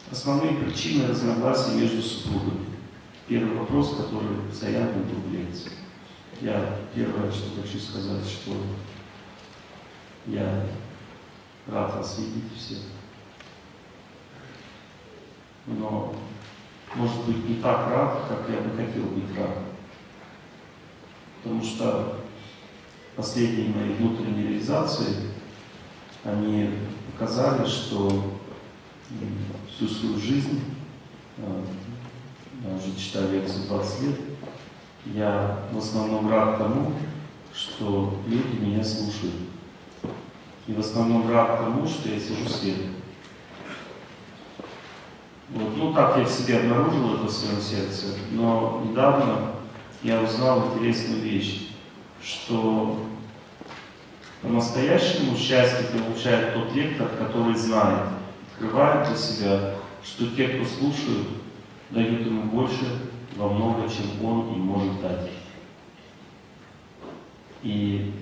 Основные причины разногласий между супругами. Первый вопрос, который заявлен в лекции. Я первое, что хочу сказать, что я рад вас видеть всех. Но, может быть, не так рад, как я бы хотел быть рад. Потому что последние мои внутренние реализации, они показали, что всю свою жизнь, я уже читаю лекцию 20 лет, я в основном рад тому, что люди меня слушают. И в основном рад тому, что я сижу следом. Вот. Ну, так я в себе обнаружил это в своем сердце, но недавно я узнал интересную вещь, что по-настоящему счастье получает тот лектор, который знает, открывает для себя, что те, кто слушают, дают ему больше во много, чем он им может дать. И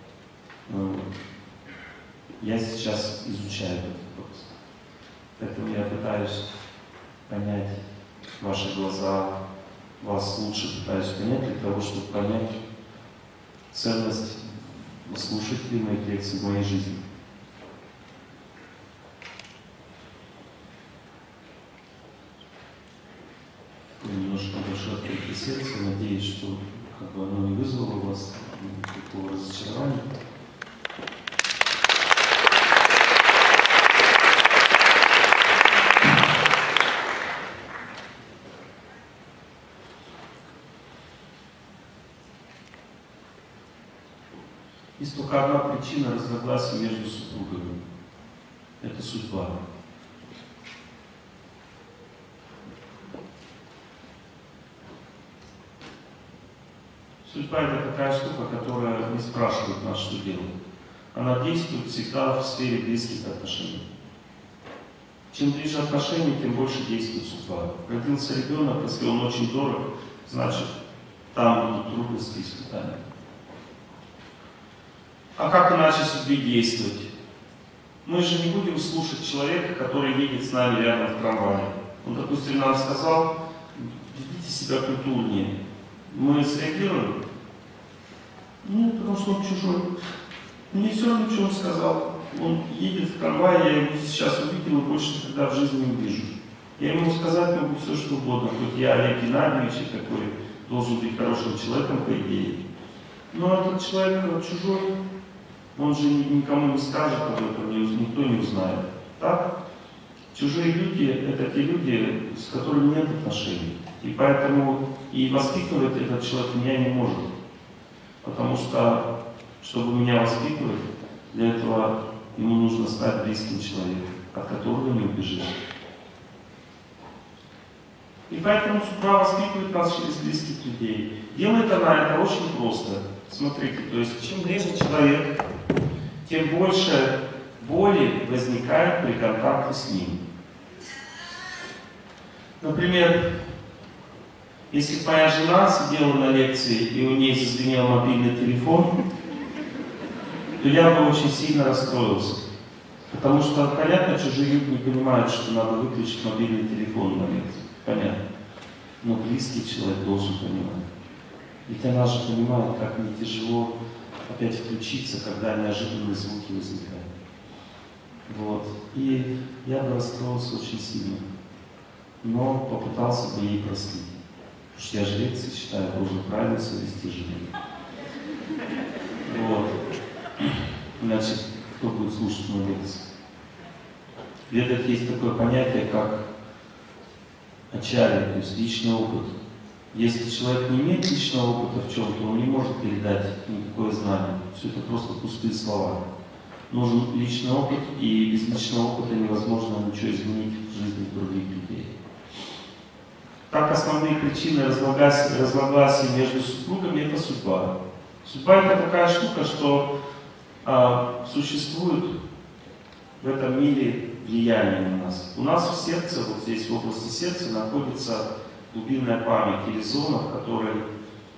я сейчас изучаю этот вопрос. Поэтому я пытаюсь понять ваши глаза, вас лучше пытаюсь понять для того, чтобы понять ценность слушателей моих лекций в моей жизни. Немножко большое открытие сердца. Надеюсь, что оно не вызвало у вас никакого разочарования. Есть только одна причина разногласий между супругами. Это судьба. Судьба — это такая штука, которая не спрашивает нас, что делать. Она действует всегда в сфере близких отношений. Чем ближе отношения, тем больше действует судьба. Родился ребенок, если он очень дорог, значит, там будут трудности и испытания. А как иначе судьбе действовать? Мы же не будем слушать человека, который едет с нами рядом в трамвае. Он, допустим, нам сказал: ведите себя культурнее. Мы среагируем? Нет, потому что он чужой. Мне все равно, что он сказал. Он едет в трамвае, я его сейчас увидел и больше никогда в жизни не увижу. Я ему сказать могу все, что угодно. Хоть я Олег Геннадьевич, такой должен быть хорошим человеком, по идее. Но этот человек чужой. Он же никому не скажет об этом, никто не узнает. Так? Чужие люди — это те люди, с которыми нет отношений. И поэтому и воспитывать этот человек меня не может. Потому что, чтобы меня воспитывать, для этого ему нужно стать близким человеком, от которого не убежишь. И поэтому судьба воспитывает нас через близких людей. Делает она это очень просто. Смотрите, то есть чем ближе человек, тем больше боли возникает при контакте с ним. Например, если бы моя жена сидела на лекции и у ней зазвенел мобильный телефон, то я бы очень сильно расстроился. Потому что, понятно, чужие люди не понимают, что надо выключить мобильный телефон на лекции. Понятно. Но близкий человек должен понимать. Ведь она же понимает, как мне тяжело опять включиться, когда неожиданные звуки возникают. Вот. И я бы расстроился очень сильно. Но попытался бы ей простить. Потому что я же лекции читаю, должен правильно себя вести жене. Вот. Иначе кто будет слушать мою лекцию? В ведах есть такое понятие, как ачарья, то есть личный опыт. Если человек не имеет личного опыта в чем-то, он не может передать никакое знание. Все это просто пустые слова. Нужен личный опыт, и без личного опыта невозможно ничего изменить в жизни других людей. Так, основные причины разногласий между супругами — это судьба. Судьба — это такая штука, что существует в этом мире влияние на нас. У нас в сердце, вот здесь в области сердца, находится глубинная память или зона, в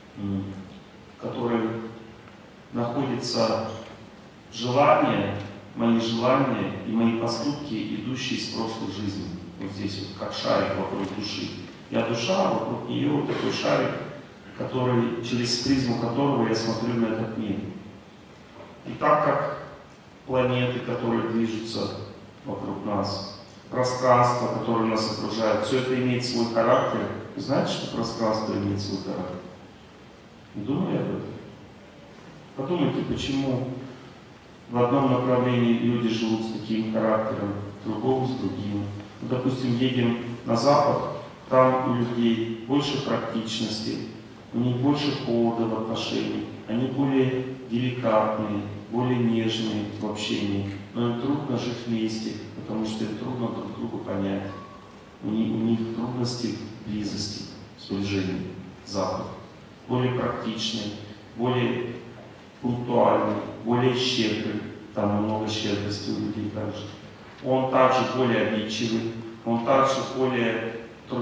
которой находится желание мои желания и мои поступки, идущие из прошлой жизни. Вот здесь вот как шарик вокруг души. Я душа, вокруг нее вот такой шарик, который, через призму которого я смотрю на этот мир. И так как планеты, которые движутся вокруг нас, пространство, которое нас окружает, все это имеет свой характер. Вы знаете, что пространство имеет свой характер? Не думали об этом? Подумайте, почему в одном направлении люди живут с таким характером, в другом с другим. Ну, допустим, едем на запад, там у людей больше практичности, у них больше холода в отношениях, они более деликатные, более нежные в общении, но им трудно жить вместе, потому что им трудно друг друга понять. У них трудности в близости, в сближении. Запад более практичный, более пунктуальный, более щедрый, там много щедрости у людей также. Он также более обидчивый, он также более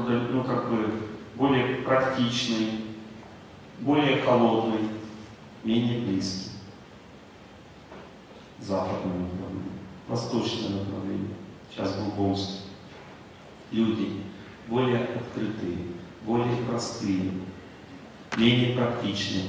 более практичный, более холодный, менее близкий. Западное направление, восточное направление, сейчас Глубонский. Люди более открытые, более простые, менее практичные.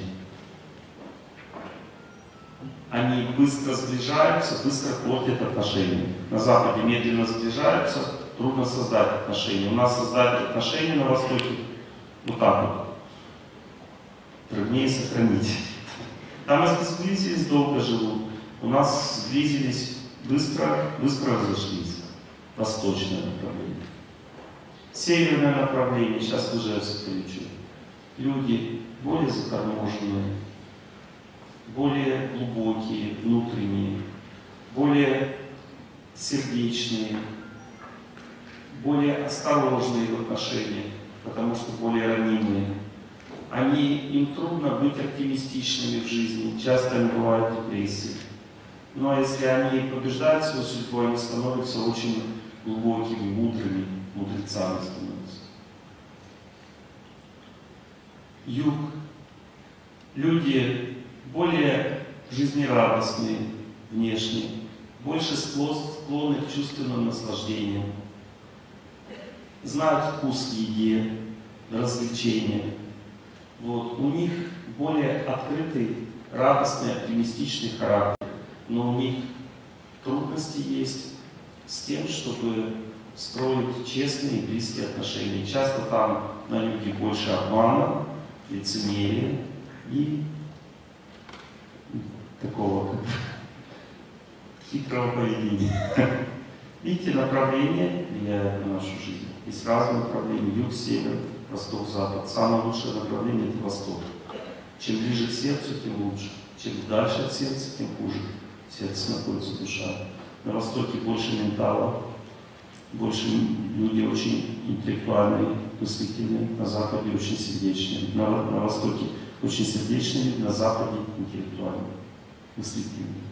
Они быстро сближаются, быстро портят отношения. На Западе медленно сближаются, трудно создать отношения. У нас создать отношения на Востоке вот так вот. Труднее сохранить. Там, если сблизились, долго живут. У нас сблизились быстро разошлись. Восточное направление. Северное направление, сейчас в Ижевск полечу. Люди более заторможенные, более глубокие, внутренние, более сердечные, более осторожные в отношениях, потому что более ранимые. Им трудно быть оптимистичными в жизни, часто они бывают в депрессии. Но если они побеждают свою судьбу, они становятся очень глубокими, мудрыми, мудрецами становятся. Юг. Люди более жизнерадостные внешне, больше склонны к чувственным наслаждениям, знают вкус к еде, развлечения. Вот. У них более открытый, радостный, оптимистичный характер, но у них трудности есть с тем, чтобы строить честные и близкие отношения. Часто там на юге больше обмана, лицемерия и такого хитрого поведения. Видите, направление влияет на нашу жизнь. Есть разные направления: юг, север, восток, запад. Самое лучшее направление — это восток. Чем ближе к сердцу, тем лучше. Чем дальше от сердца, тем хуже. В сердце находится душа. На востоке больше ментала, больше люди очень интеллектуальные, мыслительные, на западе очень сердечные. На востоке очень сердечные, на западе интеллектуальные, мыслительные.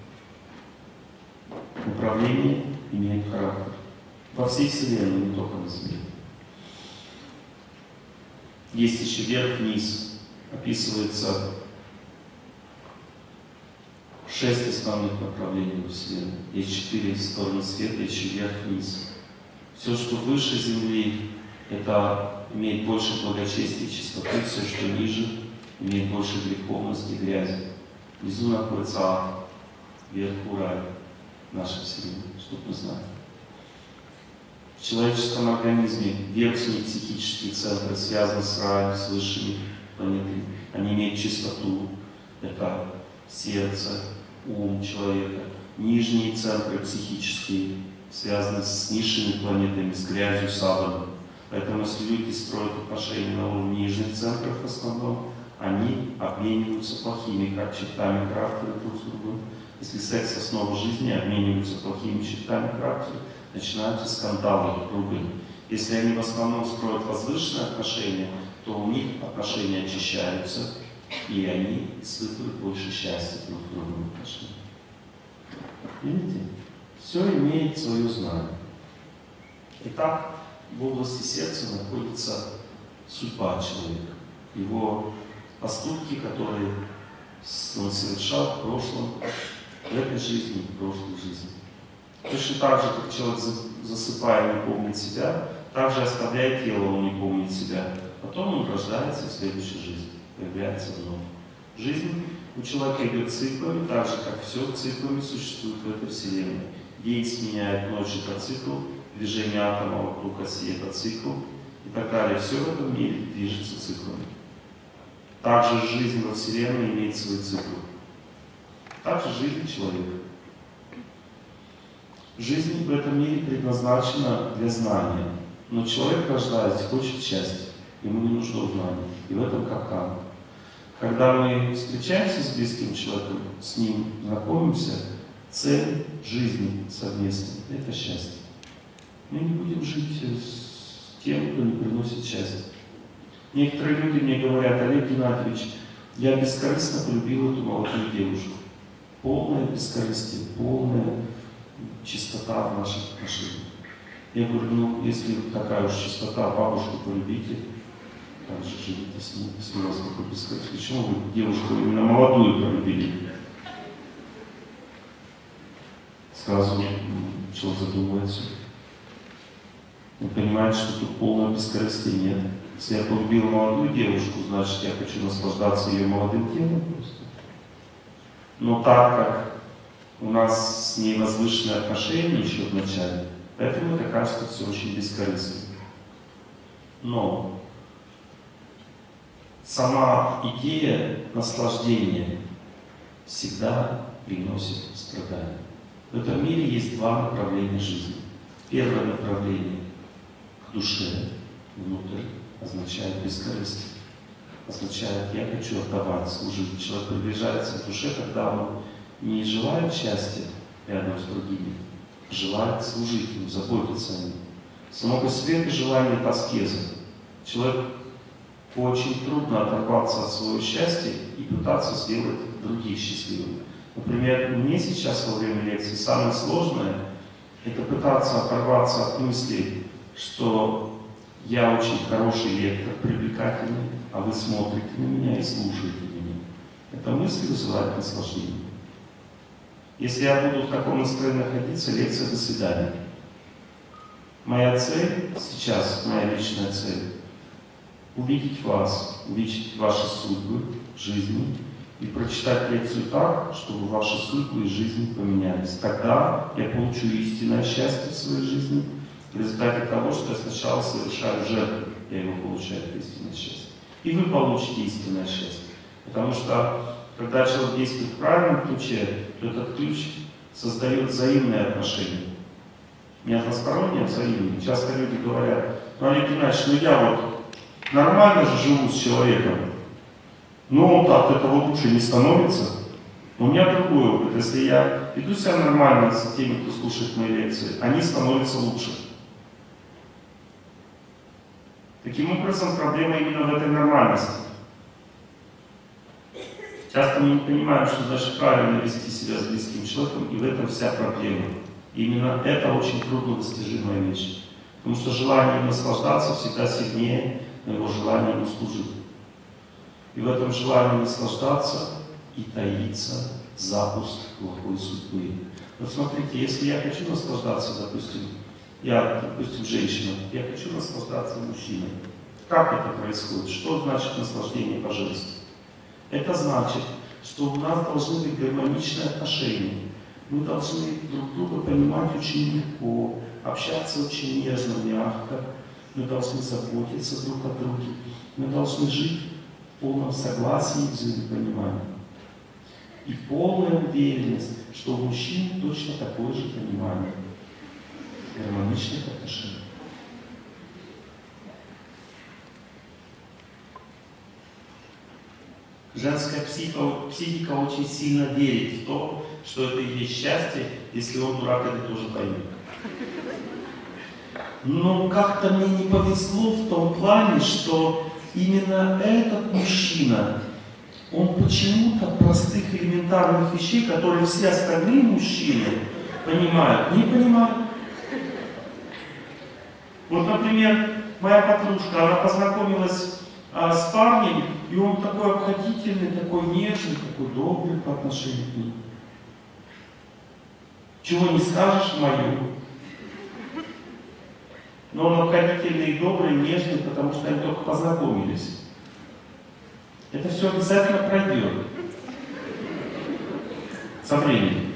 Направление имеет характер. Во всей Вселенной, не только на Земле. Есть еще вверх-вниз. Описывается 6 основных направлений во Вселенной. Есть 4 стороны света, еще вверх-вниз. Все, что выше Земли, это имеет больше благочестия и чистоты. Все, что ниже, имеет больше греховности и грязи. Внизу находится ад, вверху рай. Наша Вселенная, чтобы мы знали. В человеческом организме верхние психические центры связаны с раем, с высшими планетами. Они имеют чистоту, это сердце, ум человека. Нижние центры психические связаны с низшими планетами, с грязью, с адом. Поэтому если люди строят отношения на уровне нижних центров в основном, они обмениваются плохими чертами характера друг с другом. Если секс — основа жизни, обмениваются плохими чертами характера, начинаются скандалы, ругань. Если они в основном строят возвышенные отношения, то у них отношения очищаются, и они испытывают больше счастья друг в другом отношении. Видите? Все имеет свое знание. Итак, в области сердца находится судьба человека, его поступки, которые он совершал в прошлом, в этой жизни и в прошлой жизни. Точно так же, как человек, засыпая, не помнит себя, так же оставляя тело, он не помнит себя. Потом он рождается в следующей жизни, появляется вновь. Жизнь у человека идет циклами, так же, как все циклами существует в этой Вселенной. День сменяет ночь, это цикл, движение атома вокруг оси, это цикл, и так далее. Все в этом мире движется циклами. Также жизнь во Вселенной имеет свой цикл. Также жизнь человека. Жизнь в этом мире предназначена для знания. Но человек, рождаясь, хочет счастья. Ему не нужно знания. И в этом капкан. Когда мы встречаемся с близким человеком, с ним знакомимся, цель жизни совместной – это счастье. Мы не будем жить с тем, кто не приносит счастья. Некоторые люди мне говорят: Олег Геннадьевич, я бескорыстно полюбил эту молодую девушку. Полное бескорыстие, полная чистота в наших отношениях. Я говорю: ну, если такая уж чистота, бабушку полюбите, так же живите с ней, если у вас такой бескорыстие. Почему вы девушку именно молодую полюбили? Сразу человек задумывается. Он понимает, что тут полного бескорыстия нет. Если я полюбил молодую девушку, значит, я хочу наслаждаться ее молодым телом просто. Но так как у нас с ней возвышенные отношения еще в начале, поэтому это кажется все очень бескорыстным. Но сама идея наслаждения всегда приносит страдания. В этом мире есть два направления жизни. Первое направление к душе, внутрь, означает бескорыстие. Означает: я хочу отдавать, служить. Человек приближается к душе, когда он не желает счастья рядом с другими, а желает служить им, заботиться о ним. Само по себе это желание — это аскеза. Человек очень трудно оторваться от своего счастья и пытаться сделать других счастливыми. Например, мне сейчас во время лекции самое сложное — это пытаться оторваться от мысли, что я очень хороший лектор, привлекательный, а вы смотрите на меня и слушаете меня. Эта мысль вызывает наслаждение. Если я буду в таком настроении находиться, лекция — до свидания. Моя цель сейчас, моя личная цель — увидеть вас, увидеть ваши судьбы в жизни и прочитать лекцию так, чтобы ваши судьбы и жизни поменялись. Тогда я получу истинное счастье в своей жизни. В результате того, что я сначала совершаю жертву, я его получаю, истинное счастье. И вы получите истинное счастье. Потому что, когда человек действует в правильном ключе, то этот ключ создает взаимные отношения. Не односторонние, а взаимные. Часто люди говорят: ну, Олег Геннадьевич, ну я вот нормально же живу с человеком, но от этого лучше не становится. У меня другой опыт. Если я веду себя нормально с теми, кто слушает мои лекции, они становятся лучше. Таким образом, проблема именно в этой нормальности. Часто мы не понимаем, что значит правильно вести себя с близким человеком, и в этом вся проблема. Именно это очень трудно достижимая вещь. Потому что желание наслаждаться всегда сильнее моего желания ему служить. И в этом желании наслаждаться и таится запуск плохой судьбы. Вот смотрите, если я хочу наслаждаться, допустим, женщина, я хочу наслаждаться мужчиной. Как это происходит? Что значит наслаждение по-женски? Это значит, что у нас должны быть гармоничные отношения. Мы должны друг друга понимать очень легко, общаться очень нежно, мягко. Мы должны заботиться друг о друге. Мы должны жить в полном согласии и взаимопонимании. И полная уверенность, что у мужчин точно такое же понимание гармоничных отношений. Женская психика очень сильно верит в то, что это и есть счастье, если он дурак, это тоже поймет. Но как-то мне не повезло в том плане, что именно этот мужчина, он почему-то простых элементарных вещей, которые все остальные мужчины понимают, не понимают. Вот, например, моя подружка, она познакомилась с парнем, и он такой обходительный, такой нежный, такой добрый по отношению к ней. Чего не скажешь мою. Но он обходительный и добрый, нежный, потому что они только познакомились. Это все обязательно пройдет. Со временем.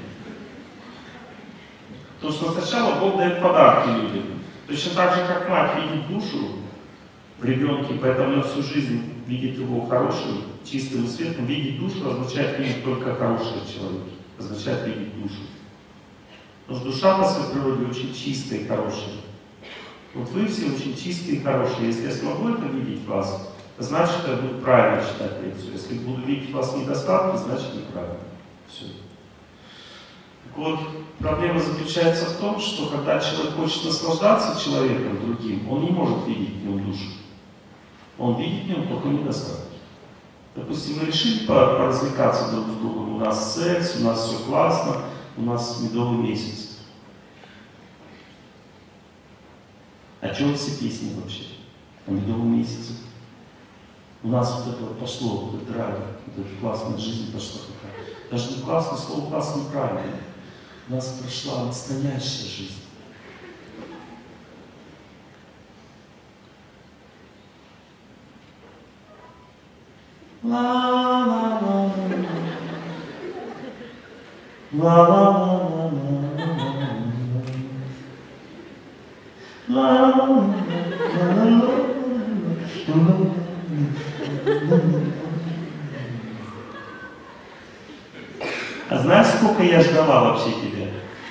Потому что сначала Бог дает подарки людям. Точно так же, как мать видит душу в ребенке, поэтому на всю жизнь видит его хорошим, чистым и светлым. Видеть душу означает видеть только хорошее в человеке. Означает видеть душу. Потому что душа по своей природе очень чистая и хорошая. Вот вы все очень чистые и хорошие. Если я смогу это видеть в вас, значит, я буду правильно читать лекцию. Если буду видеть в вас недостатки, значит неправильно. Все. Так вот, проблема заключается в том, что когда человек хочет наслаждаться человеком другим, он не может видеть в нем душу. Он видит в нем только недостатки. Допустим, мы решили поразвлекаться друг с другом. У нас секс, у нас все классно, у нас медовый месяц. О чем все песни вообще? О медовом месяце. У нас вот это вот пошло, вот это драйв, вот эта классная жизнь пошла такая. Даже не классно, слово классно неправильно. У нас прошла настоящая жизнь. А знаешь, сколько я ждала вообще тебя?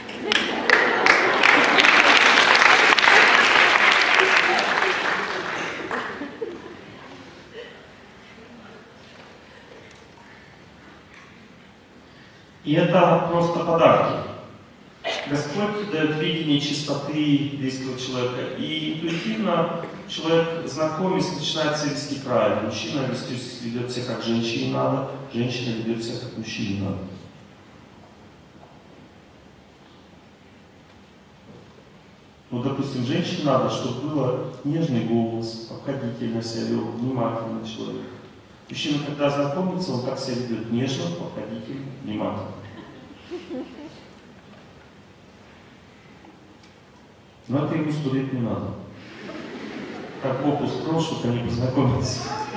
И это просто подарки. Господь дает видение чистоты близкого человека. И интуитивно человек, знакомясь, начинает себя вести правильно. Мужчина ведет себя как женщине надо, женщина ведет себя как мужчине надо. Ну, допустим, женщине надо, чтобы был нежный голос, обходительно себя вел, внимательный человек. Мужчина, когда знакомится, он так себя ведет нежно, обходительно, внимательно. Но это ему 100 лет не надо. Как Бог устроил, чтобы они познакомились.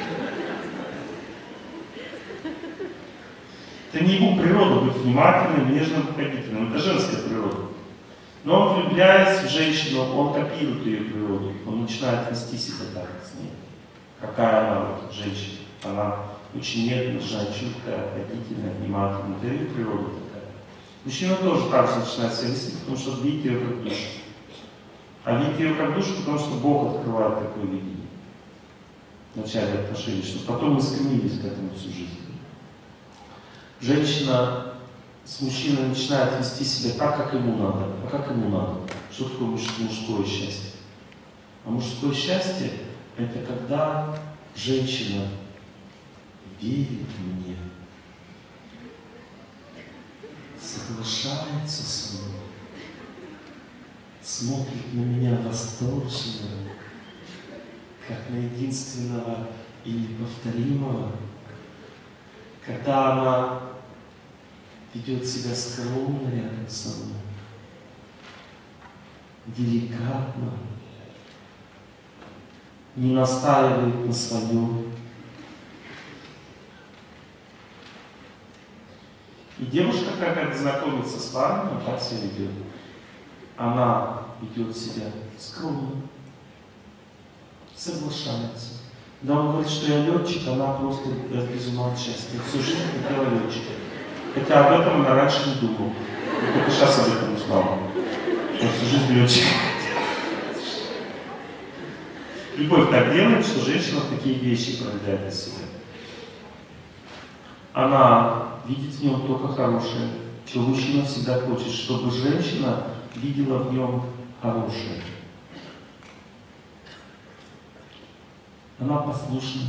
Это не его природа быть внимательным, нежным, обходительным. Это женская природа. Но он влюбляясь в женщину, он копирует ее природу. Он начинает вести себя так с ней. Какая она, вот, женщина. Она очень нежная, чуткая, обходительная, внимательная. Это ее природа такая. Мужчина тоже так же начинает себя вести, потому что видит ее как душу. А видит ее как душу, потому что Бог открывает такое видение в начале отношений, чтобы потом мы стремились к этому всю жизнь. Женщина с мужчиной начинает вести себя так, как ему надо. А как ему надо? Что такое мужское счастье? А мужское счастье — это когда женщина верит мне, соглашается со мной, смотрит на меня восторженно, как на единственного и неповторимого, когда она ведет себя скромно рядом со мной, деликатно, не настаивает на своем. И девушка, как знакомится с парнем, она так себя ведет. Она ведет себя скромно, соглашается. Когда он говорит, что я летчик, она просто без ума от счастья. Всю жизнь хотела летчика. Хотя об этом она раньше не думала. Я только сейчас об этом узнала. Что всю жизнь летчик. Любовь так делает, что женщина такие вещи проявляет из себя. Она видит в нем только хорошее, чего мужчина всегда хочет, чтобы женщина видела в нем хорошее. Она послушная,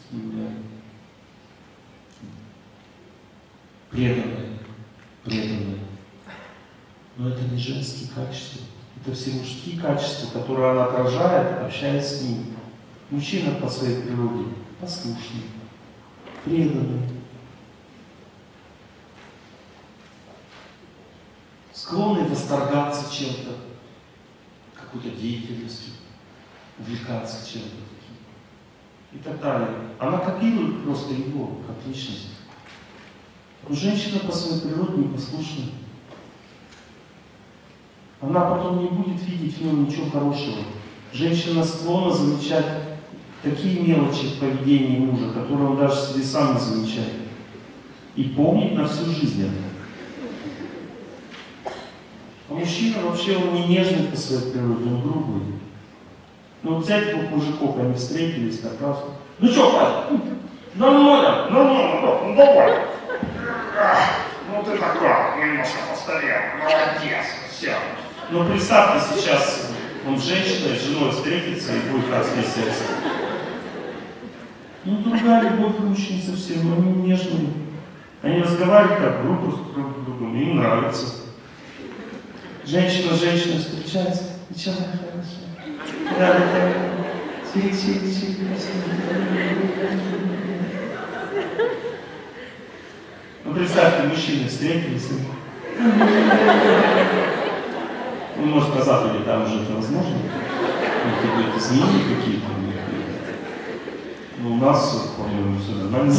преданная. Но это не женские качества. Это все мужские качества, которые она отражает, общаясь с ним. Мужчина по своей природе послушный, преданный, склонны восторгаться чем-то, какой-то деятельностью, увлекаться чем-то и так далее. Она копирует просто его как личность. Но женщина по своей природе непослушна. Она потом не будет видеть в нем ничего хорошего. Женщина склонна замечать такие мелочи в поведении мужа, которые он даже себе сам не замечает. И помнить на всю жизнь это. А мужчина вообще он не нежный по своей природе, он грубый. Ну вот взять двух мужиков, они встретились как раз. Ну что, Павел? Нормально, ну давай. Ну ты такой, немножко постарел, молодец, все. Но представьте сейчас, он с женщиной, с женой встретится и будет адское сердце. Ну другая любовь к мужчине совсем, они нежные. Они разговаривают как группу с друг другом, им нравится. Женщина с женщиной встречается, и что она хорошая. Да. Ну представьте, мужчины встретились. Ну, может, на Западе там уже это возможно. Какие-то изменения какие-то. Но у нас, по-моему, все нормально.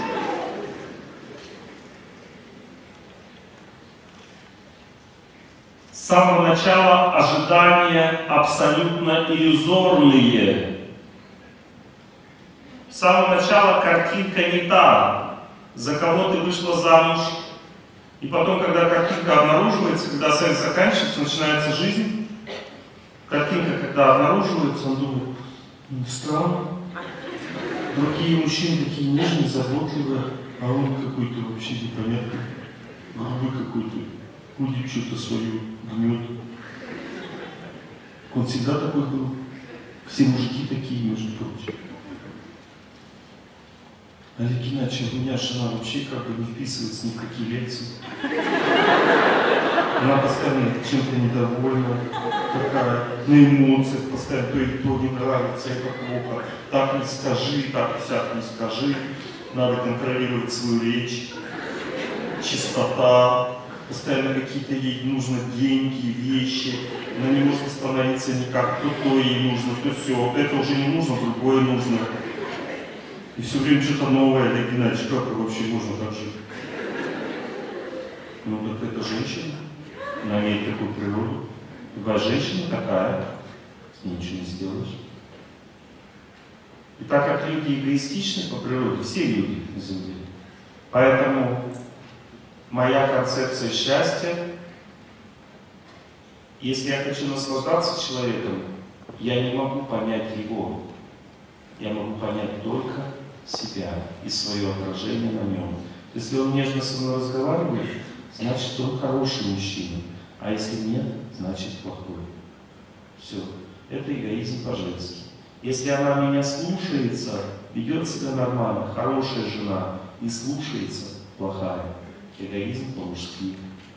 С самого начала ожидания абсолютно иллюзорные. С самого начала картинка не та, за кого ты вышла замуж. И потом, когда картинка обнаруживается, когда секс заканчивается, начинается жизнь. Картинка, когда обнаруживается, он думает, ну странно. Другие мужчины такие нежные, заботливые, а он какой-то вообще непонятный, грубый какой-то, ходит что-то свое, гнет. Он всегда такой был. Все мужики такие, между прочим. Олег Геннадьевич, у меня жена вообще как бы не вписывается ни в какие лекции. Она постоянно чем-то недовольна, такая, на эмоциях, постоянно то и то не нравится, это плохо. Так не скажи, так и сяк не скажи. Надо контролировать свою речь, чистота, постоянно какие-то ей нужны деньги, вещи. Она не может остановиться никак, то ей нужно, то все. Это уже не нужно, другое нужно. И все время что-то новое, Олег Геннадьевич, как вообще можно так жить? Ну так это женщина, она имеет такую природу. Любая женщина такая, с ней ничего не сделаешь. И так как люди эгоистичны по природе, все люди на Земле, поэтому моя концепция счастья, если я хочу наслаждаться человеком, я не могу понять его. Я могу понять только себя и свое отражение на нем. Если он нежно со мной разговаривает, значит он хороший мужчина. А если нет, значит плохой. Все. Это эгоизм по-женски. Если она меня слушается, ведет себя нормально, хорошая жена, не слушается, плохая. Эгоизм по-мужски.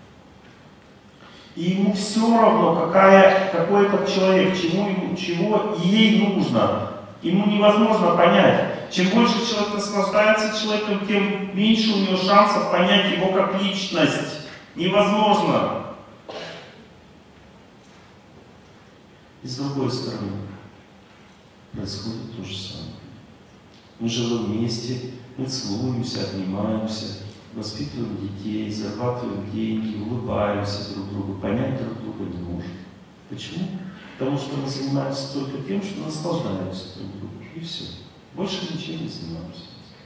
И ему все равно, какой этот человек, чего ей нужно. Ему невозможно понять. Чем больше человек наслаждается человеком, тем меньше у него шансов понять его как личность. Невозможно. И с другой стороны, происходит то же самое. Мы живем вместе, мы целуемся, обнимаемся, воспитываем детей, зарабатываем деньги, улыбаемся друг другу, понять друг друга не можем. Почему? Потому что мы занимаемся только тем, что наслаждаемся друг другу. И все. Больше ничем не занимаемся.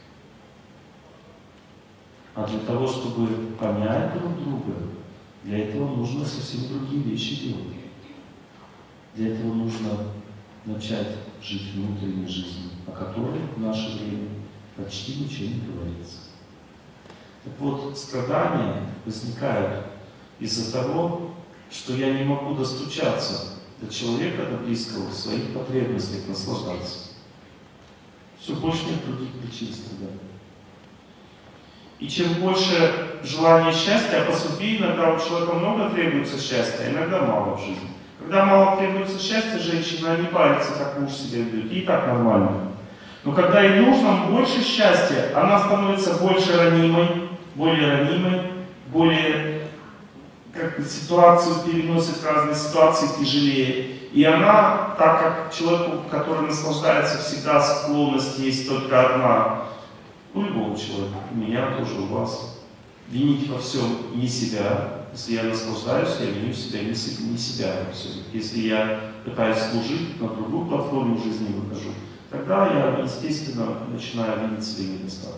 А для того, чтобы понять друг друга, для этого нужно совсем другие вещи делать. Для этого нужно начать жить внутренней жизнью, о которой в наше время почти ничего не говорится. Так вот, страдания возникают из-за того, что я не могу достучаться до человека, до близкого, в своих потребностях наслаждаться. Все, больше нет других причин страдания. И чем больше желания счастья, а по судьбе иногда у человека много требуется счастья, а иногда мало в жизни. Когда мало требуется счастья, женщина не парится, как муж себя ведет, и так нормально. Но когда ей нужно больше счастья, она становится больше ранимой, более ранимой, более как бы ситуацию переносит, разные ситуации тяжелее. И она, так как человеку, который наслаждается, всегда склонность есть только одна, у любого человека, у меня тоже, у вас, винить во всем не себя. Если я наслаждаюсь, я виню себя, не себя во всем. Если я пытаюсь служить, на другую платформу жизни выхожу, тогда я, естественно, начинаю видеть свои недостатки.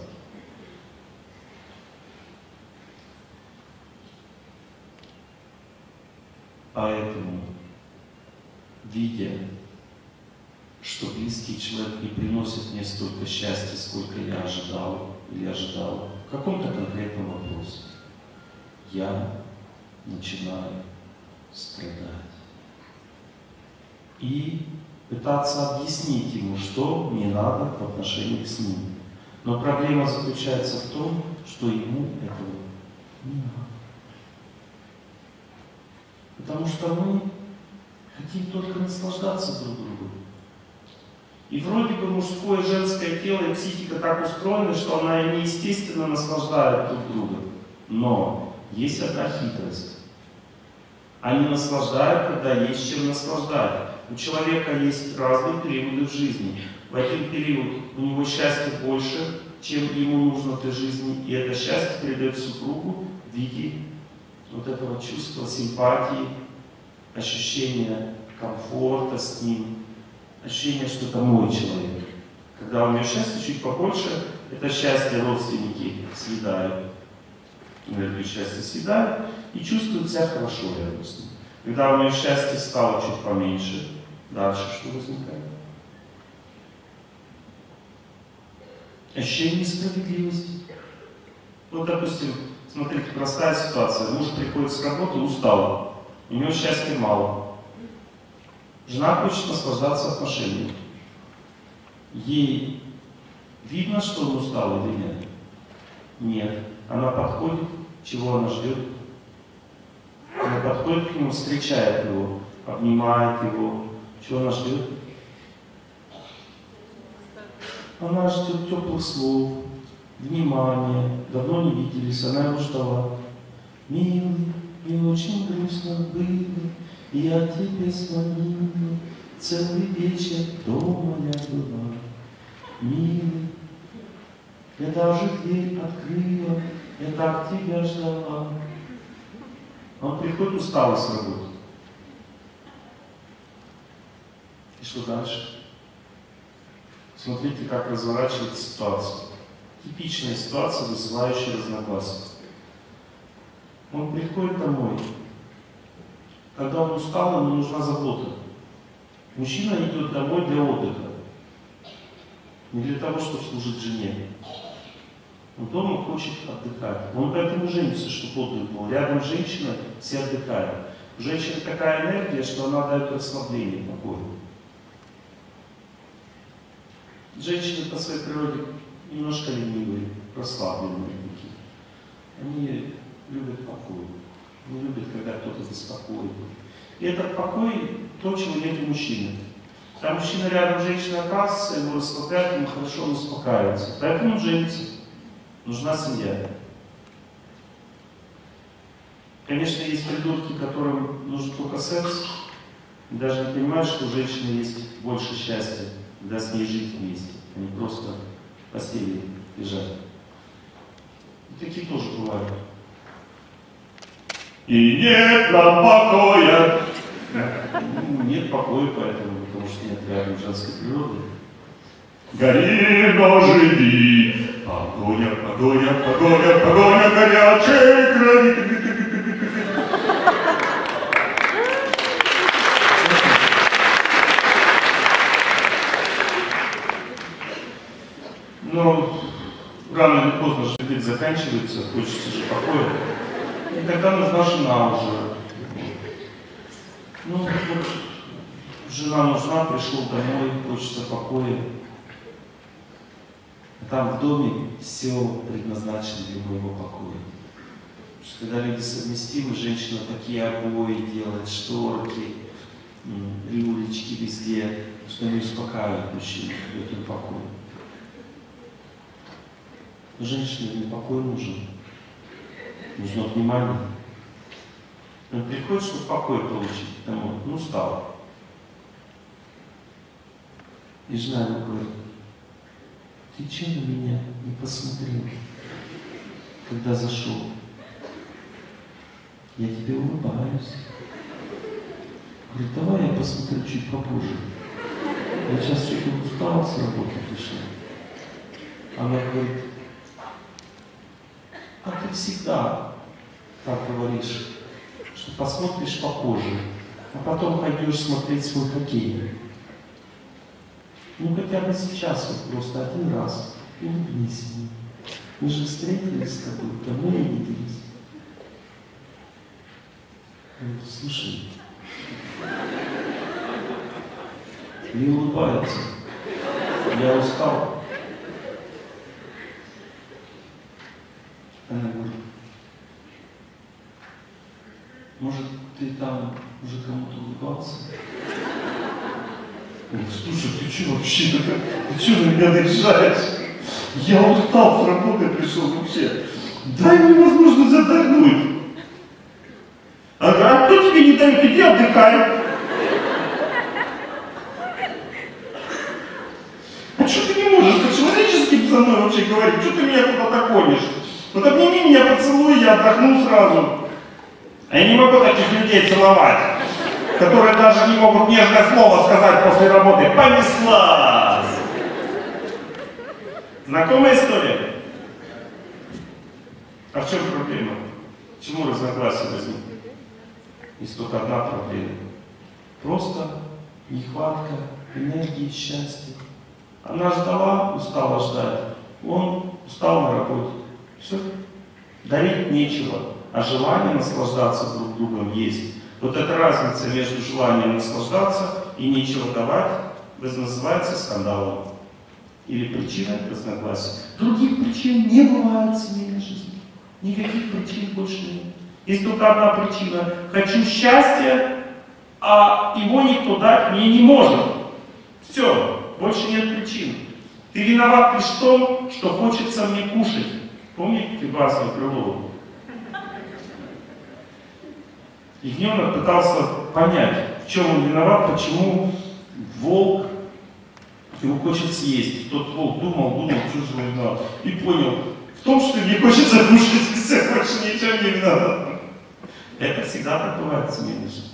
Поэтому, видя, что близкий человек не приносит мне столько счастья, сколько я ожидал или ожидала в каком-то конкретном вопросе, я начинаю страдать. И пытаться объяснить ему, что мне надо в отношениях с ним. Но проблема заключается в том, что ему этого не надо. Потому что мы хотим только наслаждаться друг другом. И вроде бы мужское и женское тело и психика так устроены, что она неестественно наслаждает друг друга. Но есть одна хитрость. Они наслаждают, когда есть чем наслаждать. У человека есть разные периоды в жизни. В один период у него счастья больше, чем ему нужно для жизни. И это счастье передает супругу в виде вот этого чувства симпатии, ощущения комфорта с ним, ощущение, что это мой человек. Когда у меня счастье чуть побольше, это счастье родственники съедают. Энергию счастья съедают и чувствуют себя хорошо рядом с ним. Когда у меня счастье стало чуть поменьше, дальше что возникает? Ощущение несправедливости. Вот, допустим, смотрите, простая ситуация. Муж приходит с работы, устал, у него счастья мало. Жена хочет наслаждаться отношениями. Ей видно, что он устал или нет? Нет. Она подходит, чего она ждет? Она подходит к нему, встречает его, обнимает его. Чего она ждет? Она ждет теплых слов, внимания. Давно не виделись, она его ждала. Милый, мне очень грустно было, я тебе звонила, целый вечер дома я была. Милый, я даже дверь открыла, я так тебя ждала. Он приходит усталый с работы. И что дальше? Смотрите, как разворачивается ситуация. Типичная ситуация, вызывающая разногласия. Он приходит домой. Когда он устал, ему нужна забота. Мужчина идет домой для отдыха. Не для того, чтобы служить жене. Он дома хочет отдыхать. Он поэтому женится, чтобы отдых был. Рядом женщина, все отдыхают. У женщины такая энергия, что она дает расслабление, покой. Женщины по своей природе немножко ленивые, расслабленные такие. Они любят покой. Не любят, когда кто-то беспокоит. И этот покой, то, чего нет у мужчины. Когда мужчина рядом, женщина оказывается, его расслабляет, ему хорошо, он успокаивается. Поэтому он женится. Нужна семья. Конечно, есть придурки, которым нужен только секс. И даже не понимают, что у женщины есть больше счастья, когда с ней жить вместе, а не просто в постели лежать. И такие тоже бывают. И нет нам покоя. Нет покоя, поэтому, потому что нет рядом женской природы. Гори, но живи. Погоня, погоня, погоня, погоня, горячей крови. Но рано или поздно жизнь заканчивается, хочется же покоя. И тогда нужна жена уже. Ну, вот, жена нужна, пришел домой, хочется покоя. Там в доме все предназначено для моего покоя. Потому что когда люди совместимы, женщина такие обои делает, шторки, люлечки везде, что они успокаивают мужчину, дают им покой. Но женщине не покой нужен, нужно внимание. Он приходит, чтобы покой получить домой. Он устал. И жена ему говорит: ты че на меня не посмотрел, когда зашел? Я тебе улыбаюсь. Говорит: давай я посмотрю чуть попозже. Я сейчас чуть устал с работы пришла. Она говорит: а ты всегда так говоришь, что посмотришь попозже, а потом пойдешь смотреть свой хоккей. Ну хотя бы сейчас, вот просто один раз, улыбнись мне. Мы же встретились с тобой, давно не виделись. Он: слушай, не улыбается. Я устал. Она говорит: может, ты там уже кому-то улыбался? Он: слушай, ты что вообще? Ты что на меня наезжаешь? Я устал, с работы пришел вообще. Дай мне возможность отдохнуть. А кто тебе не дает? Иди отдыхай. А что ты не можешь по-человечески со мной вообще говорить? Что ты меня куда-то гонишь? Вот обними меня, поцелуй, я отдохну сразу. А я не могу таких людей целовать, которые даже не могут нежное слово сказать после работы. Понеслась! Знакомая история? А в чем проблема? Почему разногласия возникли? Есть только одна проблема. Просто нехватка энергии, счастья. Она ждала, устала ждать. Он устал на работе. Все. Дарить нечего, а желание наслаждаться друг другом есть. Вот эта разница между желанием наслаждаться и нечего давать называется скандалом. Или причиной разногласий. Других причин не бывает в семейной жизни. Никаких причин больше нет. Есть только одна причина. Хочу счастья, а его никто дать мне не может. Все, больше нет причин. Ты виноват лишь в том, что хочется мне кушать. Помните Васю Крылову? Ягненок пытался понять, в чем он виноват, почему волк его хочет съесть. Тот волк думал, что же он виноват. И понял, в том, что мне хочется кушать, все, больше ничего не виноват. Это всегда так бывает в семейной жизни.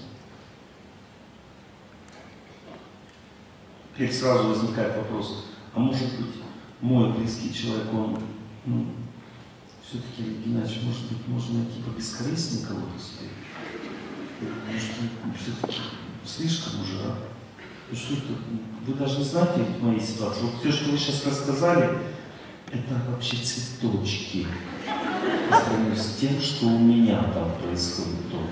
Теперь сразу возникает вопрос: а может быть, мой близкий человек, он, все-таки, Геннадьевич, может быть, можно найти по-бескорыстнее кого-то себе? Может, все-таки слишком уже, а? Ну что это? Вы даже не знаете моей ситуации. Вот все, что вы сейчас рассказали, это вообще цветочки по сравнению с тем, что у меня там происходит дома.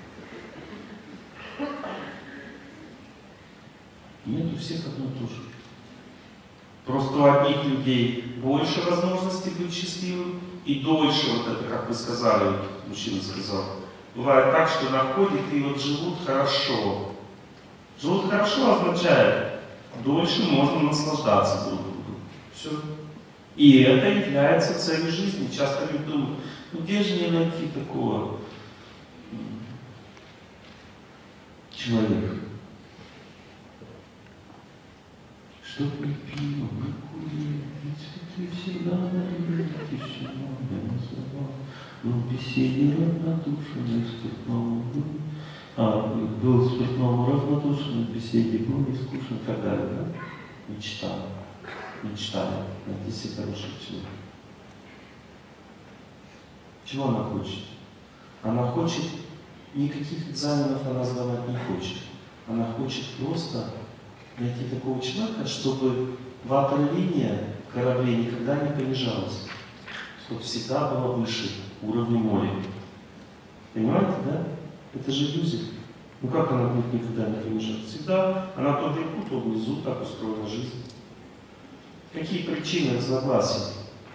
Нет, у всех одно и то же. Просто у одних людей больше возможностей быть счастливым и дольше, вот это, как вы сказали, вот мужчина сказал. Бывает так, что находит и вот живут хорошо. Живут хорошо означает, дольше можно наслаждаться друг другом. Все. И это является целью жизни. Часто люди думают: ну где же мне найти такого человека? Чтоб не пил, не курил, ведь цветы всегда дарили, тишина не называл, но в беседе равнодушен, спиртному был спиртному равнодушен, в беседе был не скучен, и так далее, да? Мечтали найти себе хорошего человека. Чего она хочет? Она хочет, никаких экзаменов она сдавать не хочет. Она хочет просто найти такого человека, чтобы ватерлиния кораблей никогда не понижалась, чтобы всегда была выше уровня моря. Понимаете, да? Это же иллюзия. Ну как она будет никогда не понижаться? Всегда она то вверху, то внизу, так устроена жизнь. Какие причины разногласий?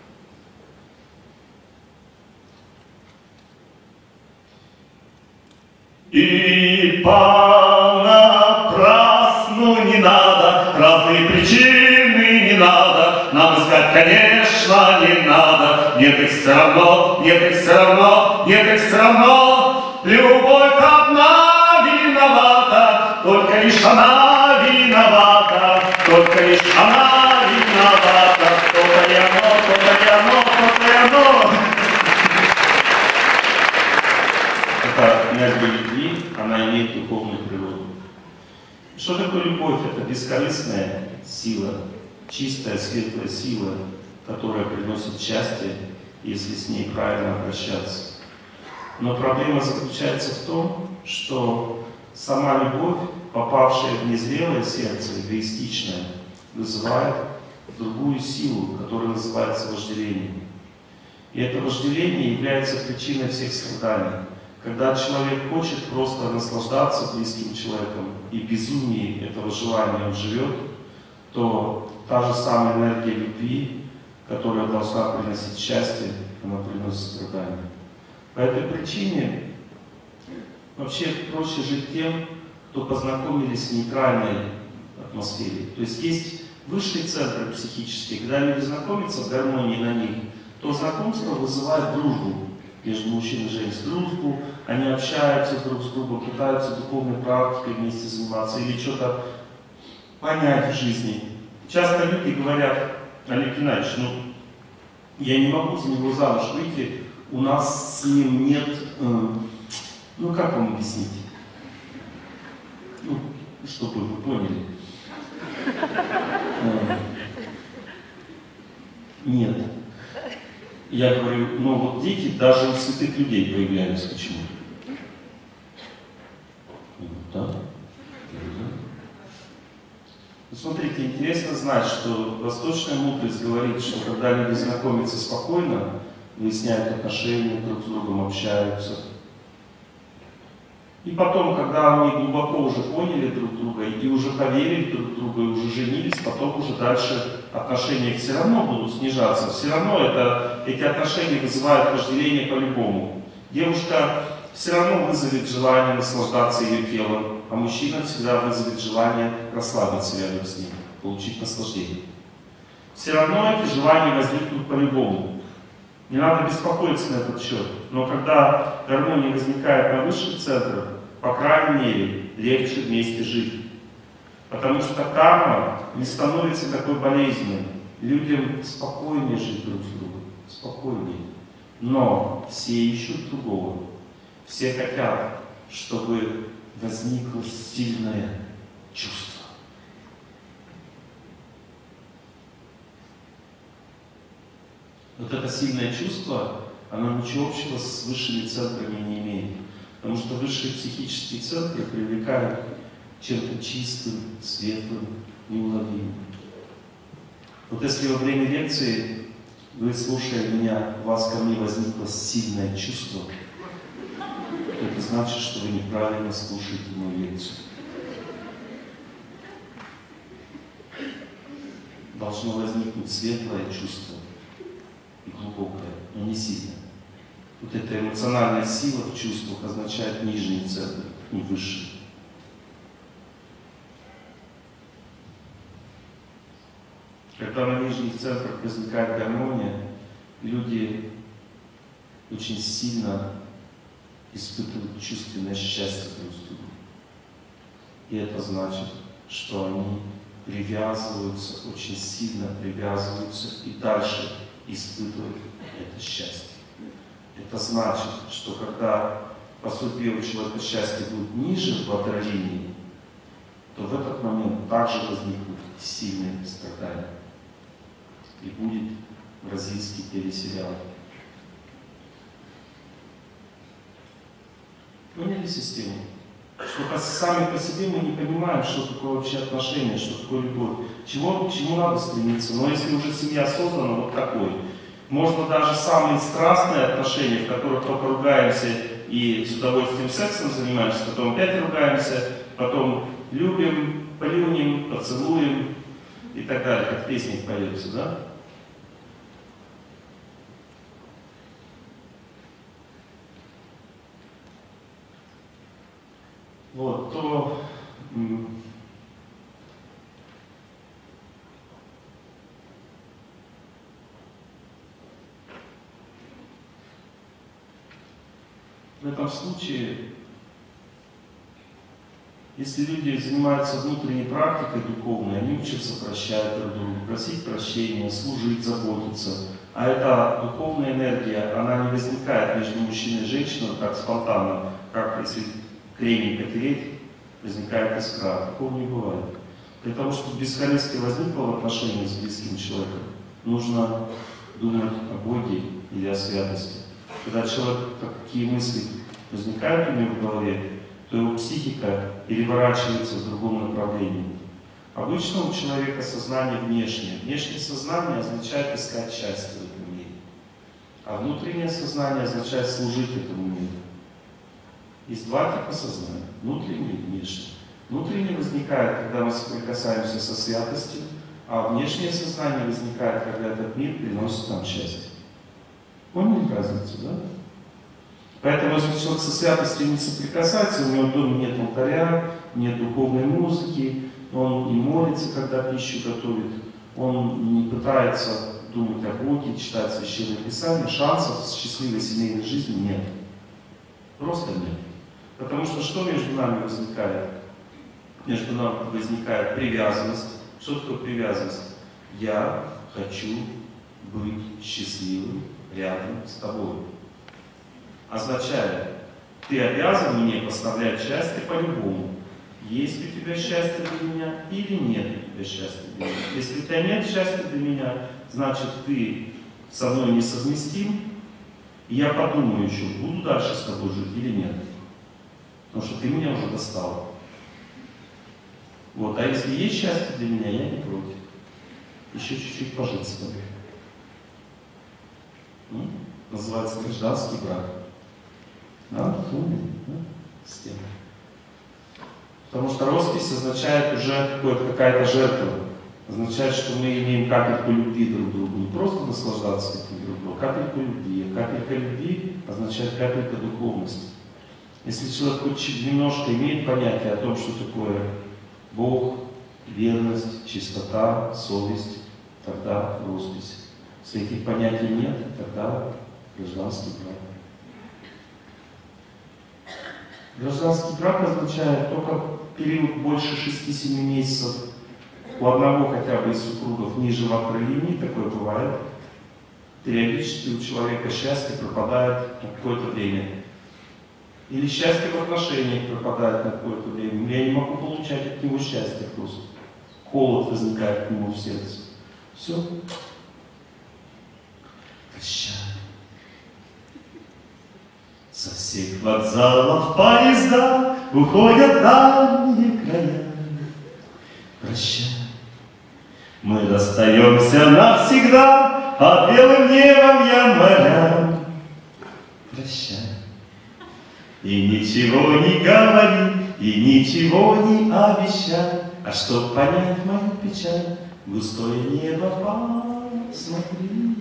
И понапрасну не надо, разные причины не надо, нам искать, конечно, не надо. Нет их все равно, нет их все равно, нет их все равно. любовь одна виновата, только лишь она виновата, только лишь она виновата, только и оно, только и оно, только и оно. Это энергия любви, она имеет духовную природу. Что такое любовь? Это бескорыстная сила, чистая, светлая сила, которая приносит счастье, если с ней правильно обращаться. Но проблема заключается в том, что сама любовь, попавшая в незрелое сердце, эгоистичное, вызывает другую силу, которая называется вожделением. И это вожделение является причиной всех страданий. Когда человек хочет просто наслаждаться близким человеком, и в безумии этого желания он живет, то та же самая энергия любви, которая должна приносить счастье, она приносит страдания. По этой причине вообще проще жить тем, кто познакомились в нейтральной атмосфере. То есть есть высшие центры психические, когда люди знакомятся в гармонии на них, то знакомство вызывает дружбу между мужчиной и женщиной. Дружбу, они общаются друг с другом, пытаются духовной практикой вместе заниматься или что-то понять в жизни. Часто люди говорят: Олег Геннадьевич, я не могу за него замуж выйти, у нас с ним нет, как вам объяснить? Чтобы вы поняли. Нет. Я говорю, дети даже у святых людей появляются. Почему? Да? Смотрите, интересно знать, что восточная мудрость говорит, что когда люди знакомятся спокойно, выясняют отношения, друг с другом общаются. И потом, когда они глубоко уже поняли друг друга и уже поверили друг другу, и уже женились, потом уже дальше отношения все равно будут снижаться. Все равно эти отношения вызывают вожделение по-любому. Девушка все равно вызовет желание наслаждаться ее телом, а мужчина всегда вызовет желание расслабиться рядом с ним, получить наслаждение. Все равно эти желания возникнут по-любому. Не надо беспокоиться на этот счет. Но когда гармония возникает на высших центрах, по крайней мере, легче вместе жить. Потому что карма не становится такой болезненной. Людям спокойнее жить друг с другом. Спокойнее. Но все ищут другого. Все хотят, чтобы возникло сильное чувство. Вот это сильное чувство, оно ничего общего с высшими центрами не имеет. Потому что высшие психические центры привлекают чем-то чистым, светлым, неуловимым. Вот если во время лекции вы, слушая меня, у вас ко мне возникло сильное чувство, то это значит, что вы неправильно слушаете мою лекцию. Должно возникнуть светлое чувство и глубокое, но не сильное. Вот эта эмоциональная сила в чувствах означает нижние центры, не высшие. Когда на нижних центрах возникает гармония, люди очень сильно испытывают чувственное счастье друг с другом. И это значит, что они привязываются, очень сильно привязываются и дальше испытывают это счастье. Это значит, что когда поступившего это счастье будет ниже в атрофии, то в этот момент также возникнут сильные страдания. И будет бразильский телесериал. Поняли систему? Что сами по себе мы не понимаем, что такое вообще отношения, что такое любовь. К чему надо стремиться? Но если уже семья создана вот такой, можно даже самые страстные отношения, в которых только ругаемся и с удовольствием сексом занимаемся, потом опять ругаемся, потом любим, полюнем, поцелуем и так далее, как в песнях поется, да? Вот, то В этом случае, если люди занимаются внутренней практикой духовной, они учатся прощать друг друга, просить прощения, служить, заботиться. А эта духовная энергия, она не возникает между мужчиной и женщиной так спонтанно, как если кремень потереть, возникает искра. Такого не бывает. Для того, чтобы бескорыстие возникло в отношениях с близким человеком, нужно думать о Боге или о святости. Когда человек такие мысли возникают у него в голове, то его психика переворачивается в другом направлении. Обычно у человека сознание внешнее. Внешнее сознание означает искать счастье в этом мире. А внутреннее сознание означает служить этому миру. Есть два типа сознания. Внутреннее и внешнее. Внутреннее возникает, когда мы соприкасаемся со святостью, а внешнее сознание возникает, когда этот мир приносит нам счастье. Поняли разницу, да? Поэтому, если человек со святостью не соприкасается, у него в доме нет алтаря, нет духовной музыки, он не молится, когда пищу готовит, он не пытается думать о Боге, читать Священное Писание, шансов счастливой семейной жизни нет. Просто нет. Потому что между нами возникает? Между нами возникает привязанность. Что такое привязанность? Я хочу быть счастливым рядом с тобой. Означает, ты обязан мне поставлять счастье по-любому. Есть ли у тебя счастье для меня или нет у тебя счастья для меня. Если у тебя нет счастья для меня, значит ты со мной несовместим, и я подумаю еще, буду дальше с тобой жить или нет. Потому что ты меня уже достал. Вот, а если есть счастье для меня, я не против. Еще чуть-чуть пожить с тобой. Называется гражданский брак. Да? С тем. Потому что роспись означает уже какая-то жертва. Означает, что мы имеем капельку любви друг к другу. Не просто наслаждаться этим друг другом, а капельку любви. А капелька любви означает капелька духовности. Если человек хоть немножко имеет понятие о том, что такое Бог, верность, чистота, совесть, тогда роспись. Если этих понятий нет, тогда гражданский брак. Гражданский брак означает только период больше 6-7 месяцев. У одного хотя бы из супругов ниже ватной линии, такое бывает. Периодически у человека счастье пропадает на какое-то время. Или счастье в отношениях пропадает на какое-то время. Я не могу получать от него счастье просто. Холод возникает к нему в сердце. Все. Прощай. Со всех вокзалов поезда уходят дальние края. Прощай. Мы расстаемся навсегда, а белым небом я моря. Прощай. И ничего не говори, и ничего не обещай, а чтоб понять мою печаль, густое небо посмотри.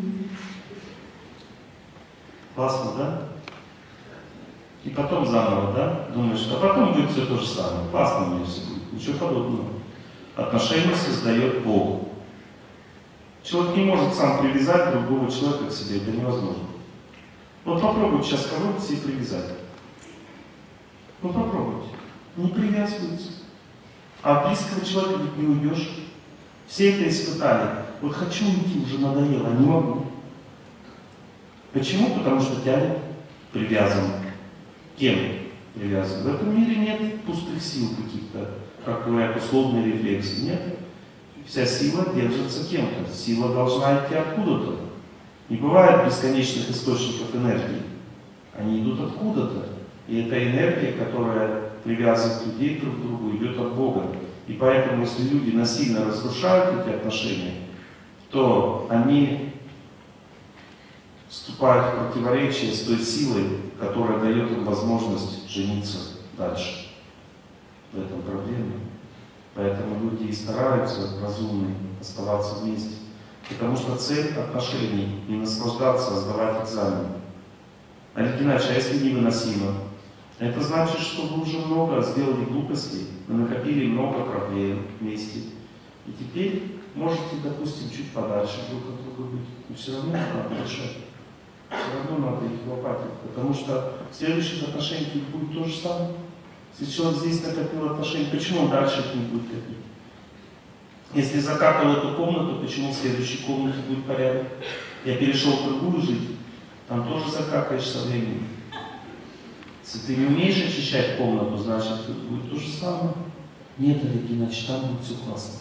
Классно, да? И потом заново, да? Думаешь, а потом будет все то же самое. Классно у меня все будет. Ничего подобного. Отношения создает Бог. Человек не может сам привязать другого человека к себе. Это невозможно. Вот попробуйте сейчас кого-нибудь себе привязать. Ну попробуйте. Не привязываются. А от близкого человека ведь не уйдешь. Все это испытали. Вот хочу уйти, уже надоело, а не могу. Почему? Потому что тянет, привязан. Кем привязан? В этом мире нет пустых сил каких-то, как говорят, условные рефлексы. Нет. Вся сила держится кем-то. Сила должна идти откуда-то. Не бывает бесконечных источников энергии. Они идут откуда-то. И эта энергия, которая привязывает людей друг к другу, идет от Бога. И поэтому, если люди насильно разрушают эти отношения, то они вступают в противоречие с той силой, которая дает им возможность жениться дальше. В этом проблема. Поэтому люди и стараются разумные оставаться вместе. Потому что цель отношений не наслаждаться, а сдавать экзамен. А иначе, а если невыносимо? Это значит, что вы уже много сделали глупостей, вы накопили много проблем вместе. И теперь можете, допустим, чуть подальше друг от друга быть. Но все равно надо решать. Все равно надо их лопатить, потому что в следующих отношениях будет то же самое. Если человек здесь накопил отношения, почему он дальше их не будет копить? Если закапал эту комнату, почему в следующей комнате будет порядок? Я перешел в другую жизнь, там тоже закакаешь со временем. Если ты не умеешь очищать комнату, значит будет то же самое. Нет, Олег, иначе там будет все классно.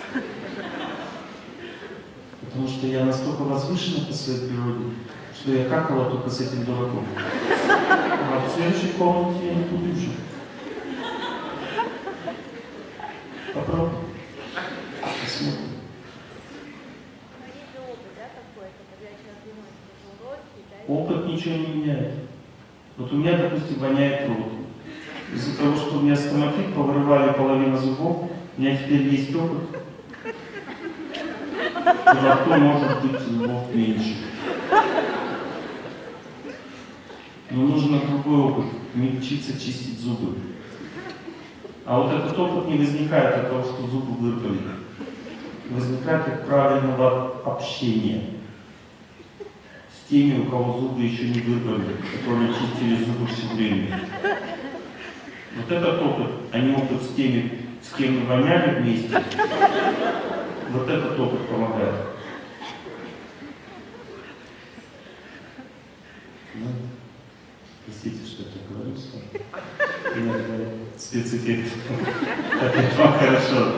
Потому что я настолько возвышенный по своей природе, что я какала только с этим дураком. А в следующей комнате я не буду уже. Попробуй. Посмотрим. Опыт ничего не меняет. Вот у меня, допустим, воняет рот. Из-за того, что у меня стоматит, повырывали половину зубов, у меня теперь есть опыт. Во рту может быть зубов меньше. Но нужен другой опыт, не учиться чистить зубы. А вот этот опыт не возникает от того, что зубы вырвали. Возникает от правильного общения с теми, у кого зубы еще не вырвали, которые чистили зубы все время. Вот этот опыт, а не опыт с теми, с кем мы воняли вместе, вот этот опыт помогает. Ну, простите, что я говорю с вами. Иногда спецэффект. Это вам хорошо.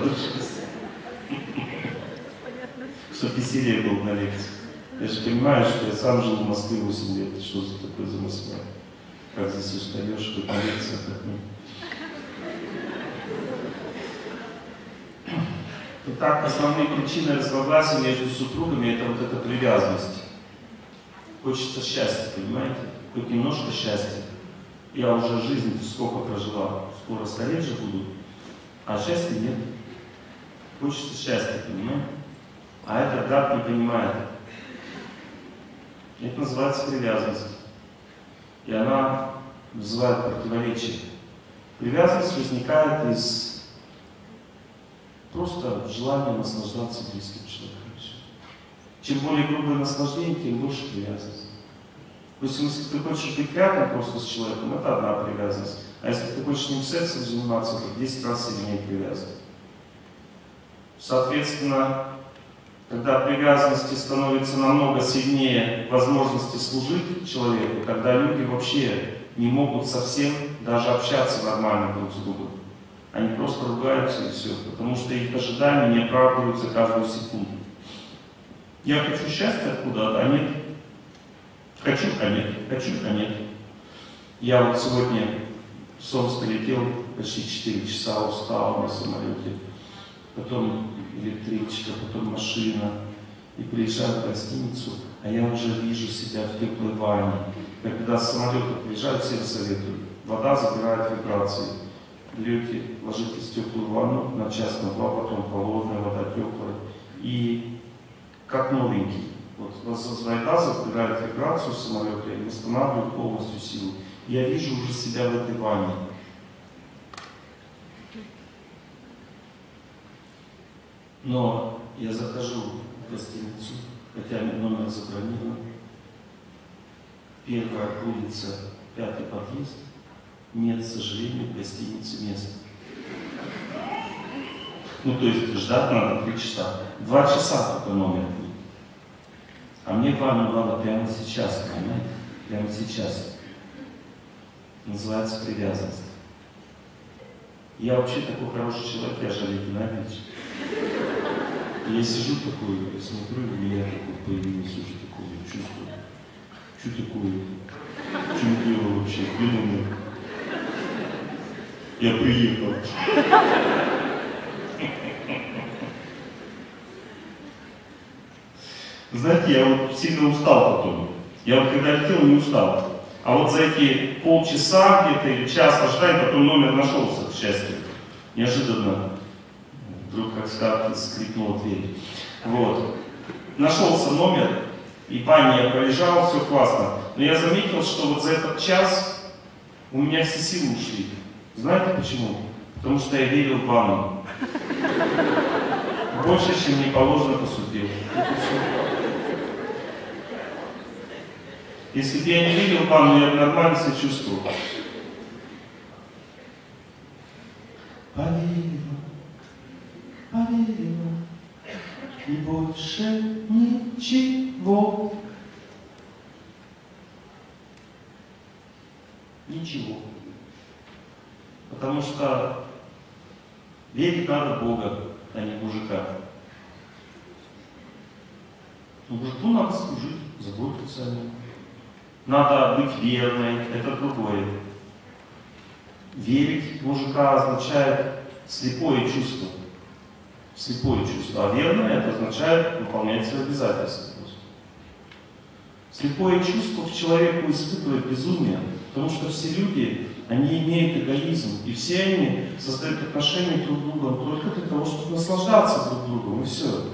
Чтобы веселее был на лекции. Я же понимаю, что я сам жил в Москве 8 лет. Что за такое за Москва? Как здесь устаешь, что на лекции отдохнуть. Итак, основные причины разногласий между супругами — это вот эта привязанность. Хочется счастья, понимаете? Хоть немножко счастья. Я уже жизнь сколько прожила, скоро стареть же буду, а счастья нет. Хочется счастья, понимаете? А этот гад не понимает. Это называется привязанность. И она вызывает противоречие. Привязанность возникает из просто желания наслаждаться близким человеком. Чем более грубое наслаждение, тем больше привязанность. То есть, если ты хочешь быть рядом просто с человеком, это одна привязанность. А если ты хочешь с ним сексом заниматься, то в 10 раз сильнее привязанность. Соответственно, когда привязанности становится намного сильнее возможности служить человеку, тогда люди вообще не могут совсем даже общаться нормально друг с другом. Они просто ругаются и все, потому что их ожидания не оправдываются каждую секунду. Я хочу счастья откуда-то, а нет. Хочу, а нет. Хочу, а нет. Я вот сегодня в Сомск летел почти 4 часа, устал на самолете. Потом электричка, потом машина. И приезжаю в гостиницу, а я уже вижу себя в теплой ванне. Когда с самолета приезжают, всем советую. Вода забирает вибрации. Берете, ложитесь в теплую ванну на час, на два, потом холодная вода, теплая. И как новенький. Вот вода забирает вибрацию самолета и восстанавливает полностью силу. Я вижу уже себя в этой ванне. Но я захожу в гостиницу, хотя номер забронирован. Первая улица, 5-й подъезд. Нет, к сожалению, в гостинице места. Ну, то есть ждать надо 3 часа. 2 часа только номер будет. А мне ванну надо прямо сейчас, понимаете? Прямо сейчас. Называется привязанность. Я вообще такой хороший человек, я же Олег Геннадьевич. Я сижу такой, смотрю, у меня такой появился уже такое чувство. Что такое? Что делаю вообще? Где номер? Я приехал. Знаете, я вот сильно устал потом. Я вот когда летел, не устал. А вот за эти полчаса где-то или час ожидания, потом номер нашелся, к счастью. Неожиданно. Вдруг, как сказать, скрипнула дверь. Вот. Нашелся номер, и в ванне я пролежал, все классно. Но я заметил, что вот за этот час у меня все силы ушли. Знаете почему? Потому что я верил в ванну. Больше, чем мне положено по судьбе. Если бы я не видел ванну, я бы нормально себя чувствовал. Поверила, поверила, и больше ничего. Ничего. Потому что верить надо в Бога, а не в мужика. Но мужику надо служить, заботиться о нем. Надо быть верной, это другое. Верить в мужика означает слепое чувство. Слепое чувство. А верное это означает выполнять свои обязательства. Слепое чувство к человеку испытывает безумие, потому что все люди, они имеют эгоизм, и все они создают отношения друг с другом только для того, чтобы наслаждаться друг другом, и все.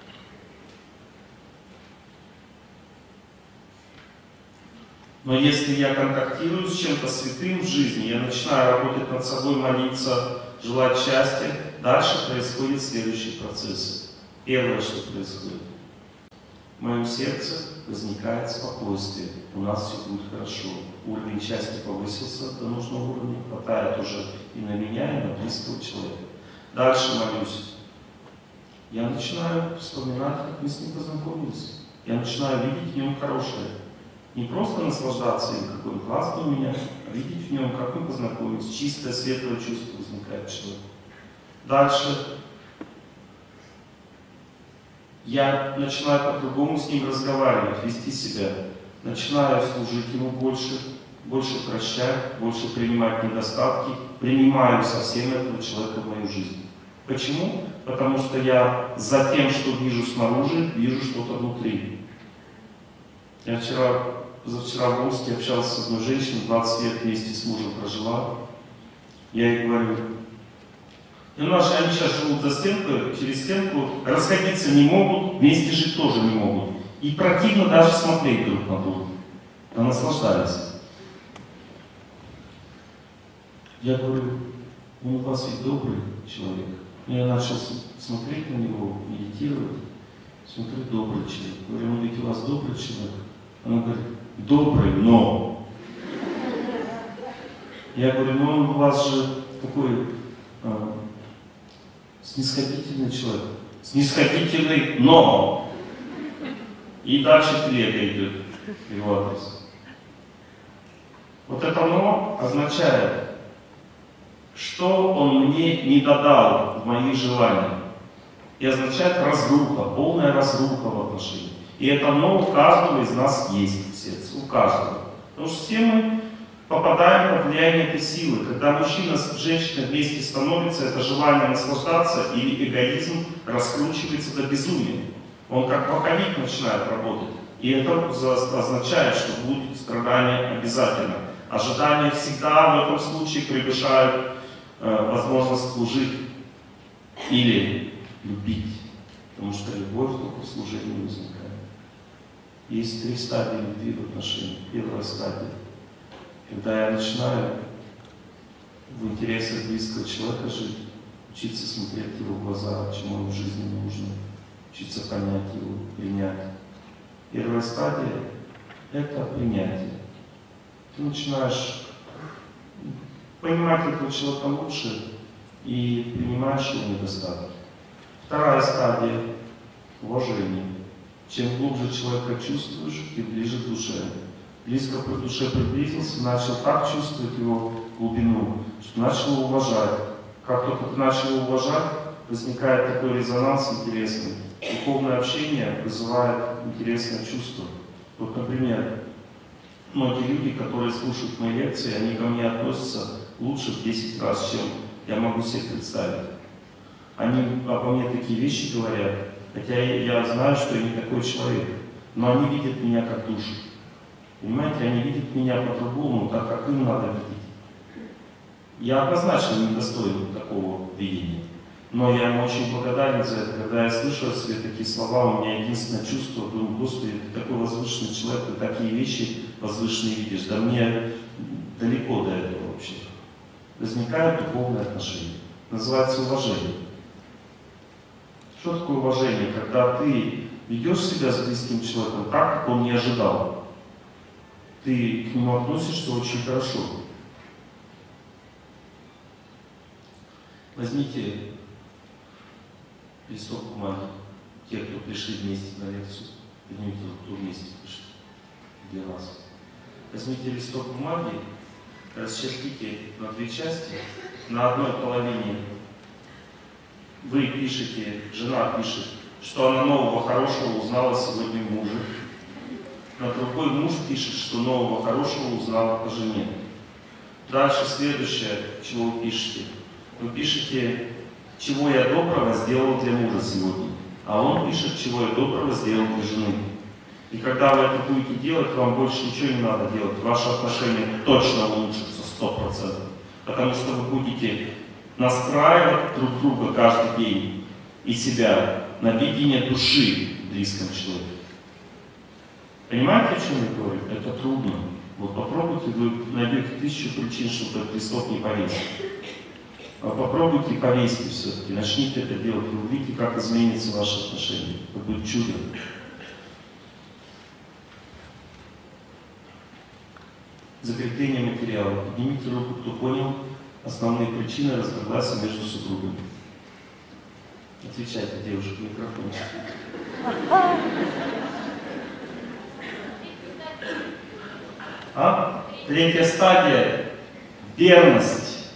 Но если я контактирую с чем-то святым в жизни, я начинаю работать над собой, молиться, желать счастья, дальше происходят следующие процессы. Первое, что происходит. В моем сердце возникает спокойствие, у нас все будет хорошо. Уровень счастья повысился до нужного уровня, хватает уже и на меня, и на близкого человека. Дальше молюсь. Я начинаю вспоминать, как мы с ним познакомились. Я начинаю видеть в нем хорошее. Не просто наслаждаться им, какой он классный у меня, а видеть в нем, как мы познакомились. Чистое, светлое чувство возникает в человеке. Дальше я начинаю по-другому с ним разговаривать, вести себя. Начинаю служить ему больше прощать, больше принимать недостатки, принимаю совсем этого человека в мою жизнь. Почему? Потому что я за тем, что вижу снаружи, вижу что-то внутри. Я позавчера в Омске общался с одной женщиной, 20 лет вместе с мужем прожила. Я ей говорю, и они сейчас живут за стенкой, через стенку, расходиться не могут, вместе жить тоже не могут. И противно даже смотреть друг на друга. Да наслаждались. Я говорю, он у вас ведь добрый человек. Я начал смотреть на него, медитировать. Смотрю, добрый человек. Говорю, ну ведь у вас добрый человек. Она говорит, добрый, но. Я говорю, ну он у вас же такой снисходительный человек. Снисходительный, но. И дальше телега идет, его адрес. Вот это но означает, что он мне не додал в моих желаниях. И означает разруха, полная разруха в отношениях. И это но у каждого из нас есть в сердце, у каждого. Потому что все мы попадаем под влияние этой силы. Когда мужчина с женщиной вместе становится, это желание наслаждаться или эгоизм раскручивается до безумия. Он как маховик начинает работать. И это означает, что будет страдание обязательно. Ожидания всегда в этом случае превышают возможность служить или любить. Потому что любовь только в служении возникает. Есть 3 стадии любви в отношениях. Первая стадия, когда я начинаю в интересах близкого человека жить, учиться смотреть в его глаза, чему ему в жизни нужно, учиться понять его, принять. Первая стадия – это принятие. Ты начинаешь понимать этого человека лучше и принимаешь его недостатки. Вторая стадия – уважение. Чем глубже человека чувствуешь, тем ближе к душе. Близко к душе приблизился, начал так чувствовать его глубину, что начал его уважать. Как только ты начал его уважать, возникает такой резонанс интересный. Духовное общение вызывает интересное чувство. Вот, например, многие люди, которые слушают мои лекции, они ко мне относятся лучше в 10 раз, чем я могу себе представить. Они обо мне такие вещи говорят, хотя я знаю, что я не такой человек, но они видят меня как душу. Понимаете, они видят меня по-другому, так как им надо видеть. Я однозначно не достоин такого видения. Но я ему очень благодарен за это. Когда я слышу от себе такие слова, у меня единственное чувство, думаю, Господи, ты такой возвышенный человек, ты такие вещи возвышенные видишь. Да мне далеко до этого вообще. Возникает духовное отношение. Называется уважение. Что такое уважение? Когда ты ведешь себя с близким человеком так, как он не ожидал. ты к нему относишься очень хорошо. Возьмите листок бумаги, те, кто пришли вместе на лекцию, поднимите руку, кто вместе пришли для нас. Возьмите листок бумаги, расчертите на две части, на одной половине вы пишете, жена пишет, что она нового хорошего узнала сегодня в муже. На другой муж пишет, что нового хорошего узнала по жене. Дальше следующее, чего вы пишете. Вы пишете, чего я доброго сделал для мужа сегодня. А он пишет, чего я доброго сделал для жены. И когда вы это будете делать, вам больше ничего не надо делать. Ваши отношения точно улучшатся 100%. Потому что вы будете настраивать друг друга каждый день и себя на видение души в близком человеке. Понимаете, о чем я говорю? Это трудно. Вот попробуйте, вы найдете 1000 причин, чтобы этот листок не повесить. А попробуйте повесить все-таки, начните это делать, вы увидите, как изменится ваше отношение. Это будет чудо. Закрепление материала. Поднимите руку, кто понял основные причины разногласия между супругами. Отвечайте, девушка, в микрофон. Третья стадия. Верность.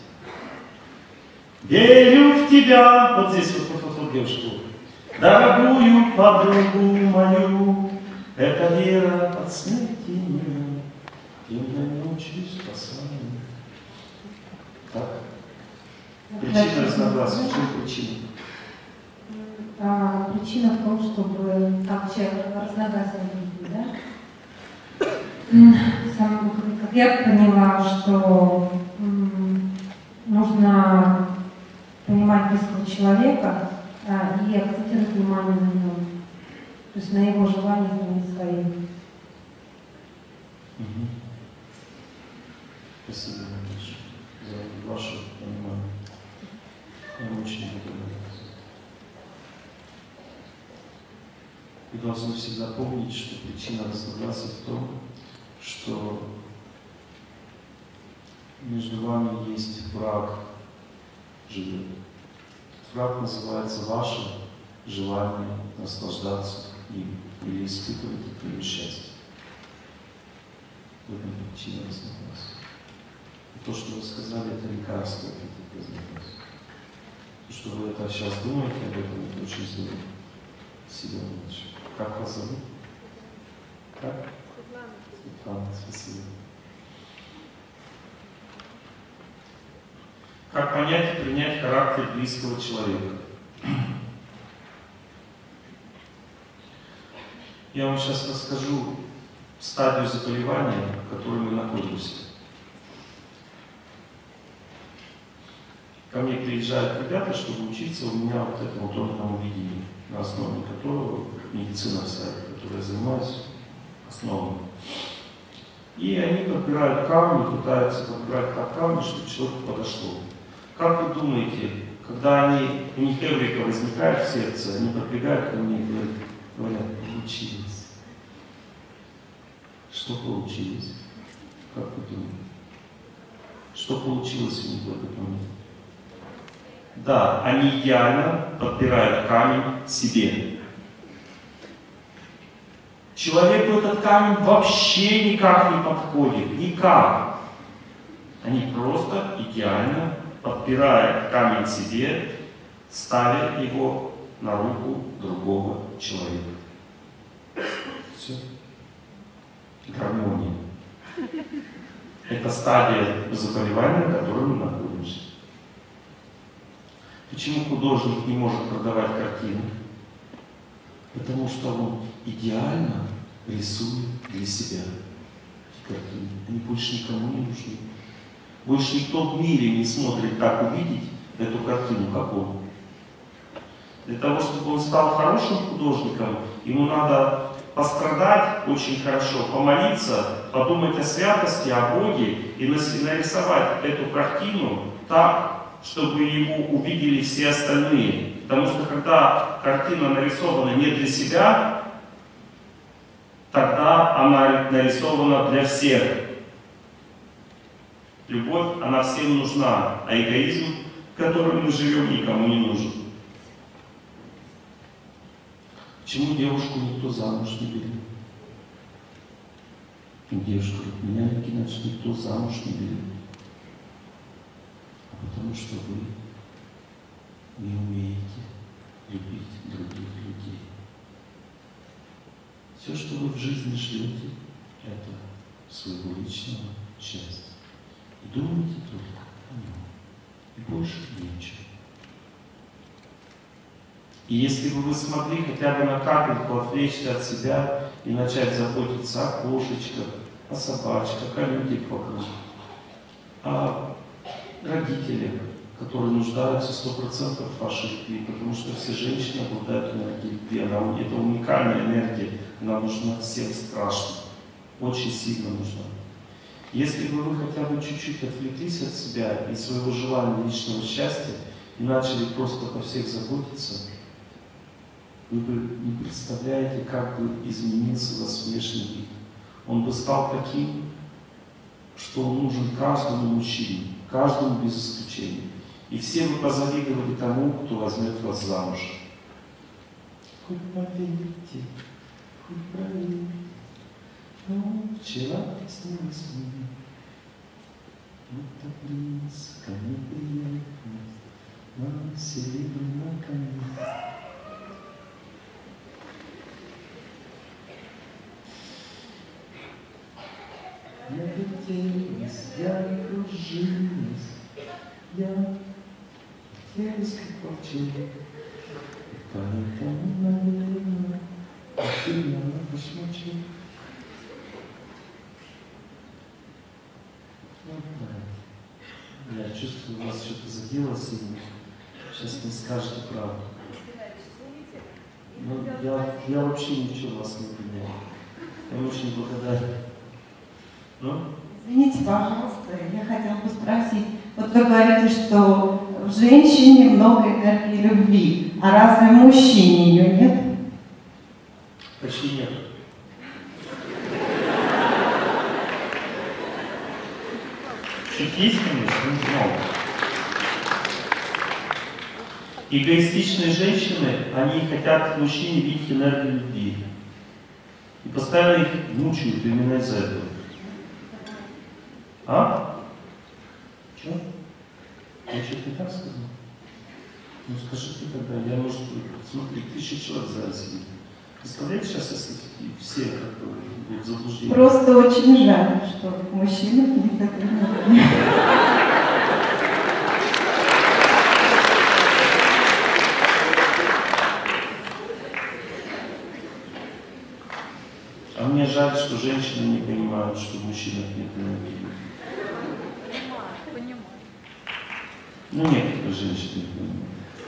Верю в тебя. Вот здесь вот девушка. Дорогую подругу мою, эта вера от смерти меня, темной ночью спасает. Так. Причина разногласия. В чем причина? Причина в том, чтобы там человек разногласия не было, да? Как я поняла, что нужно понимать близкого человека и акцентировать внимание на нем, то есть на его желаниях, а не своих. Спасибо большое за ваше понимание. Я очень благодарен. Вы должны всегда помнить, что причина разногласия в том, что между вами есть враг живет. Враг называется ваше желание наслаждаться им или испытывать от него счастье. В этом причина разногласия. И то, что вы сказали, это лекарство от этих разногласий. То, что вы это сейчас думаете об этом, это очень здорово. Спасибо вам большое. Как вас зовут? Как? Светлана, спасибо. Как понять и принять характер близкого человека? Я вам сейчас расскажу стадию заболевания, в которой мы находимся. Ко мне приезжают ребята, чтобы учиться у меня вот этому тонкому видению, на основе которого медицина вся, которой я занимаюсь, основами. И они подбирают камни, пытаются подбирать так камни, чтобы человеку подошло. Как вы думаете, когда у них эврика возникает в сердце, они подбегают ко мне и говорят, получилось. Что получилось? Как вы думаете? Что получилось у них в этот момент? Да, они идеально подбирают камень себе. Человеку этот камень вообще никак не подходит. Никак. Они просто идеально подбирают камень себе, ставя его на руку другого человека. Все. Гармония. Это стадия заболевания, в которой мы находимся. Почему художник не может продавать картины? Потому что он идеально рисует для себя эти картины. Они больше никому не нужны. Больше никто в мире не смотрит так увидеть эту картину, как он. Для того, чтобы он стал хорошим художником, ему надо пострадать очень хорошо, помолиться, подумать о святости, о Боге и нарисовать эту картину так, чтобы его увидели все остальные. Потому что когда картина нарисована не для себя, тогда Красота, она нарисована для всех. Любовь, она всем нужна, а эгоизм, в котором мы живем, никому не нужен. Почему девушку никто замуж не берет? Девушка говорит, меня, Геннадьевич, никто замуж не берет. А потому что вы не умеете любить других людей. Все, что вы в жизни ждете, это своего личного счастья. И думайте только о нем. И больше нечего. И если бы вы смогли хотя бы на капельку отвлечься от себя и начать заботиться о кошечках, о собачках, о людях вокруг, о родителях, которые нуждаются 100% в вашей любви, потому что все женщины обладают энергией любви, это уникальная энергия, она нужна всем страшно, очень сильно нужна. Если бы вы хотя бы чуть-чуть отвлеклись от себя и своего желания личного счастья и начали просто обо всех заботиться, вы бы не представляете, как бы изменился ваш внешний вид. Он бы стал таким, что он нужен каждому мужчине, каждому без исключения. И все бы позавидовали тому, кто возьмет вас замуж. Хоть поверьте, хоть проверьте, но вчера приснилось мне, вот так близко неприятно, на серебряном коне. Я вертелась, я кружилась, я вертелась, как волчонок. Поэтому, наверное, сильно на башмачок. Я чувствую, у вас что-то задело сильно. Сейчас не скажете правду. Но я вообще ничего вас не понимаю. Я очень благодарен. Ну? Извините, пожалуйста, я хотела бы спросить. Вот вы говорите, что в женщине много энергии любви, а разве в мужчине ее нет? Почти нет. Чуть есть, конечно, но много. Эгоистичные женщины, они хотят в мужчине видеть энергию любви. И постоянно их мучают именно из-за этого. А? Что? Я что-то не так сказал? Ну скажите тогда, я, может, смотри, 1000 человек в зале сидит. Представляете, сейчас, если все как бы будут заблуждения? Просто очень жаль, что в мужчинах нет такой энергии. А мне жаль, что женщины не понимают, что в мужчинах нет энергии. Ну, некоторые женщины не понимают.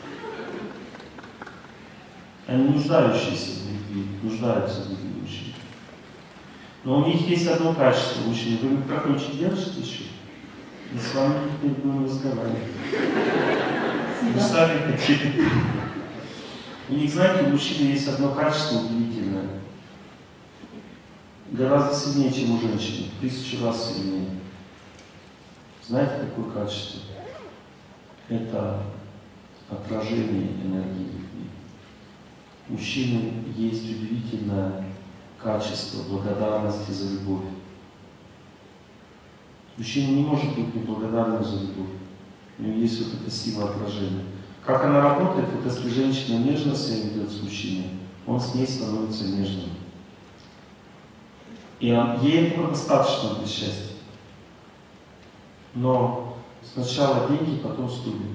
Они нуждающиеся в любви, нуждаются в любви мужчин. Но у них есть одно качество мужчин. Вы микрофончик держите еще? Мы с вами теперь будем разговаривать. Вы сами хотите. У них, знаете, у мужчины есть одно качество удивительное. Гораздо сильнее, чем у женщины. 1000 раз сильнее. Знаете, какое качество? Это отражение энергии любви. У мужчины есть удивительное качество благодарности за любовь. Мужчина не может быть неблагодарным за любовь. У него есть вот эта сила отражения. Как она работает, вот если женщина нежно себя ведет с мужчиной, он с ней становится нежным. И ей этого достаточно для счастья. Но сначала деньги, потом студия.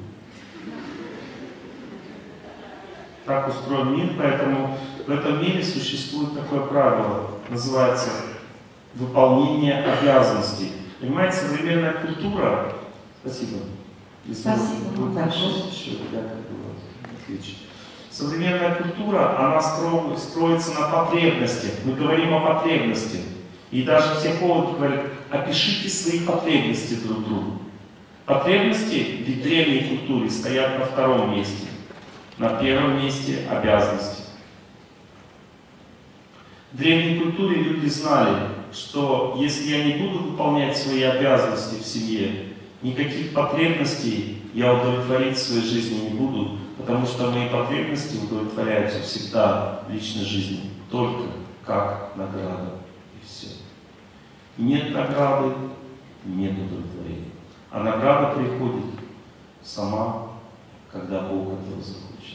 Так устроен мир, поэтому в этом мире существует такое правило, называется выполнение обязанностей. Понимаете, современная культура... Спасибо. Спасибо. Еще, я отвечу. Современная культура, она строится на потребностях. Мы говорим о потребностях. И даже психологи говорят, опишите свои потребности друг другу. Потребности в древней культуре стоят на втором месте. На первом месте обязанности. В древней культуре люди знали, что если я не буду выполнять свои обязанности в семье, никаких потребностей я удовлетворить в своей жизни не буду, потому что мои потребности удовлетворяются всегда в личной жизни, только как награда. И все. Нет награды, нет удовлетворения. А награда приходит сама, когда Бог этого захочет.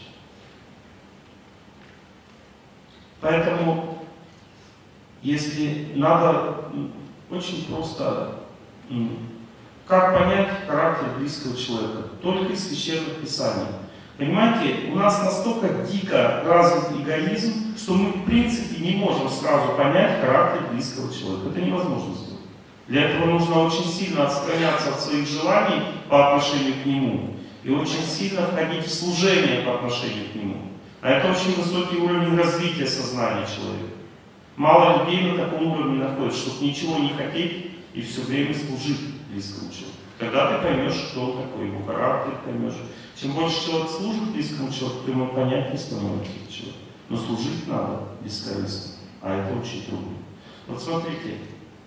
Поэтому, если надо, очень просто, как понять характер близкого человека? Только из священных писаний. Понимаете, у нас настолько дико развит эгоизм, что мы в принципе не можем сразу понять характер близкого человека. Это невозможно сделать. Для этого нужно очень сильно отстраняться от своих желаний по отношению к нему и очень сильно входить в служение по отношению к нему. А это очень высокий уровень развития сознания человека. Мало людей на таком уровне находится, чтобы ничего не хотеть и все время служить близкому человеку. Когда ты поймешь, кто он такой, его характер поймешь. Чем больше человек служит близкому человеку, тем он понятнее становится человек. Но служить надо бескорыстно, а это очень трудно. Вот смотрите,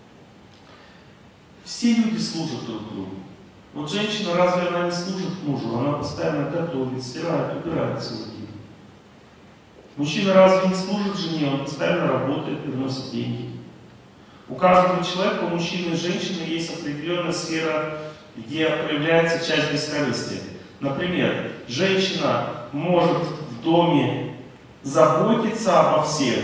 все люди служат друг другу. Вот женщина, разве она не служит мужу? Она постоянно готовит, стирает, убирает целый день. Мужчина разве не служит жене? Он постоянно работает, приносит деньги. У каждого человека, у мужчины и женщины, есть определенная сфера, где проявляется часть бескорыстия. Например, женщина может в доме заботиться обо всех,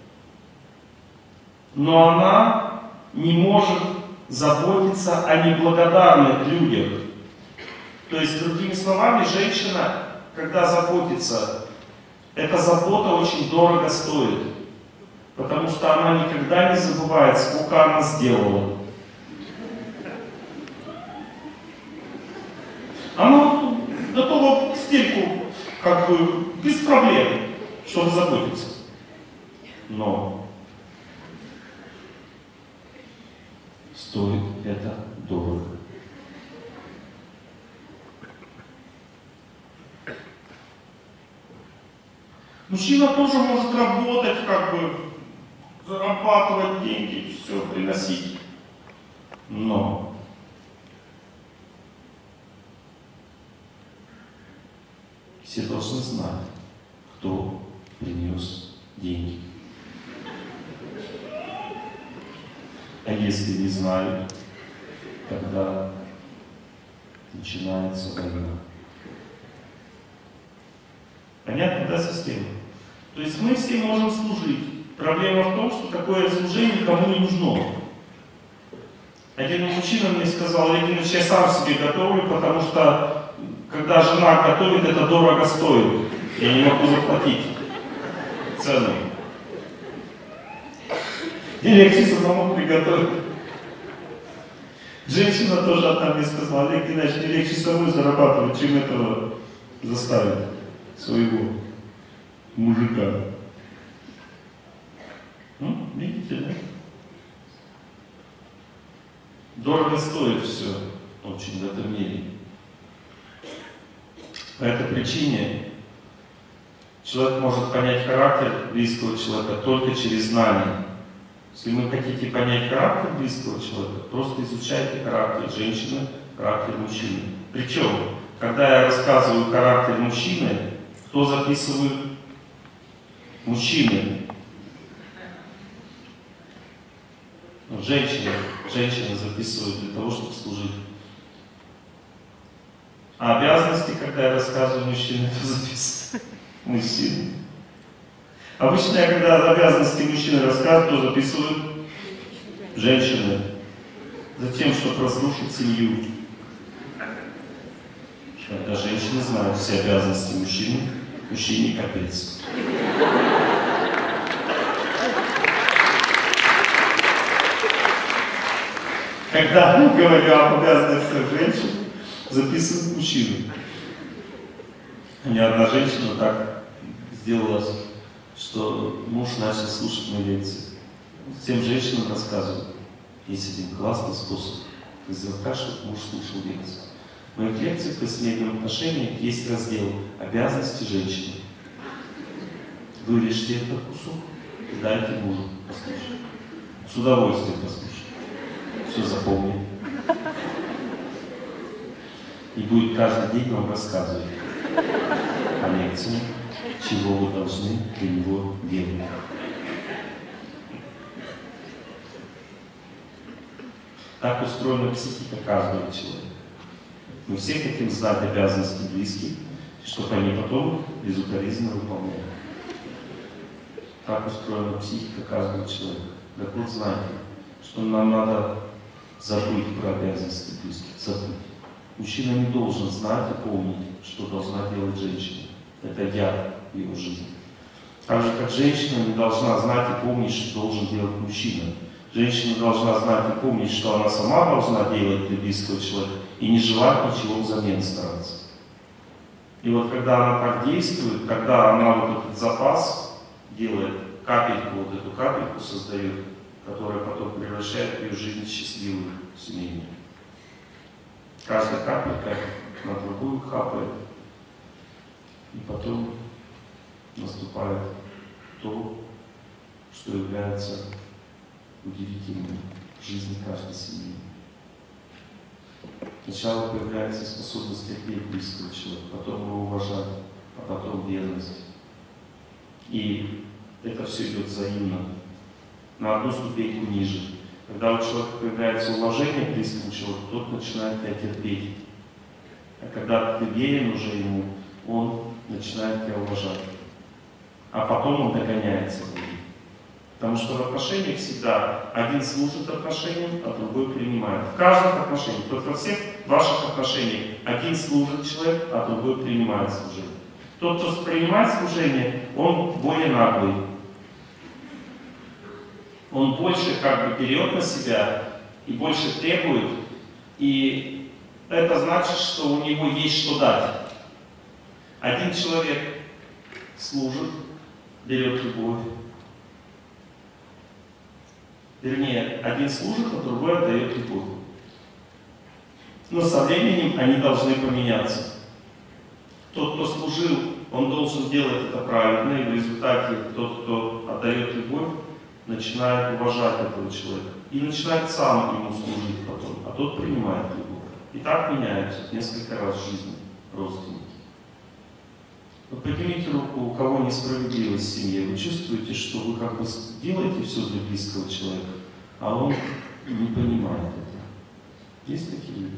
но она не может заботиться о неблагодарных людях. То есть, другими словами, женщина, когда заботится, эта забота очень дорого стоит. Потому что она никогда не забывает, сколько она сделала. Она готова к стельку, как бы, без проблем, чтобы заботиться. Но стоит это дорого. Мужчина тоже может работать, как бы, зарабатывать деньги, все приносить. Но все должны знать, кто принес деньги. А если не знают, тогда начинается война. Понятно, да, система? То есть мы все можем служить. Проблема в том, что такое служение никому не нужно. Один мужчина мне сказал: Леонид, я сам себе готовлю, потому что когда жена готовит, это дорого стоит. Я не могу заплатить цену. И легче самому приготовить. Женщина тоже одна мне сказала: Олег Геннадьевич, мне легче самой зарабатывать, чем этого заставить своего мужика. Ну, видите, да? Дорого стоит все очень в этом мире. По этой причине человек может понять характер близкого человека только через знание. Если вы хотите понять характер близкого человека, просто изучайте характер женщины, характер мужчины. Причем, когда я рассказываю характер мужчины, кто записывает? Мужчины. Женщины записывают для того, чтобы служить. А обязанности, когда я рассказываю мужчине, то записывают мужчины. Обычно я, когда обязанности мужчины рассказываю, то записывают женщины. Затем, чтобы разрушить семью. Когда женщины знают все обязанности мужчины, мужчине капец. Когда я говорю об обязанностях женщин, записывают мужчину. Ни одна женщина так сделала, что муж начал слушать мои лекции. Всем женщинам рассказываю. Есть один классный способ сделать так, чтобы муж слушал лекции. В моих лекциях по семейным отношениям есть раздел «Обязанности женщины». Вырежьте этот кусок Дайте мужу послушать. С удовольствием послушать. Все запомнит. И будет каждый день вам рассказывать о лекции, чего вы должны для него делать. Так устроена психика каждого человека. Мы все хотим знать обязанности близких, чтобы они потом безукоризненно выполняли. Так устроена психика каждого человека. Так вот знайте, что нам надо забыть про обязанности близких, забыть. Мужчина не должен знать и помнить, что должна делать женщина. Это яд в его жизни. Так же, как женщина не должна знать и помнить, что должен делать мужчина. Женщина должна знать и помнить, что она сама должна делать для близкого человека и не желать ничего взамен стараться. И вот когда она так действует, когда она вот этот запас делает, капельку, вот эту капельку создает, которая потом превращает ее жизнь в счастливую семейную. Каждая капелька на другую капает, и потом наступает то, что является удивительным в жизни каждой семьи. Сначала появляется способность терпеть близкого человека, потом его уважать, а потом верность. И это все идет взаимно, на одну ступеньку ниже. Когда у человека появляется уважение к близкому человеку, тот начинает тебя терпеть. А когда ты верен уже ему, он начинает тебя уважать. А потом он догоняется. Потому что в отношениях всегда один служит отношениям, а другой принимает. В каждых отношениях, то есть во всех ваших отношениях, один служит человек, а другой принимает служение. Тот, кто принимает служение, он более наглый. Он больше как бы берет на себя и больше требует. И это значит, что у него есть что дать. Один человек служит, берет любовь. Вернее, один служит, а другой отдает любовь. Но со временем они должны поменяться. Тот, кто служил, он должен делать это правильно, и в результате тот, кто отдает любовь, начинает уважать этого человека. И начинает сам ему служить потом, а тот принимает любовь. И так меняются несколько раз в жизни родственники. Вот поднимите руку, у кого несправедливость в семье. Вы чувствуете, что вы как бы делаете все для близкого человека, а он не понимает это. Есть такие люди?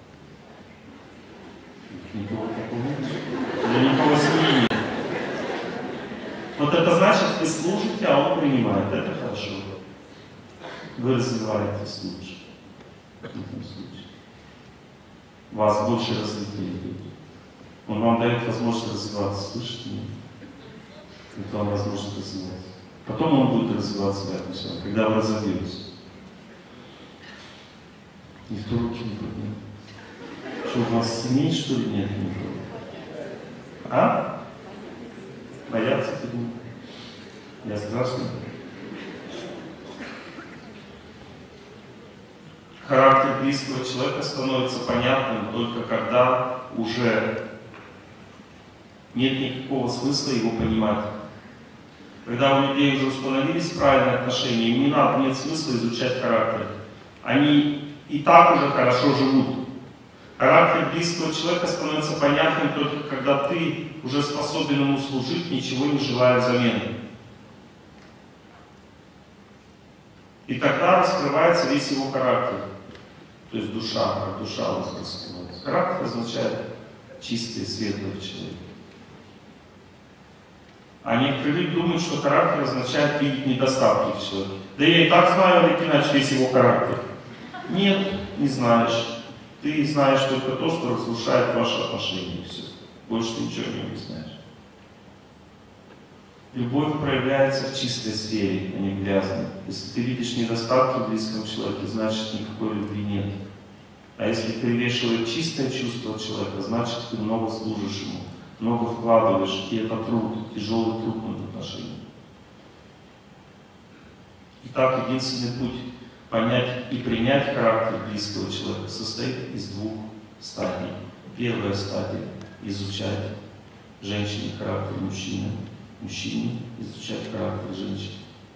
Никого такого нет? Или никого семьи нет? Вот это значит, вы служите, а он принимает. Это хорошо. Вы развиваетесь лучше. В этом случае. Вас больше развития идет. Он вам дает возможность развиваться, слышите меня? Это вам возможность развиваться. Потом он будет развиваться рядом с вами, когда вы разовьетесь. Никто руки не поднял. Что, у вас семей, что ли, нет никого? А? Боятся поднимать? Я страшный. Характер близкого человека становится понятным только когда уже нет никакого смысла его понимать. Когда у людей уже установились правильные отношения, им не надо, нет смысла изучать характер. Они и так уже хорошо живут. Характер близкого человека становится понятным только когда ты уже способен ему служить, ничего не желая взамен. И тогда раскрывается весь его характер. То есть душа, как душа у нас раскрывается. Характер означает чистое, светлое в человеке. А некоторые люди думают, что характер означает видеть недостатки в человеке. Да я и так знаю, Олег Геннадьевич, весь его характер. Нет, не знаешь. Ты знаешь только то, что разрушает ваши отношения. Все. Больше ты ничего не знаешь. Любовь проявляется в чистой сфере, а не в грязной. Если ты видишь недостатки в близком человеке, значит никакой любви нет. А если перевешивает чистое чувство человека, значит ты много служишь ему, много вкладываешь, и это труд, тяжелый труд над отношением. Итак, единственный путь понять и принять характер близкого человека состоит из двух стадий. Первая стадия – изучать женщине характер мужчины, мужчине изучать характер женщины.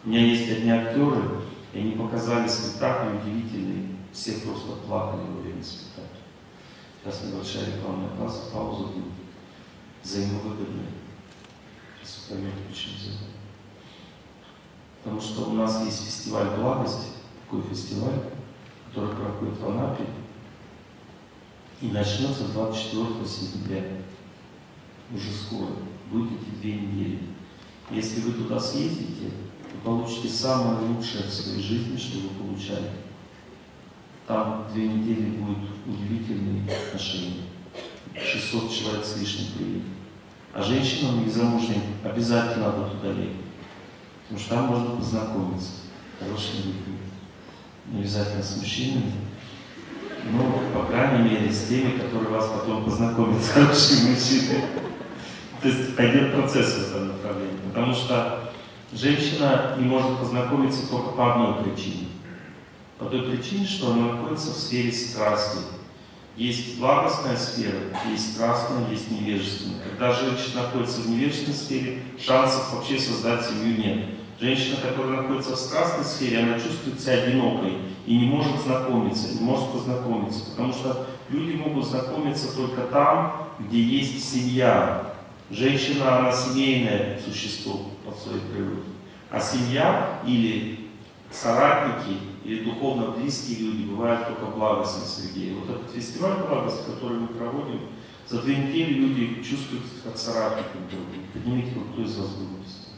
У меня есть одни актеры, и они показали спектакль удивительный. Все просто плакали во время спектакля. Сейчас небольшая рекламная пауза будет. Взаимовыгодная. Сейчас вы поймете, почему взаимовыгодная. Потому что у нас есть фестиваль «Благость», такой фестиваль, который проходит в Анапе и начнется 24 сентября. Уже скоро. Будет идти 2 недели. Если вы туда съездите, вы получите самое лучшее в своей жизни, что вы получали. Там 2 недели будут удивительные отношения. 600 человек с лишним приедет. А женщинам незамужним обязательно надо туда ехать. Потому что там можно познакомиться с хорошими людьми. Не обязательно с мужчинами, но, по крайней мере, с теми, которые вас потом познакомят с хорошими мужчинами. То есть пойдет процесс в этом направлении. Потому что женщина не может познакомиться только по одной причине. По той причине, что она находится в сфере страсти. Есть благостная сфера, есть страстная, есть невежественная. Когда женщина находится в невежественной сфере, шансов вообще создать семью нет. Женщина, которая находится в страстной сфере, она чувствует себя одинокой и не может знакомиться, не может познакомиться. Потому что люди могут знакомиться только там, где есть семья. Женщина, она семейное существо по своей природе. А семья или соратники, или духовно близкие люди бывают только в благостной среде. И вот этот фестиваль благости, который мы проводим, за 2 недели люди чувствуют как соратники друг друга. Поднимите руку, кто из вас был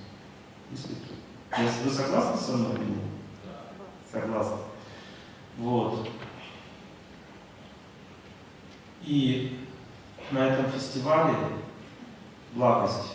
в Вы согласны со мной или нет? Согласны. Вот. И на этом фестивале благости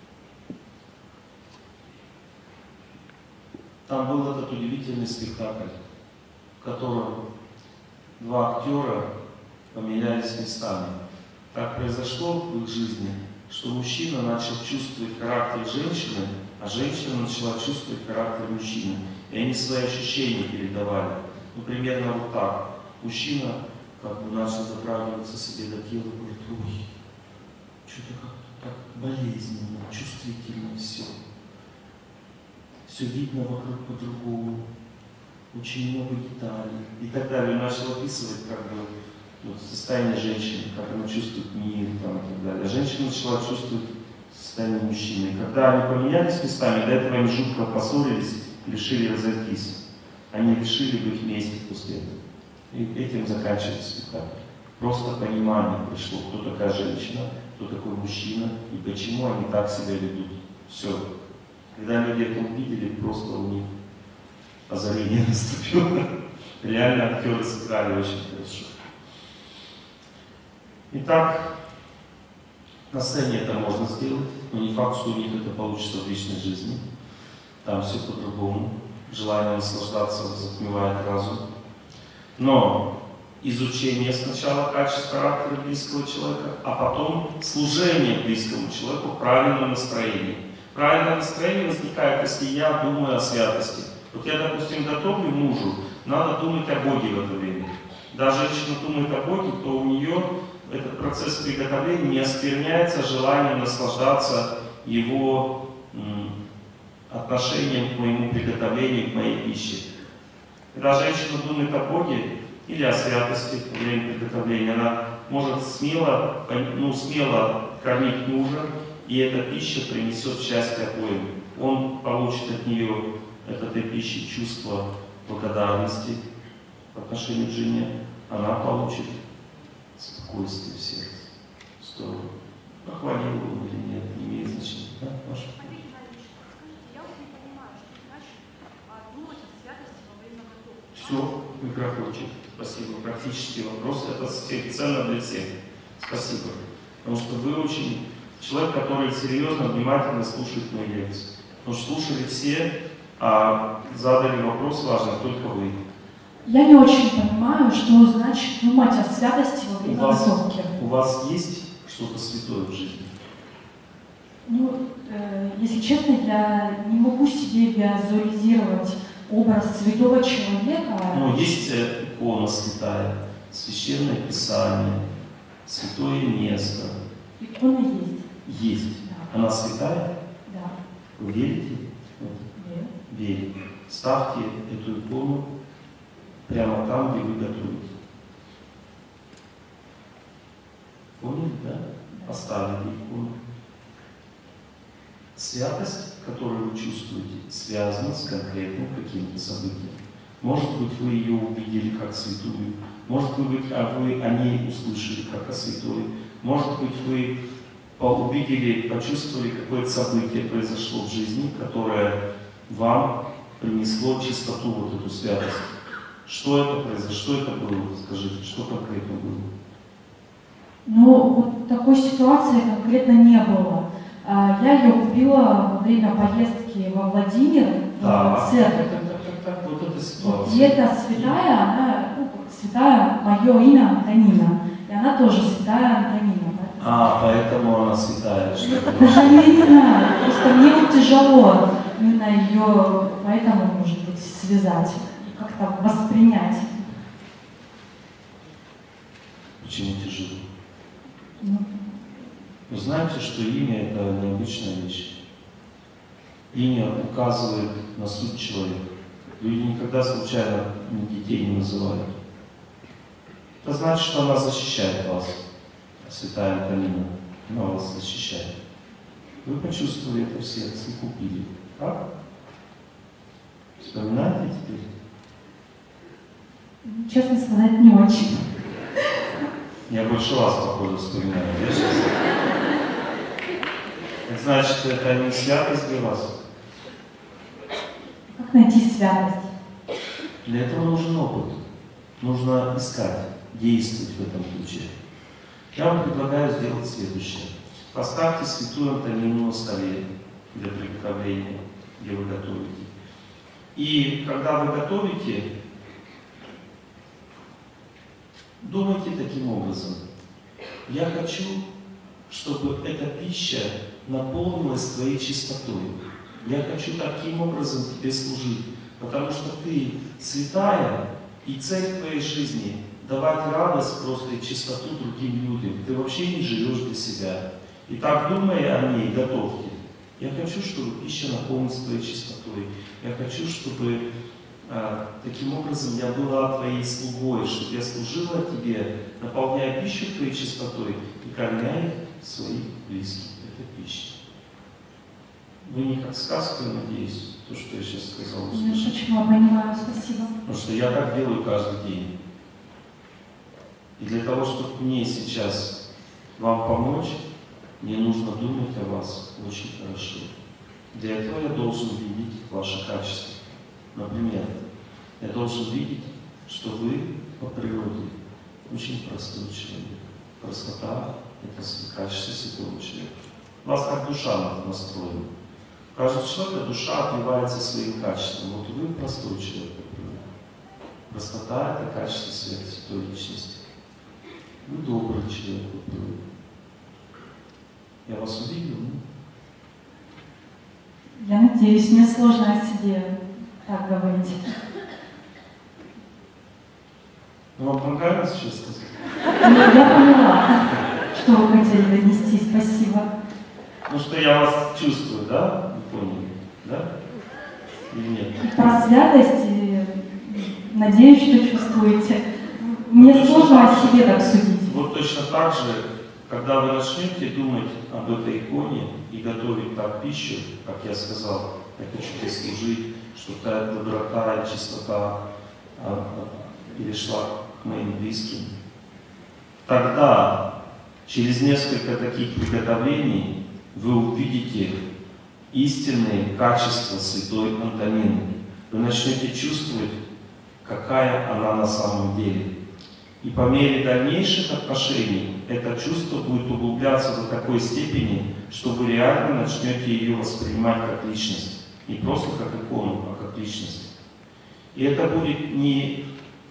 там был этот удивительный спектакль, в котором 2 актера поменялись местами. Так произошло в их жизни, что мужчина начал чувствовать характер женщины, а женщина начала чувствовать характер мужчины. И они свои ощущения передавали. Ну, примерно вот так. Мужчина как бы начал затрагиваться себе до тела, говорит, ой, что-то как-то так болезненно, чувствительно все. Все видно вокруг по-другому, очень много деталей и так далее. Он начал описывать как бы вот, состояние женщины, как она чувствует мир там, и так далее. А женщина начала чувствовать состояние мужчины. И когда они поменялись местами, до этого они жутко поссорились, решили разойтись. Они решили быть вместе после этого. И этим заканчивается спектакль. Просто понимание пришло, кто такая женщина, кто такой мужчина и почему они так себя ведут. Все. Когда люди это увидели, просто у них озарение наступило. Реально актеры сыграли очень хорошо. Итак, на сцене это можно сделать, но не факт, что у них это получится в личной жизни. Там все по-другому. Желание наслаждаться затмевает разум. Но изучение сначала качеств характера близкого человека, а потом служение близкому человеку в правильном настроении. Правильное настроение возникает, если я думаю о святости. Вот я, допустим, готовлю мужу, надо думать о Боге в это время. Даже женщина думает о Боге, то у нее этот процесс приготовления не оскверняется желанием наслаждаться его отношением к моему приготовлению, к моей пище. Когда женщина думает о Боге или о святости во время приготовления, она может смело кормить мужа, и эта пища принесет счастье обоим. Он получит от нее, от этой пищи, чувство благодарности по отношению к жене. Она получит спокойствие в сердце. Что похвалил он или нет, не имеет значения. Да, Маша? Все, микрофончик. Спасибо. Практический вопрос. Это ценно для всех. Спасибо. Потому что вы очень человек, который серьезно, внимательно слушает мои лекции. Потому что слушали все, а задали вопрос важный только вы. Я не очень понимаю, что значит думать о святости во время готовки. У вас есть что-то святое в жизни? Ну, если честно, я не могу себе визуализировать образ святого человека. Ну, есть икона святая, священное писание, святое место. Икона есть. Есть. Да. Она святая? Да. Вы верите? Вере. Ставьте эту икону прямо там, где вы готовите. Поняли, да? Поставили икону. Святость, которую вы чувствуете, связана с конкретным каким-то событием. Может быть, вы ее увидели как святую, может быть, вы о ней услышали как о святой, может быть, вы увидели, почувствовали, какое-то событие произошло в жизни, которое вам принесло чистоту, вот эту святость. Что это произошло, что это было? Скажите, что конкретно было? Ну, вот такой ситуации конкретно не было. Я ее купила во время поездки во Владимир, в церковь. Вот эта ситуация. И эта святая, она, святая, мое имя Антонина. И она тоже святая Антонина. Поэтому она святая. Даже я не знаю, просто мне вот тяжело именно ее, поэтому, может быть, связать и как-то воспринять. Почему тяжело? Ну, Вы знаете, что имя — это необычная вещь. Имя указывает на суть человека. Люди никогда случайно детей не называют. Это значит, что она защищает вас. Святая Антонина, она вас защищает. Вы почувствовали это в сердце и купили. Так? Вспоминаете теперь? честно сказать, не очень. Я больше вас, походу, вспоминаю. Я сейчас... Это значит, это не святость для вас? Как найти святость? Для этого нужен опыт. Нужно искать, действовать в этом ключе. Я вам предлагаю сделать следующее. Поставьте святую Антонину на столе для приготовления, где вы готовите. И когда вы готовите, думайте таким образом. Я хочу, чтобы эта пища наполнилась твоей чистотой. Я хочу таким образом тебе служить, потому что ты святая, и цель твоей жизни — давать радость просто и чистоту другим людям. Ты вообще не живешь для себя. И так, думая о ней, готовьте. Я хочу, чтобы пища наполнилась твоей чистотой. Я хочу, чтобы таким образом я была твоей слугой, чтобы я служила тебе, наполняя пищу твоей чистотой и кормя своих близких этой пищей. Вы не как сказку, я надеюсь, то, что я сейчас сказал. Я почему понимаю, спасибо. Потому что я так делаю каждый день. И для того, чтобы мне сейчас вам помочь, мне нужно думать о вас очень хорошо. Для этого я должен видеть ваши качества. Например, я должен видеть, что вы по природе очень простой человек. Простота — это качество святого человека. У вас как душа настроена. У каждого человека душа отливается своим качеством. Вот вы простой человек. Простота — это качество святой личности. Вы добрый человек. Я вас увидел, Я надеюсь, мне сложно о себе так говорить. Ну, вам понравилось, что сказать? Я поняла, что вы хотели донести. Спасибо. Ну, что я вас чувствую, да? Вы поняли, да? Или нет? И про святость, и надеюсь, что чувствуете. Мне сложно о себе так судить. Вот точно так же, когда вы начнете думать об этой иконе и готовить так пищу, как я сказал, я хочу тебе служить, чтобы та доброта и чистота перешла к моим близким, тогда через несколько таких приготовлений вы увидите истинные качества святой Антонины. Вы начнете чувствовать, какая она на самом деле. И по мере дальнейших отношений это чувство будет углубляться до такой степени, что вы реально начнете ее воспринимать как личность. Не просто как икону, а как личность. И это будет не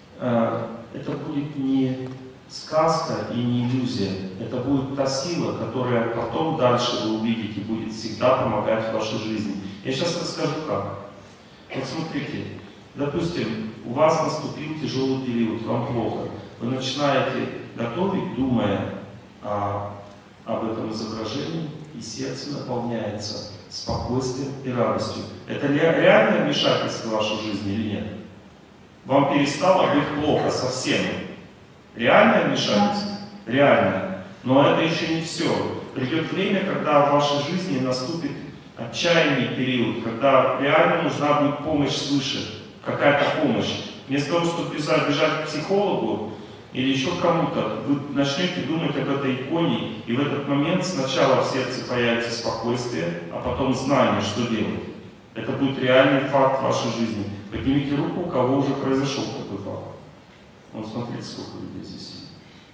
сказка и не иллюзия. Это будет та сила, которая потом дальше вы увидите, будет всегда помогать в вашей жизни. Я сейчас расскажу как. Вот смотрите, допустим, у вас наступил тяжелый период, вам плохо. Вы начинаете готовить, думая об этом изображении, и сердце наполняется спокойствием и радостью. Это реальное вмешательство в вашу жизнь или нет? Вам перестало быть плохо совсем. Реальное вмешательство? Реальное. Но это еще не все. Придет время, когда в вашей жизни наступит отчаянный период, когда реально нужна будет помощь свыше, какая-то помощь. Вместо того, чтобы бежать к психологу или еще кому-то, вы начнете думать об этой иконе, и в этот момент сначала в сердце появится спокойствие, а потом знание, что делать. Это будет реальный факт в вашей жизни. Поднимите руку, у кого уже произошел такой факт. Вот смотрите, сколько людей здесь есть.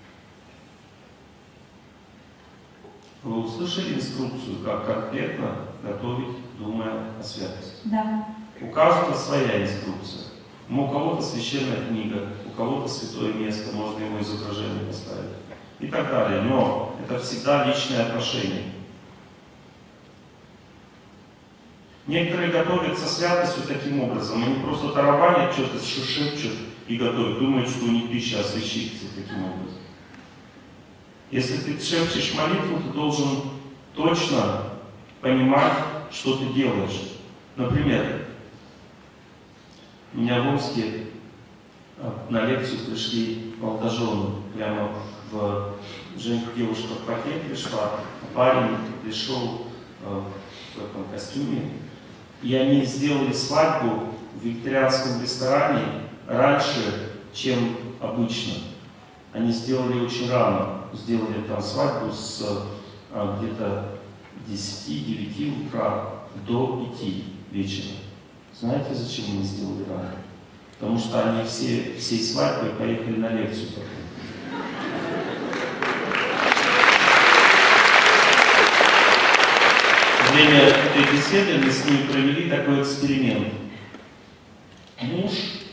Вы услышали инструкцию, как конкретно готовить, думая о святости? Да. У каждого своя инструкция. У кого-то священная книга, у кого-то святое место, можно его изображение поставить. И так далее. Но это всегда личное отношение. Некоторые готовят со святостью таким образом. Они просто тарабанят, что-то шепчут и готовят. Думают, что у них пища освящится таким образом. Если ты шепчешь молитву, ты должен точно понимать, что ты делаешь. Например, у меня в Омске на лекцию пришли молодожены. Прямо девушка в пакет пришла, а парень пришел в этом костюме. И они сделали свадьбу в викторианском ресторане раньше, чем обычно. Они сделали очень рано. Сделали там свадьбу с где-то 10-9 утра до 5 вечера. Знаете, зачем они сделали рано? Потому что они всей свадьбой поехали на лекцию потом. Во время этой беседы мы с ними провели такой эксперимент. Муж,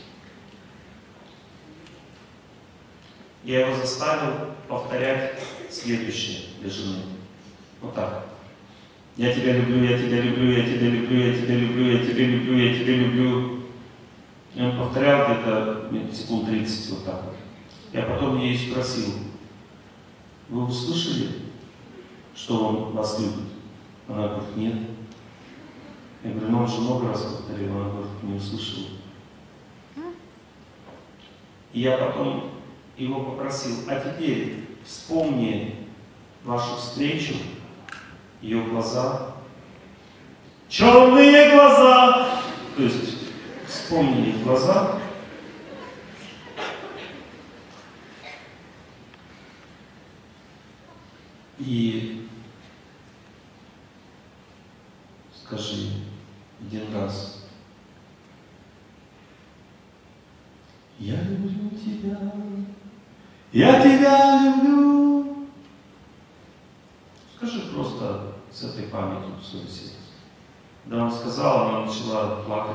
я его заставил повторять следующее для жены. Вот так. Я тебя люблю, я тебя люблю, я тебя люблю, я тебя люблю, я тебя люблю, я тебя люблю. И он повторял где-то секунд 30 вот так вот. Я потом ее спросил: вы услышали, что он вас любит? Она говорит: нет. Я говорю: ну он же много раз повторил. Она говорит: не услышал. И я потом его попросил: а теперь вспомни вашу встречу, ее глаза, черные глаза, то есть вспомни их глаза, и скажи один раз: я люблю тебя, я тебя люблю. Скажи просто с этой памятью в свое сердце. Да, он сказал, она начала плакать.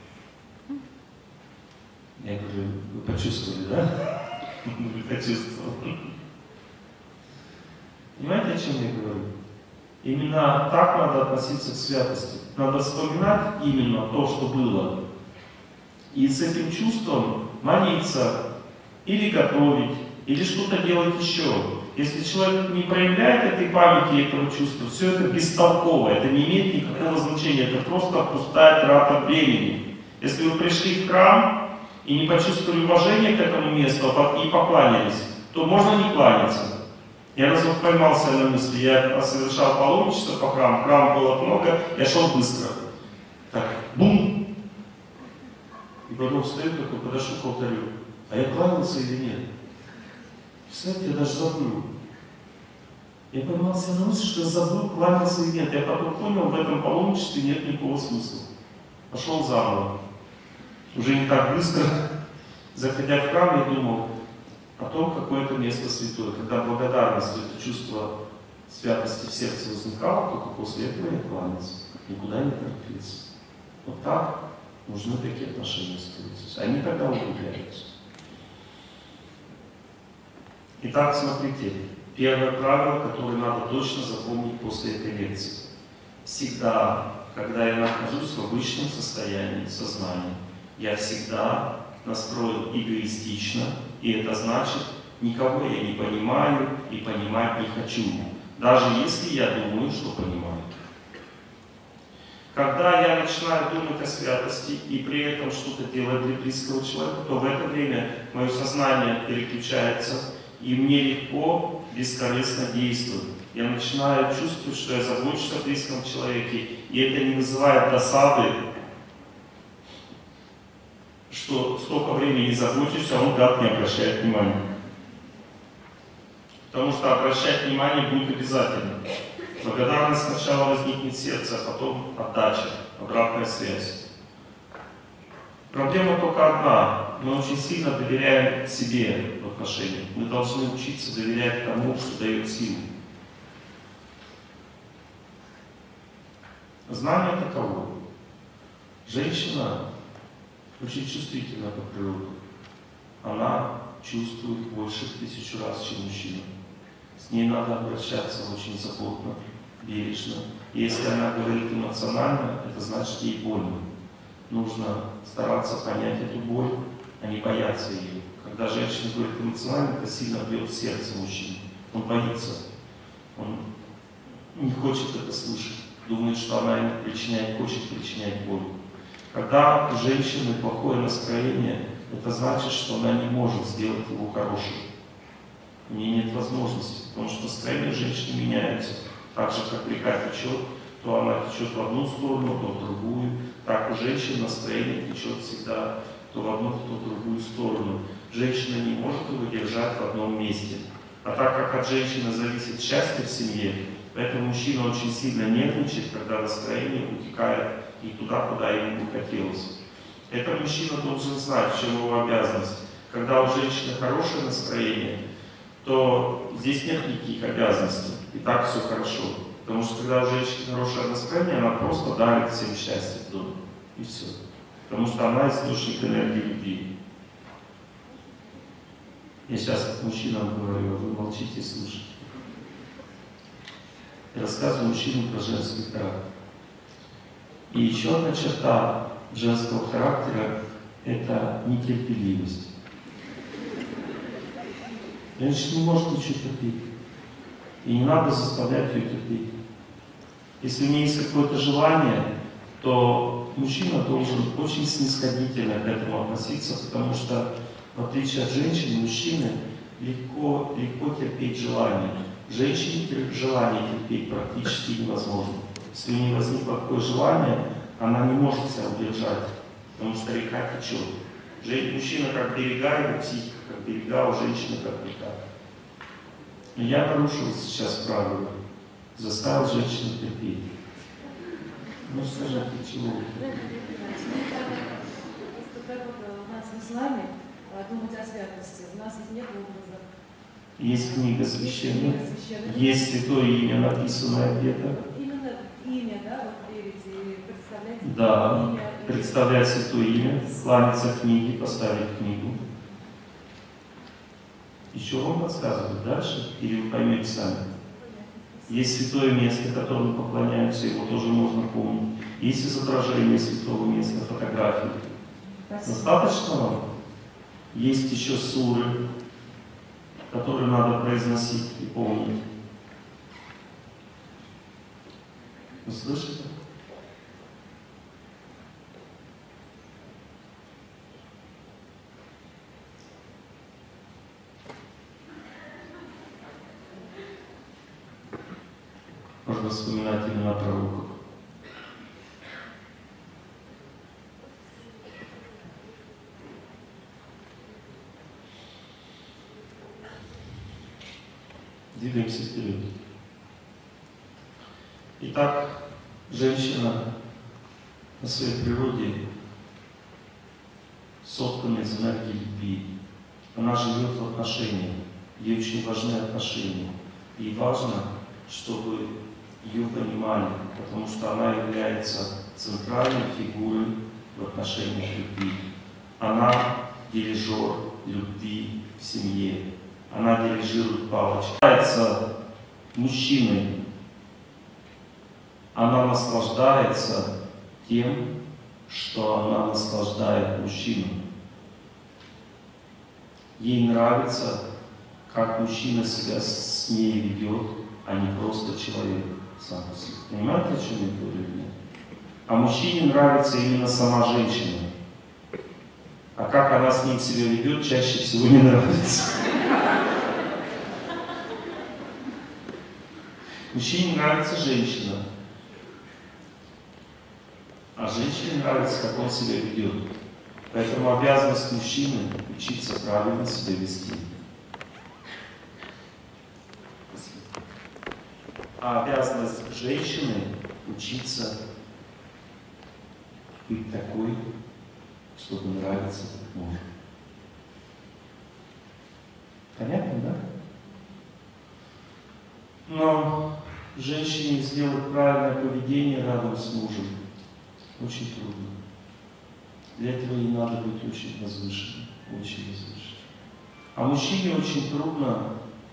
Я говорю: вы почувствовали, да? Вы почувствовали. Понимаете, о чем я говорю? Именно так надо относиться к святости. Надо вспоминать именно то, что было. И с этим чувством молиться, или готовить, или что-то делать еще. Если человек не проявляет этой памяти, этого чувства, все это бестолково, это не имеет никакого значения, это просто пустая трата времени. Если вы пришли в храм и не почувствовали уважения к этому месту и покланялись, то можно не кланяться. Я раз вот поймался на мысли, я совершал паломничество по храму, храмов было много, я шел быстро. Так, бум! И потом встаю, такой, подошел к алтарю. А я кланялся или нет? Представляете, я даже забыл. Я поймался на мысли, что я забыл, кланялся или нет. Я потом понял, в этом паломничестве нет никакого смысла. Пошел заново. Уже не так быстро. Заходя в храм, я думал о том, какое это место святое. Когда благодарность, это чувство святости в сердце возникало, только после этого я кланялся. Никуда не торопился. Вот так нужны такие отношения строиться. Они тогда углубляются. Итак, смотрите, первое правило, которое надо точно запомнить после этой лекции. Всегда, когда я нахожусь в обычном состоянии сознания, я всегда настроен эгоистично, и это значит, никого я не понимаю и понимать не хочу, даже если я думаю, что понимаю. Когда я начинаю думать о святости и при этом что-то делать для близкого человека, то в это время мое сознание переключается, и мне легко, бескорыстно действовать. Я начинаю чувствовать, что я забочусь о близком человеке, и это не вызывает досады, что столько времени не забочусь, а он, гад, не обращает внимания. Потому что обращать внимание будет обязательно. Благодарность сначала возникнет в сердце, а потом отдача, обратная связь. Проблема только одна. Мы очень сильно доверяем себе в отношениях. Мы должны учиться доверять тому, что дает силу. Знание таково. Женщина очень чувствительна по природе. Она чувствует больше в 1000 раз, чем мужчина. С ней надо обращаться очень заботно, бережно. И если она говорит эмоционально, это значит, ей больно. Нужно стараться понять эту боль, а не бояться ее. Когда женщина говорит эмоционально, это сильно бьет в сердце мужчины. Он боится. Он не хочет это слышать. Думает, что она ему хочет причинять боль. Когда у женщины плохое настроение, это значит, что она не может сделать его хорошим. У нее нет возможности, потому что настроение женщины меняется. Так же, как река течет, то она течет в одну сторону, то в другую. Так у женщин настроение течет всегда то в одну, то в другую сторону. Женщина не может его держать в одном месте. А так как от женщины зависит счастье в семье, поэтому мужчина очень сильно нервничает, когда настроение утекает и туда, куда ему бы хотелось. Это мужчина должен знать, в чем его обязанность. Когда у женщины хорошее настроение, то здесь нет никаких обязанностей, и так все хорошо. Потому что когда у женщины хорошее настроение, она просто дарит всем счастье в доме, и все. Потому что она источник энергии любви. Я сейчас к мужчинам говорю, вы молчите и слушайте. Я рассказываю мужчинам про женский характер. И еще одна черта женского характера – это нетерпеливость. Женщина не может ничего терпеть. И не надо заставлять ее терпеть. Если у нее есть какое-то желание, то мужчина должен очень снисходительно к этому относиться, потому что, в отличие от женщин, мужчины легко терпеть желание. Женщине желание терпеть практически невозможно. Если у нее возникло такое желание, она не может себя удержать, потому что река течет. Мужчина как берега, его психика как берега, у женщины как река. Но я нарушил сейчас правила, заставил женщину терпеть. Ну скажите, чего? У нас в исламе думать о святости. У нас нет образа. Есть книга священная, есть святое имя, написанное где-то. Именно имя, да, вот верите и представляете? Да, имя, представлять святое имя, кланяться книге, поставить книгу. Еще вам подсказывают дальше, или вы поймете сами? Есть святое место, которому поклоняются, его тоже можно помнить. Есть изображение святого места, фотографии. Достаточно вам? Есть еще суры, которые надо произносить и помнить. Вы слышите? Можно вспоминать имена пророков. Двигаемся вперед. Итак, женщина на своей природе соткана из энергии любви. Она живет в отношениях. Ей очень важны отношения. И важно, чтобы ее понимали, потому что она является центральной фигурой в отношениях любви. Она дирижер любви в семье. Она дирижирует палочкой. Является мужчиной. Она наслаждается тем, что она наслаждает мужчину. Ей нравится, как мужчина себя с ней ведет, а не просто человек сам по себе. Понимаете, о чем я говорю или нет? А мужчине нравится именно сама женщина. А как она с ним себя ведет, чаще всего не нравится. Мужчине нравится женщина. А женщине нравится, как он себя ведет. Поэтому обязанность мужчины — учиться правильно себя вести. А обязанность женщины — учиться быть такой, чтобы нравиться мужу. Понятно, да? Но женщине сделать правильное поведение рядом с мужем очень трудно. Для этого ей надо быть очень возвышенной, очень возвышенной. А мужчине очень трудно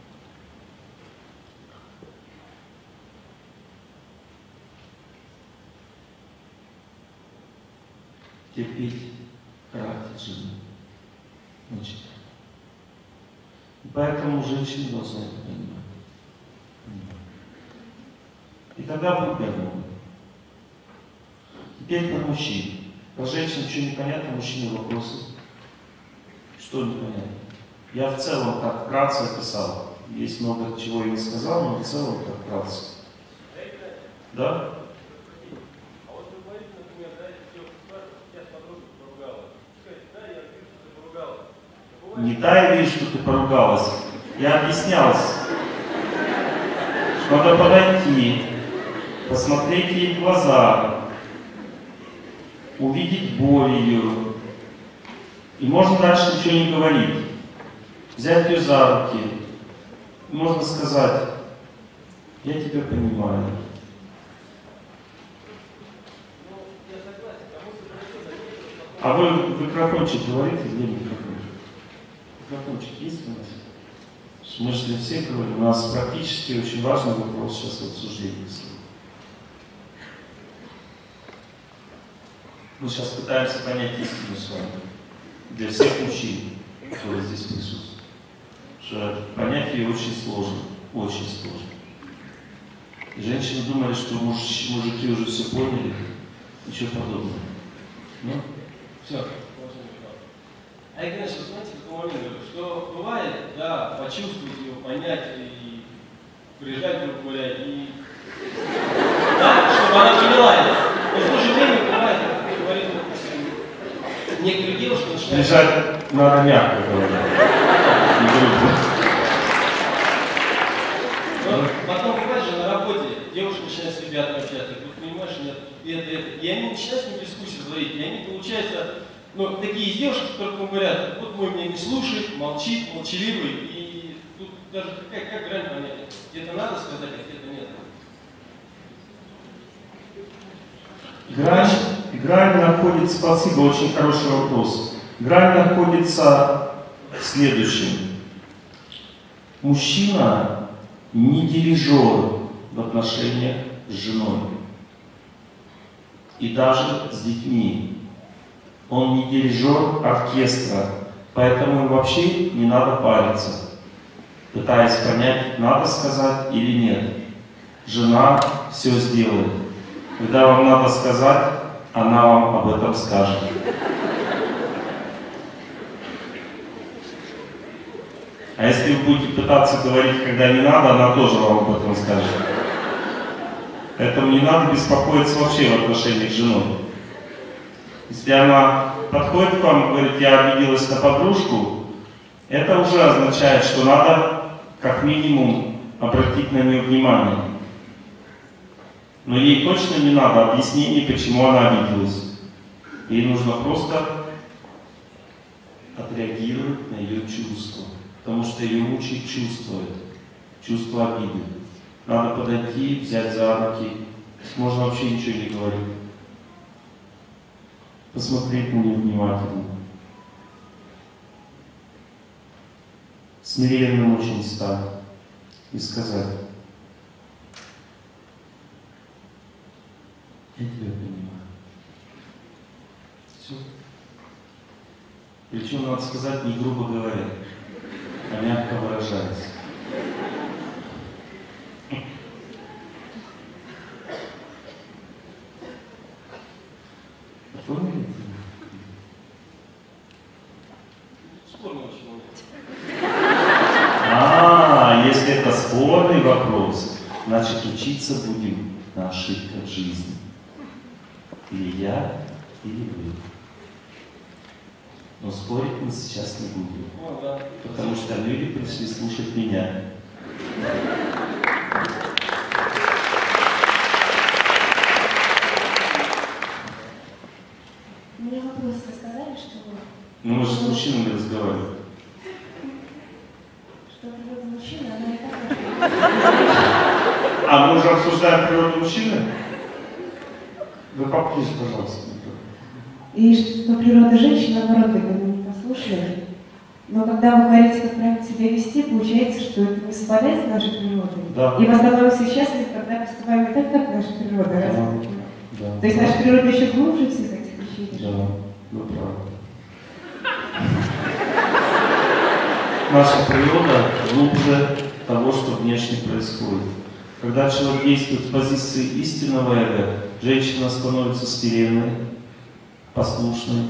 терпеть характер жены. Очень трудно. И поэтому женщины должны это понимать. И тогда будет гармония. Теперь про мужчин. Про женщин что непонятно, мужчины вопросы. Что непонятно? Я в целом так вкратце описал. Есть много чего я не сказал, но в целом так вкратце. Да? А вот вы говорите, например, да, если девушка спрашивает, я с подружкой поругалась. Скажите, да, я вижу, что ты поругалась. Не да, я вижу, что ты поругалась. Я объяснялся. Надо подойти, посмотреть ей в глаза, увидеть боль ее. И можно дальше ничего не говорить. Взять ее за руки. Можно сказать: я тебя понимаю. А вы в микрофончик говорите, где микрофон? Микрофончик есть у нас? Мы же для всех говорим, у нас практически очень важный вопрос сейчас в обсуждении. Мы сейчас пытаемся понять истину с вами. Для всех мужчин, которые здесь присутствуют. Потому что понять ее очень сложно. Очень сложно. И женщины думали, что мужики уже все поняли. Ничего подобного. Ну? Все. А я, конечно, знаете, такой момент говорю, что бывает, да, почувствовать ее, понять и приезжать, грубо говоря, и да, чтобы она поняла это. Но в то же время бывает, как говорит, допустим, некоторые девушки начинают... Приезжать надо мягко говоря. Но потом бывает же на работе, девушка начинает с ребятами общаться, и тут понимаешь, нет, и они начинают с ним дискуссию говорить, и они, получается, ну, такие девушки, которые говорят, вот мой меня не слушает, молчит, молчаливый, и тут даже как грань понять, где-то надо сказать, а где-то нет. Грань находится, спасибо, очень хороший вопрос. Грань находится в следующем. Мужчина не дирижер в отношениях с женой. И даже с детьми. Он не дирижер оркестра. Поэтому вообще не надо париться, пытаясь понять, надо сказать или нет. Жена все сделает. Когда вам надо сказать, она вам об этом скажет. А если вы будете пытаться говорить, когда не надо, она тоже вам об этом скажет. Поэтому не надо беспокоиться вообще в отношениях с женой. Если она подходит к вам и говорит, я обиделась на подружку, это уже означает, что надо как минимум обратить на нее внимание. Но ей точно не надо объяснений, почему она обиделась. Ей нужно просто отреагировать на ее чувства. Потому что ее мучает чувство обиды. Надо подойти, взять за руки. Можно вообще ничего не говорить. Посмотреть на нее внимательно. Смиренным очень стать. И сказать: я тебя понимаю. Все. Причем надо сказать не грубо говоря, а мягко выражаясь. Поняли? Спорный очень момент. Если это спорный вопрос, значит учиться будем на ошибках жизни. Или я, или вы. Но спорить мы сейчас не будем. Ну, да. Потому что люди пришли слушать меня. У меня вопрос. Вы сказали, что... Ну, мы же с мужчинами разговариваем. Что природа мужчины, она и так... А мы уже обсуждаем природу мужчины? Вы поближе, пожалуйста. И что природа женщины, наоборот, вы не послушали. Но когда вы говорите, как правильно себя вести, получается, что это не совпадает с нашей природой. Да. И в основном все счастливы, когда поступаем не так, как наша природа. Разве? Да. То есть наша природа еще глубже всех этих вещей. Да, вы правы. Наша природа глубже того, что внешне происходит. Когда человек действует в позиции истинного эго, женщина становится смиренной, послушной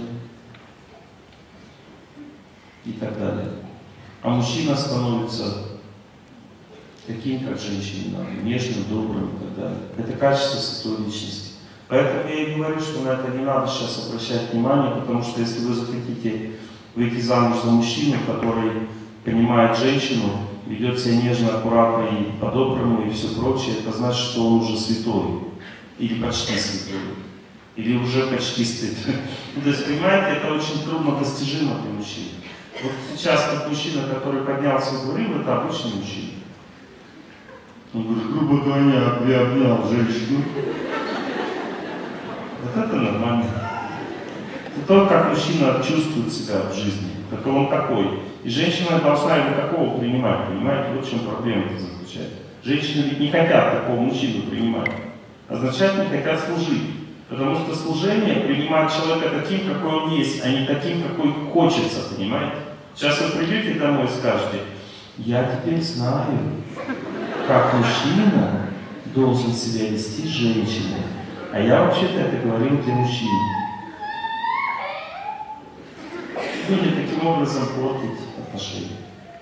и так далее. А мужчина становится таким, как женщине надо, нежным, добрым и так далее. Это качество святой личности. Поэтому я и говорю, что на это не надо сейчас обращать внимание, потому что если вы захотите выйти замуж за мужчину, который понимает женщину, ведет себя нежно, аккуратно и по-доброму и все прочее, это значит, что он уже святой. Или почти святой. Или уже почти святой. То есть, понимаете, это очень трудно достижимо для мужчин. Вот сейчас тот мужчина, который поднялся и говорил, это обычный мужчина. Он говорит, грубо говоря, я обнял женщину. Вот это нормально. Это то, как мужчина чувствует себя в жизни, какой он такой. И женщина должна его такого принимать, понимаете? Вот в чем проблема-то заключается. Женщины ведь не хотят такого мужчину принимать. Означает, не хотят служить. Потому что служение принимает человека таким, какой он есть, а не таким, какой хочется, понимаете? Сейчас вы придете домой и скажете, я теперь знаю, как мужчина должен себя вести с женщиной. А я вообще-то это говорил для мужчин. Люди таким образом портят отношения.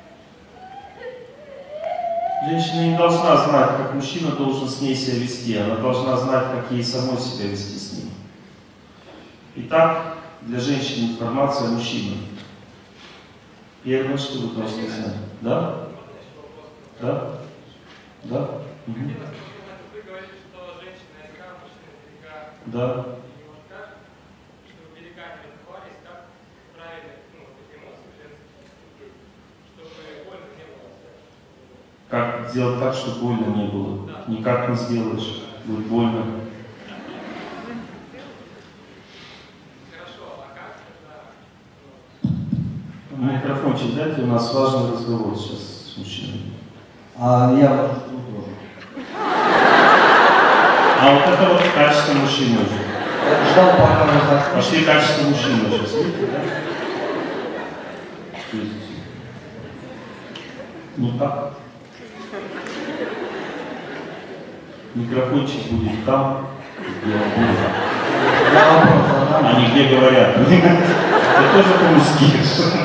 Женщина не должна знать, как мужчина должен с ней себя вести. Она должна знать, как ей самой себя вести с ним. Итак, для женщины информация о мужчине. Первое, что вы должны знать. Да? Да? Да? Угу. Вы говорите, что женщина река, мужчина река. Да. Чтобы великане разговаривались, как правильно эмоции женские, чтобы больно не было. Как сделать так, чтобы больно не было? Да. Никак не сделаешь. Будет больно. Хорошо, а как тогда? Микрофончик дайте, у нас важный разговор сейчас с мужчиной. Я вас жду тоже. А вот это вот качество мужчины уже. Я ждал, пока вы закончите. Пошли качество мужчины уже. Ну так. Микрофончик будет там, где он будет. Они где говорят. Это тоже по-мужски.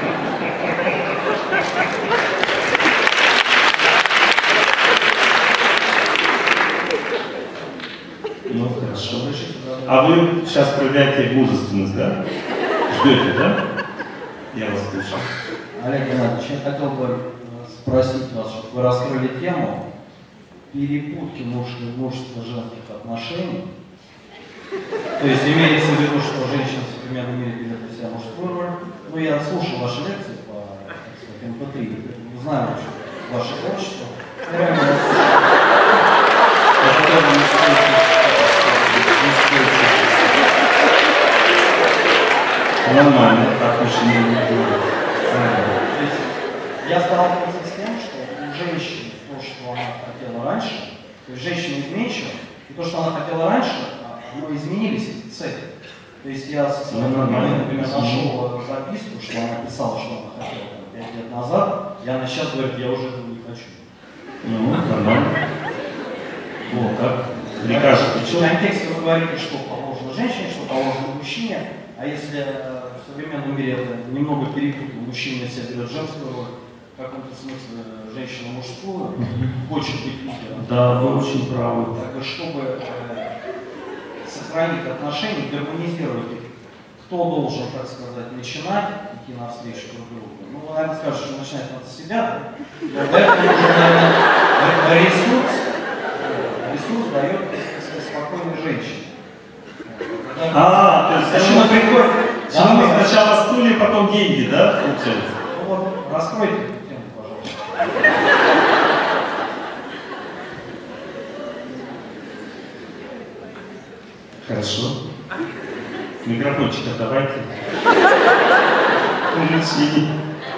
Ну хорошо. А вы сейчас проявляете мужественность, да? Ждете, да? Я вас слушаю. Олег Геннадьевич, я хотел бы спросить вас, чтобы вы раскрыли тему перепутки мужества женских отношений. То есть имеется в виду, что женщина в современном мире берет для себя мужскую роль. Ну, я слушал ваши лекции по, так сказать, МП3, знаю ваше творчество. Нормально, как мужчина не делает. Я сталкивался с тем, что у женщины то, что она хотела раньше, то есть женщина изменчива, и то, что она хотела раньше, оно изменились эти цели. То есть я со своей мамой, например, нашел записку, что она писала, что она хотела 5 лет назад, и она сейчас говорит, я уже этого не хочу. Ну, нормально. Вот, так. Прикажете, В контексте вы говорите, что положено положено женщине, что положено мужчине, а если в современном мире это немного перепутано, мужчина себя берет женскую роль, в каком-то смысле женщина мужскую, хочет быть лидером. Да, вы очень правы. Так, чтобы сохранить отношения, гармонизировать их, кто должен, так сказать, начинать идти навстречу друг другу? Ну, вы, наверное, скажете, что начинать надо с себя, да? Поэтому уже, наверное, ресурс дает, так сказать, спокойной женщине. То есть сначала стулья, потом деньги, да, получается? Ну вот, раскройте эту тему, пожалуйста. Хорошо. Микрофончик отдавайте. Увлечение.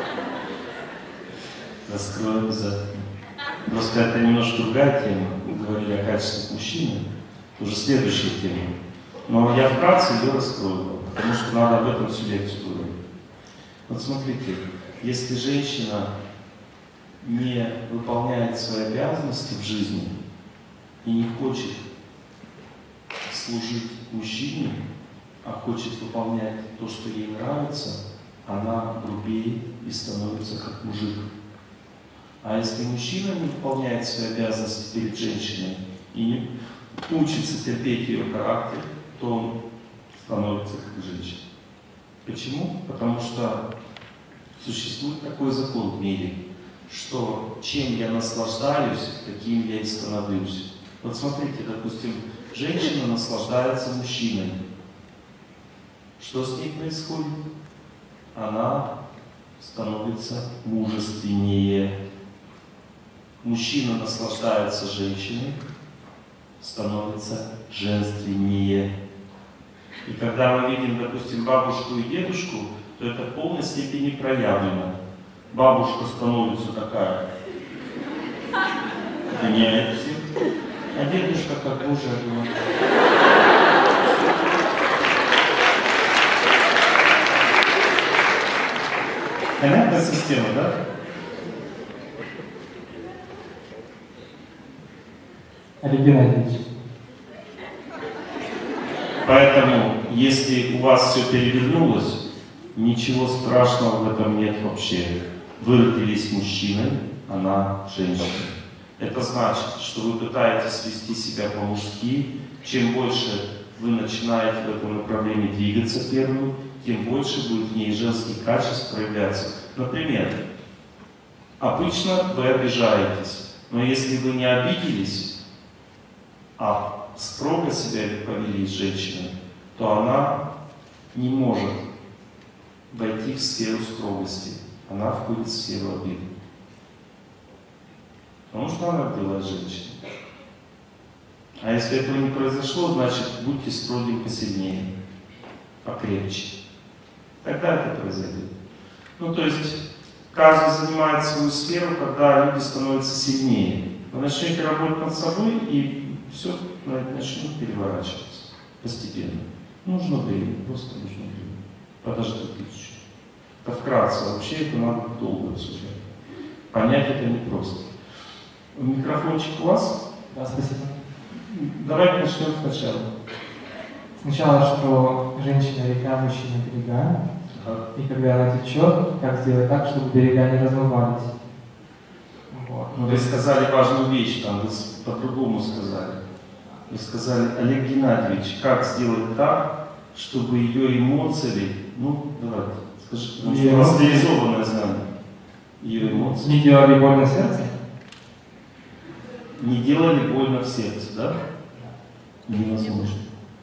Раскрою обязательно. Просто это немножко другая тема. Мы говорили о качествах мужчины. Уже следующая тема. Но я вкратце ее раскрою, потому что надо об этом всю лекцию говорить. Вот смотрите, если женщина не выполняет свои обязанности в жизни и не хочет служить мужчине, а хочет выполнять то, что ей нравится, она грубее и становится как мужик. А если мужчина не выполняет свои обязанности перед женщиной и не учится терпеть ее характер, то он становится как женщина. Почему? Потому что существует такой закон в мире, что чем я наслаждаюсь, таким я и становлюсь. Вот смотрите, допустим, женщина наслаждается мужчиной. Что с ней происходит? Она становится мужественнее. Мужчина наслаждается женщиной, становится женственнее. И когда мы видим, допустим, бабушку и дедушку, то это в полной степени проявлено. Бабушка становится такая, меняется, а дедушка как Божий огонь. Понятная система, да? Олег Геннадьевич. Поэтому, если у вас все перевернулось, ничего страшного в этом нет вообще. Вы родились мужчиной, она женщина. Это значит, что вы пытаетесь вести себя по-мужски. Чем больше вы начинаете в этом направлении двигаться первым, тем больше будет в ней женских качеств проявляться. Например, обычно вы обижаетесь, но если вы не обиделись, а строго себя повели с женщиной, то она не может войти в сферу строгости. Она входит в сферу обиды. Потому что она родилась женщиной. А если этого не произошло, значит, будьте строги посильнее, покрепче. Тогда это произойдет. Ну, то есть, каждый занимает свою сферу, когда люди становятся сильнее. Вы начнете работать над собой, и все начнет переворачиваться постепенно. Нужно время, просто нужно время. Подождите чуть-чуть. Это вкратце, вообще это надо долго обсуждать. Понять это непросто. Микрофончик у вас? Да, спасибо. Давайте начнем сначала. Сначала, что женщина река, мужчина берега. И когда она течет, как сделать так, чтобы берега не размывались. Вот. Ну, вы сказали важную вещь, там вы по-другому сказали. Вы сказали, Олег Геннадьевич, как сделать так, чтобы ее эмоции, ну, давайте, скажите, потому что у вас реализованное знание. Ее эмоции. Не делали больно сердце? Не делали больно в сердце, да? Невозможно.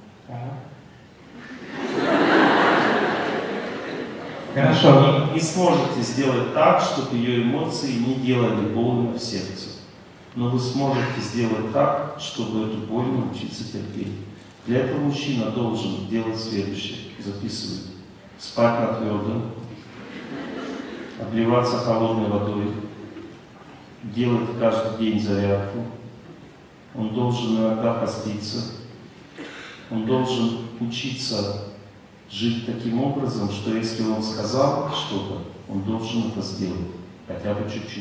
Хорошо. И сможете сделать так, чтобы ее эмоции не делали больно в сердце. Но вы сможете сделать так, чтобы эту боль научиться терпеть. Для этого мужчина должен делать следующее. Записывать. Спать на твердом. Обливаться холодной водой. Делать каждый день зарядку. Он должен иногда поститься. Он должен учиться жить таким образом, что если он сказал что-то, он должен это сделать. Хотя бы чуть-чуть.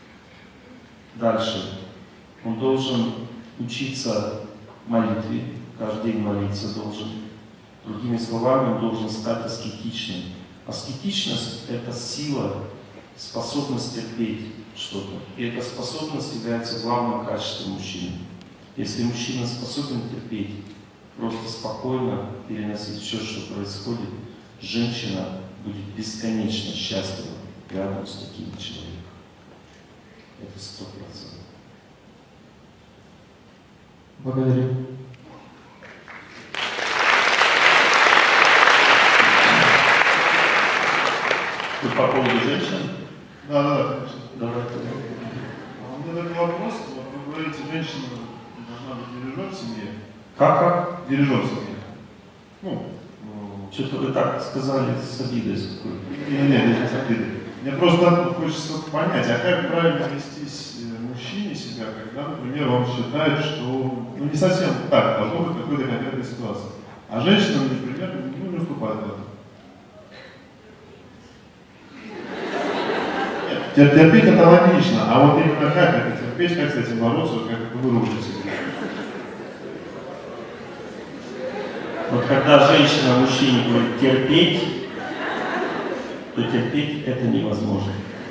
Дальше. Он должен учиться молитве. каждый день молиться должен. Другими словами, он должен стать аскетичным. Аскетичность – это сила, способность терпеть что-то. И эта способность является главным качеством мужчины. Если мужчина способен терпеть, просто спокойно переносить все, что происходит, женщина будет бесконечно счастлива рядом с таким человеком. Это 100%. Благодарю. Вы по поводу женщин? Да, конечно. Давай. У меня такой вопрос. Вот вы говорите, женщина должна быть дирижер в семье. Как? Дирижер в семье. Ну, что-то вы так сказали с обидой какой-то. Нет, не с обидой. Мне просто хочется понять, а как правильно вести мужчине себя, когда, например, он считает, что не совсем так должно быть в какой-то конкретной ситуации. А женщина, например, не уступает в этом. Нет, терпеть это логично, а вот именно как это терпеть, как с этим бороться, как это выруливать себе. Вот когда женщина мужчине говорит терпеть, то терпеть это невозможно.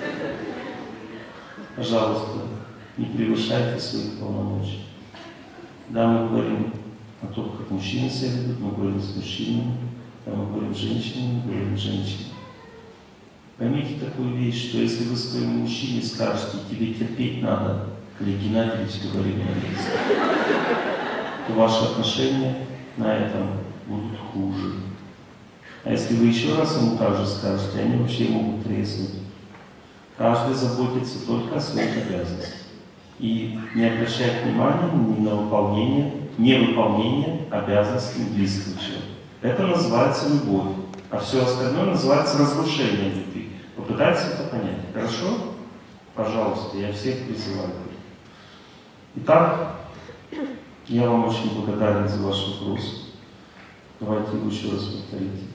Пожалуйста, не превышайте своих полномочий. Да, мы говорим о том, как мужчины себя ведут, мы говорим с мужчинами, да, мы говорим с женщинами, мы говорим с женщинами. Поймите такую вещь, что если вы своему мужчине скажете, тебе терпеть надо, как Геннадьевич говорил на английском, то ваши отношения на этом будут хуже. А если вы еще раз ему так же скажете, они вообще могут треснуть. Каждый заботится только о своих обязанностях. И не обращает внимания ни на невыполнение обязанностей близкого человека. Это называется любовь. А все остальное называется разрушением любви. Попытайтесь это понять. Хорошо? Пожалуйста, я всех призываю. Итак, я вам очень благодарен за ваш вопрос. Давайте его еще раз повторите.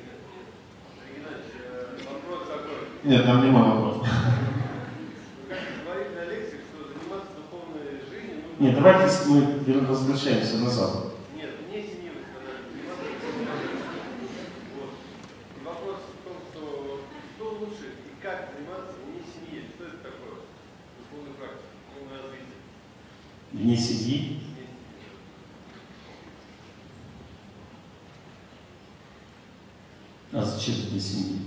Нет, там не мой вопрос. Нет, давайте мы возвращаемся назад. Нет, вне семьи вы сказали. Вот. Вопрос в том, что лучше и как заниматься вне семьи. Что это такое? Духовная практика, духовное развитие. Вне семьи? А зачем вне семьи?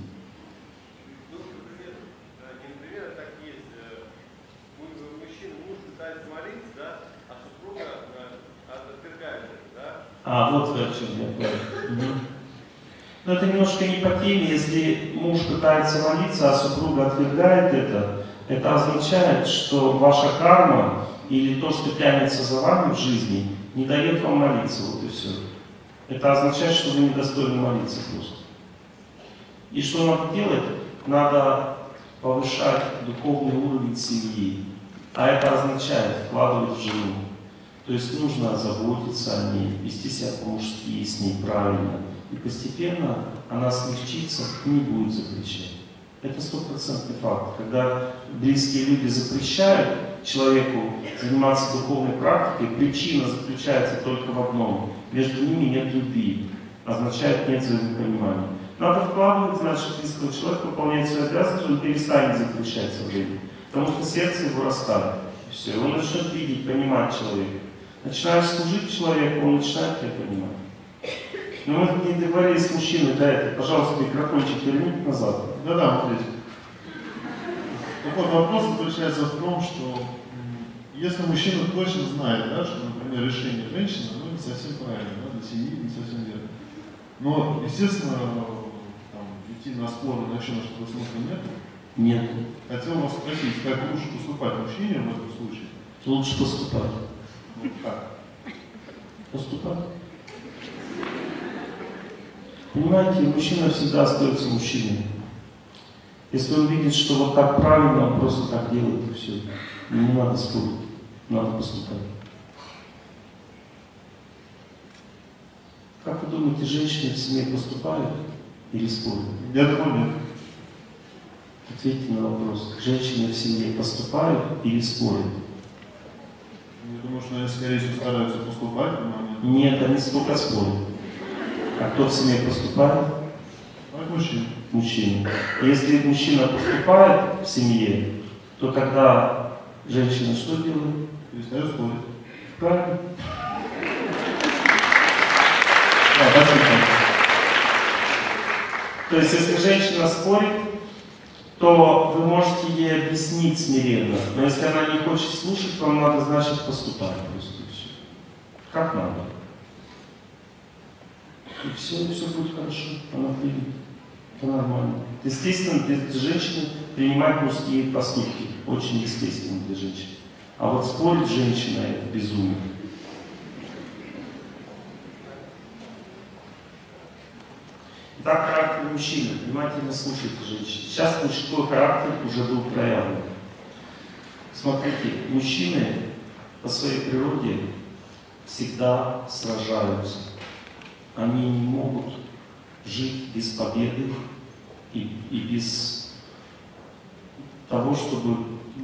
Например, так есть. Мужчина, муж пытается молиться, да, а супруга отвергает это, да? А, вот вы о чем я говорю. Но это немножко не по теме. Если муж пытается молиться, а супруга отвергает это означает, что ваша карма или то, что тянется за вами в жизни, не дает вам молиться. Вот и все. Это означает, что вы недостойны молиться просто. И что надо делать? Надо повышать духовный уровень семьи. А это означает вкладывать в жену. То есть нужно заботиться о ней, вести себя по-мужски с ней правильно. И постепенно она смягчится и не будет запрещать. Это 100% факт. Когда близкие люди запрещают человеку заниматься духовной практикой, причина заключается только в одном. Между ними нет любви. Означает нет взаимопонимания. Надо вкладывать, значит, близкого человека выполнять свои обязанности, он перестанет запрещать со временем. Потому что сердце его растает. Все, он начнет видеть, понимать человека. Начинаешь служить человеку, он начинает тебя понимать. Но мы не договорились с мужчиной до этого. Пожалуйста, микрофончик верните назад. Да, вот эти. Так вот, вопрос заключается в том, что если мужчина точно знает, да, что, например, решение женщины, оно не совсем правильно, да, для семьи не совсем верно. Но, естественно, там, идти на споры на чем, что смысла нет. Нет. Хотел вас спросить, как лучше поступать мужчине в этом случае? Лучше поступать. Ну, как? Поступать. Понимаете, мужчина всегда остается мужчиной. Если он видит, что вот так правильно, он просто так делает, и все. Не надо спорить, надо поступать. Как вы думаете, женщины в семье поступают или спорят? Я думаю, нет. Ответьте на вопрос. Женщины в семье поступают или спорят? Я думаю, что они, скорее всего, стараются поступать, но нет. Нет, они сколько спорят. А кто в семье поступает? Мужчина. Мужчина. Если мужчина поступает в семье, то тогда женщина что делает? Перестает спорить. Правильно. То есть, если женщина спорит, то вы можете ей объяснить смиренно. Но если она не хочет слушать, вам надо, значит, поступать просто. Как надо. И все будет хорошо. Она примет. Это нормально. Естественно, для женщины принимать мужские поступки. Очень естественно для женщин. А вот спорить с женщиной — это безумие. Итак, характер мужчины. Внимательно слушайте женщин. Сейчас мужской характер уже был проявлен. Смотрите, мужчины по своей природе всегда сражаются. Они не могут жить без победы и без того, чтобы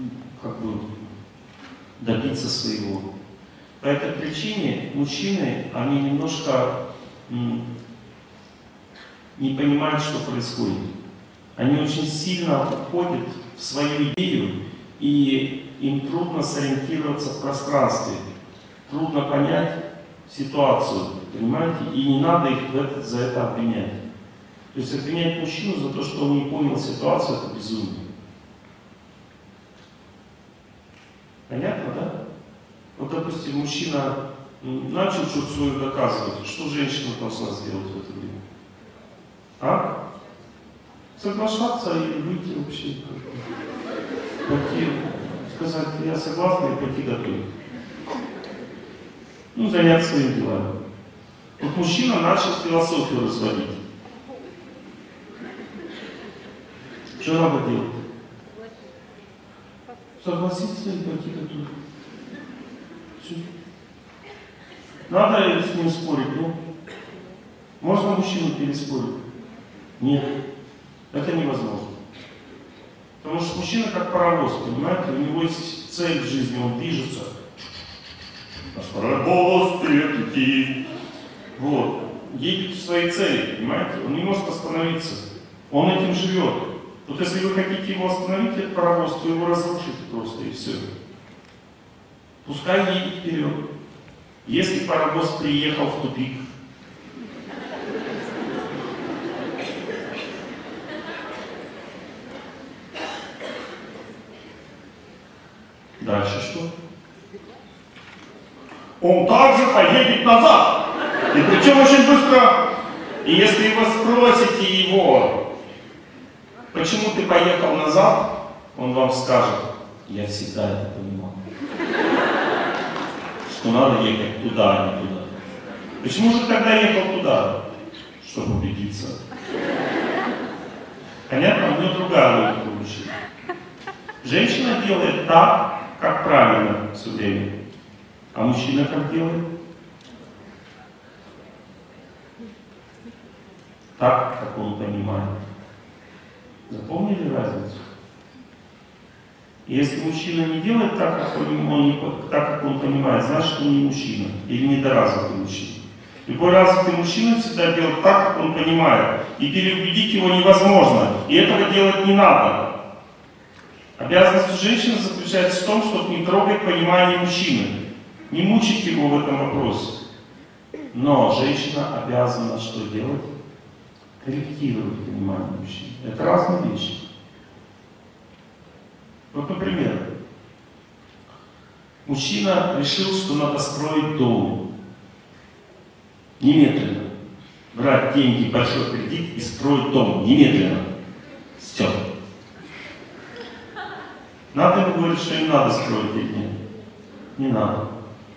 добиться своего. По этой причине мужчины, они немножко не понимают, что происходит. Они очень сильно уходят в свою идею, и им трудно сориентироваться в пространстве. Трудно понять ситуацию, понимаете? И не надо их за это обвинять. То есть обвинять мужчину за то, что он не понял ситуацию, это безумие. Понятно, да? Вот, допустим, мужчина начал что-то свое доказывать. Что женщина должна сделать в это время? А? Соглашаться или выйти вообще? Пойти, сказать, я согласна, и пойти готовить. Ну, заняться своими делами. Вот мужчина начал философию разводить. Что надо делать? Согласиться и пойти готовить. Все. Надо с ним спорить, ну? Можно мужчину переспорить? Нет. Это невозможно. Потому что мужчина как паровоз, понимаете? У него есть цель в жизни, он движется. Наш паровоз вперед идти. Вот. Едет к своей цели, понимаете? Он не может остановиться. Он этим живет. Вот если вы хотите его остановить, этот паровоз, то его разрушите просто и все. Пускай едет вперед. Если паровоз приехал в тупик, дальше что? Он также поедет назад. И причем очень быстро. И если вы спросите его, почему ты поехал назад, он вам скажет: я всегда это понимал. Что надо ехать туда, а не туда. Почему же тогда ехал туда? Чтобы убедиться. Понятно? У него другая логика мужчины. Женщина делает так, как правильно все время. А мужчина как делает? Так, как он понимает. Запомнили разницу? Если мужчина не делает так, как он понимает, значит, он не мужчина. Или недоразвитый мужчина. Любой развитый мужчина всегда делает так, как он понимает. И переубедить его невозможно. И этого делать не надо. Обязанность женщины заключается в том, чтобы не трогать понимание мужчины. Не мучить его в этом вопросе. Но женщина обязана что делать? Корректировать понимание мужчины. Это разные вещи. Вот, например, мужчина решил, что надо строить дом. Немедленно. Брать деньги, большой кредит и строить дом. Немедленно. Все. Надо ему говорить, что не надо строить или нет? Не надо.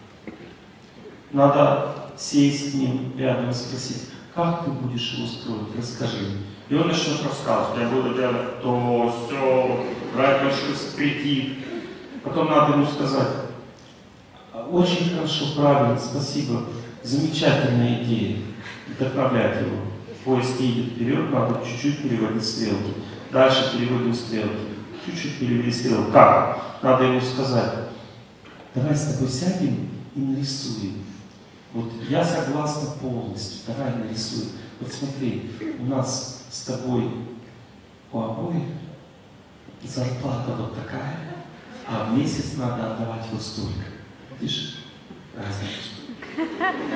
Надо сесть с ним рядом и спросить: как ты будешь его строить? Расскажи. И он начнет рассказывать: я буду делать то, все, брать большой кредит. Потом надо ему сказать: очень хорошо, правильно, спасибо, замечательная идея. Вдохновлять его. Поезд едет вперед, надо чуть-чуть переводить стрелки. Дальше переводим стрелки. Чуть-чуть перевели стрелки. Как? Надо ему сказать: давай с тобой сядем и нарисуем. Вот я согласна полностью. Давай нарисуй. Вот смотри, у нас с тобой у обоих зарплата вот такая, а в месяц надо отдавать вот столько. Видишь разницу?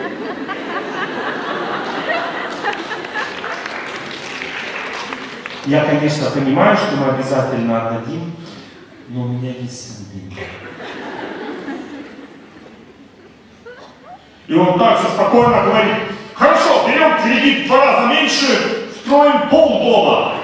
Я, конечно, понимаю, что мы обязательно отдадим, но у меня есть деньги. И он также спокойно говорит: хорошо, берем кредит в 2 раза меньше, строим полдома.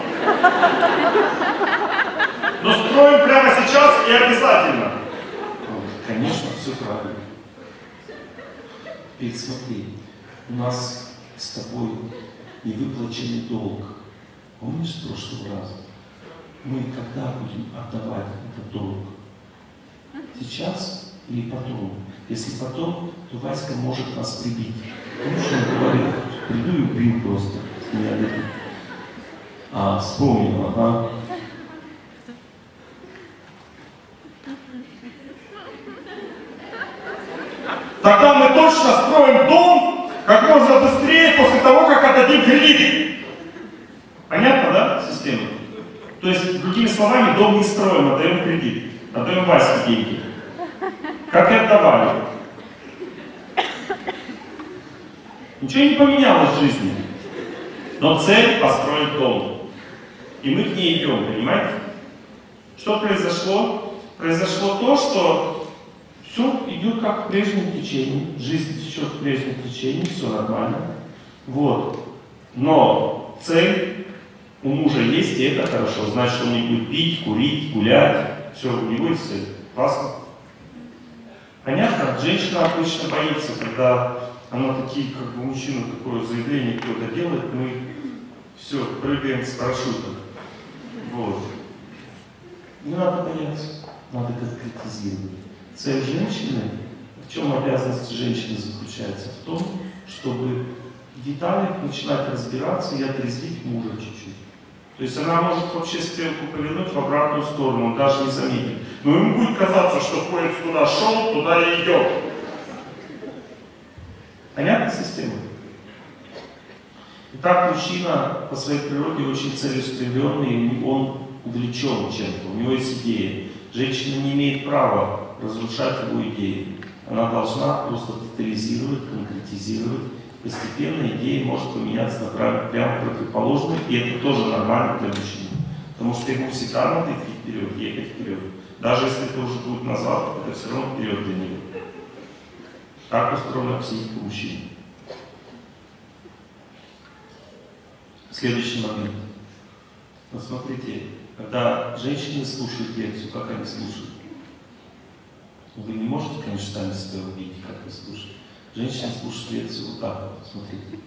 Но строим прямо сейчас и обязательно. Конечно, все правильно. Теперь смотри, у нас с тобой невыплаченный долг. Помнишь с прошлого раза? Мы когда будем отдавать этот долг? Сейчас или потом? Если потом, то Васька может нас прибить. Помнишь, он говорит: приду и убью просто. С меня дадут. А, вспомнил, ага. Тогда мы точно строим дом как можно быстрее после того, как отдадим кредит. Понятно, да, система? То есть, другими словами, дом не строим, отдаем кредит. Отдаем Ваське деньги. Как и отдавали. Ничего не поменялось в жизни. Но цель — построить дом. И мы к ней идем, понимаете? Что произошло? Произошло то, что все идет как в прежнем течении. Жизнь течет в прежнем течении, все нормально. Вот. Но цель у мужа есть, и это хорошо. Значит, он не будет пить, курить, гулять. Все, у него есть цель. Классно. Понятно? Женщина обычно боится, когда она такие, как бы мужчина такое заявление кто-то делает, мы все, прыгаем с парашютом. Вот. Не надо бояться, надо конкретизировать. Цель женщины, в чем обязанность женщины заключается? В том, чтобы в деталях начинать разбираться и отрезвить мужа чуть-чуть. То есть она может вообще стрелку повернуть в обратную сторону, он даже не заметит. Но ему будет казаться, что поезд куда шел, туда и идет. Понятна система? Итак, мужчина по своей природе очень целеустремленный, и он увлечен чем-то, у него есть идея. Женщина не имеет права разрушать его идеи. Она должна просто детализировать, конкретизировать. Постепенно идея может поменяться на прямо противоположную, и это тоже нормально для мужчины. Потому что ему всегда надо идти вперед, ехать вперед. Даже если это уже будет назад, это все равно вперед для него. Так устроена психика мужчины. Следующий момент. Вот смотрите, когда женщины слушают лекцию, как они слушают? Вы не можете, конечно, сами себя увидеть, как вы слушаете. Женщины слушают лекцию вот так вот, смотрите.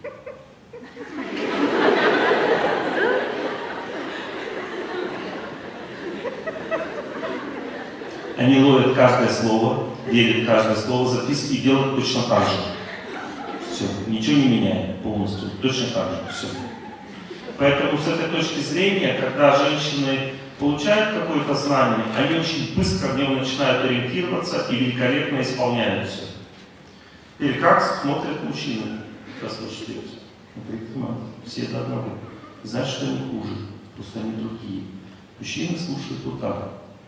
Они ловят каждое слово, верят каждое слово, записывают и делают точно так же. Все, ничего не меняет полностью, точно так же, все. Поэтому с этой точки зрения, когда женщины получают какое-то знание, они очень быстро в нем начинают ориентироваться и великолепно исполняют все. Или как смотрят мужчины, когда слушают лекцию. Все до одного. Знаешь, что они хуже, просто они другие. Мужчины слушают вот так.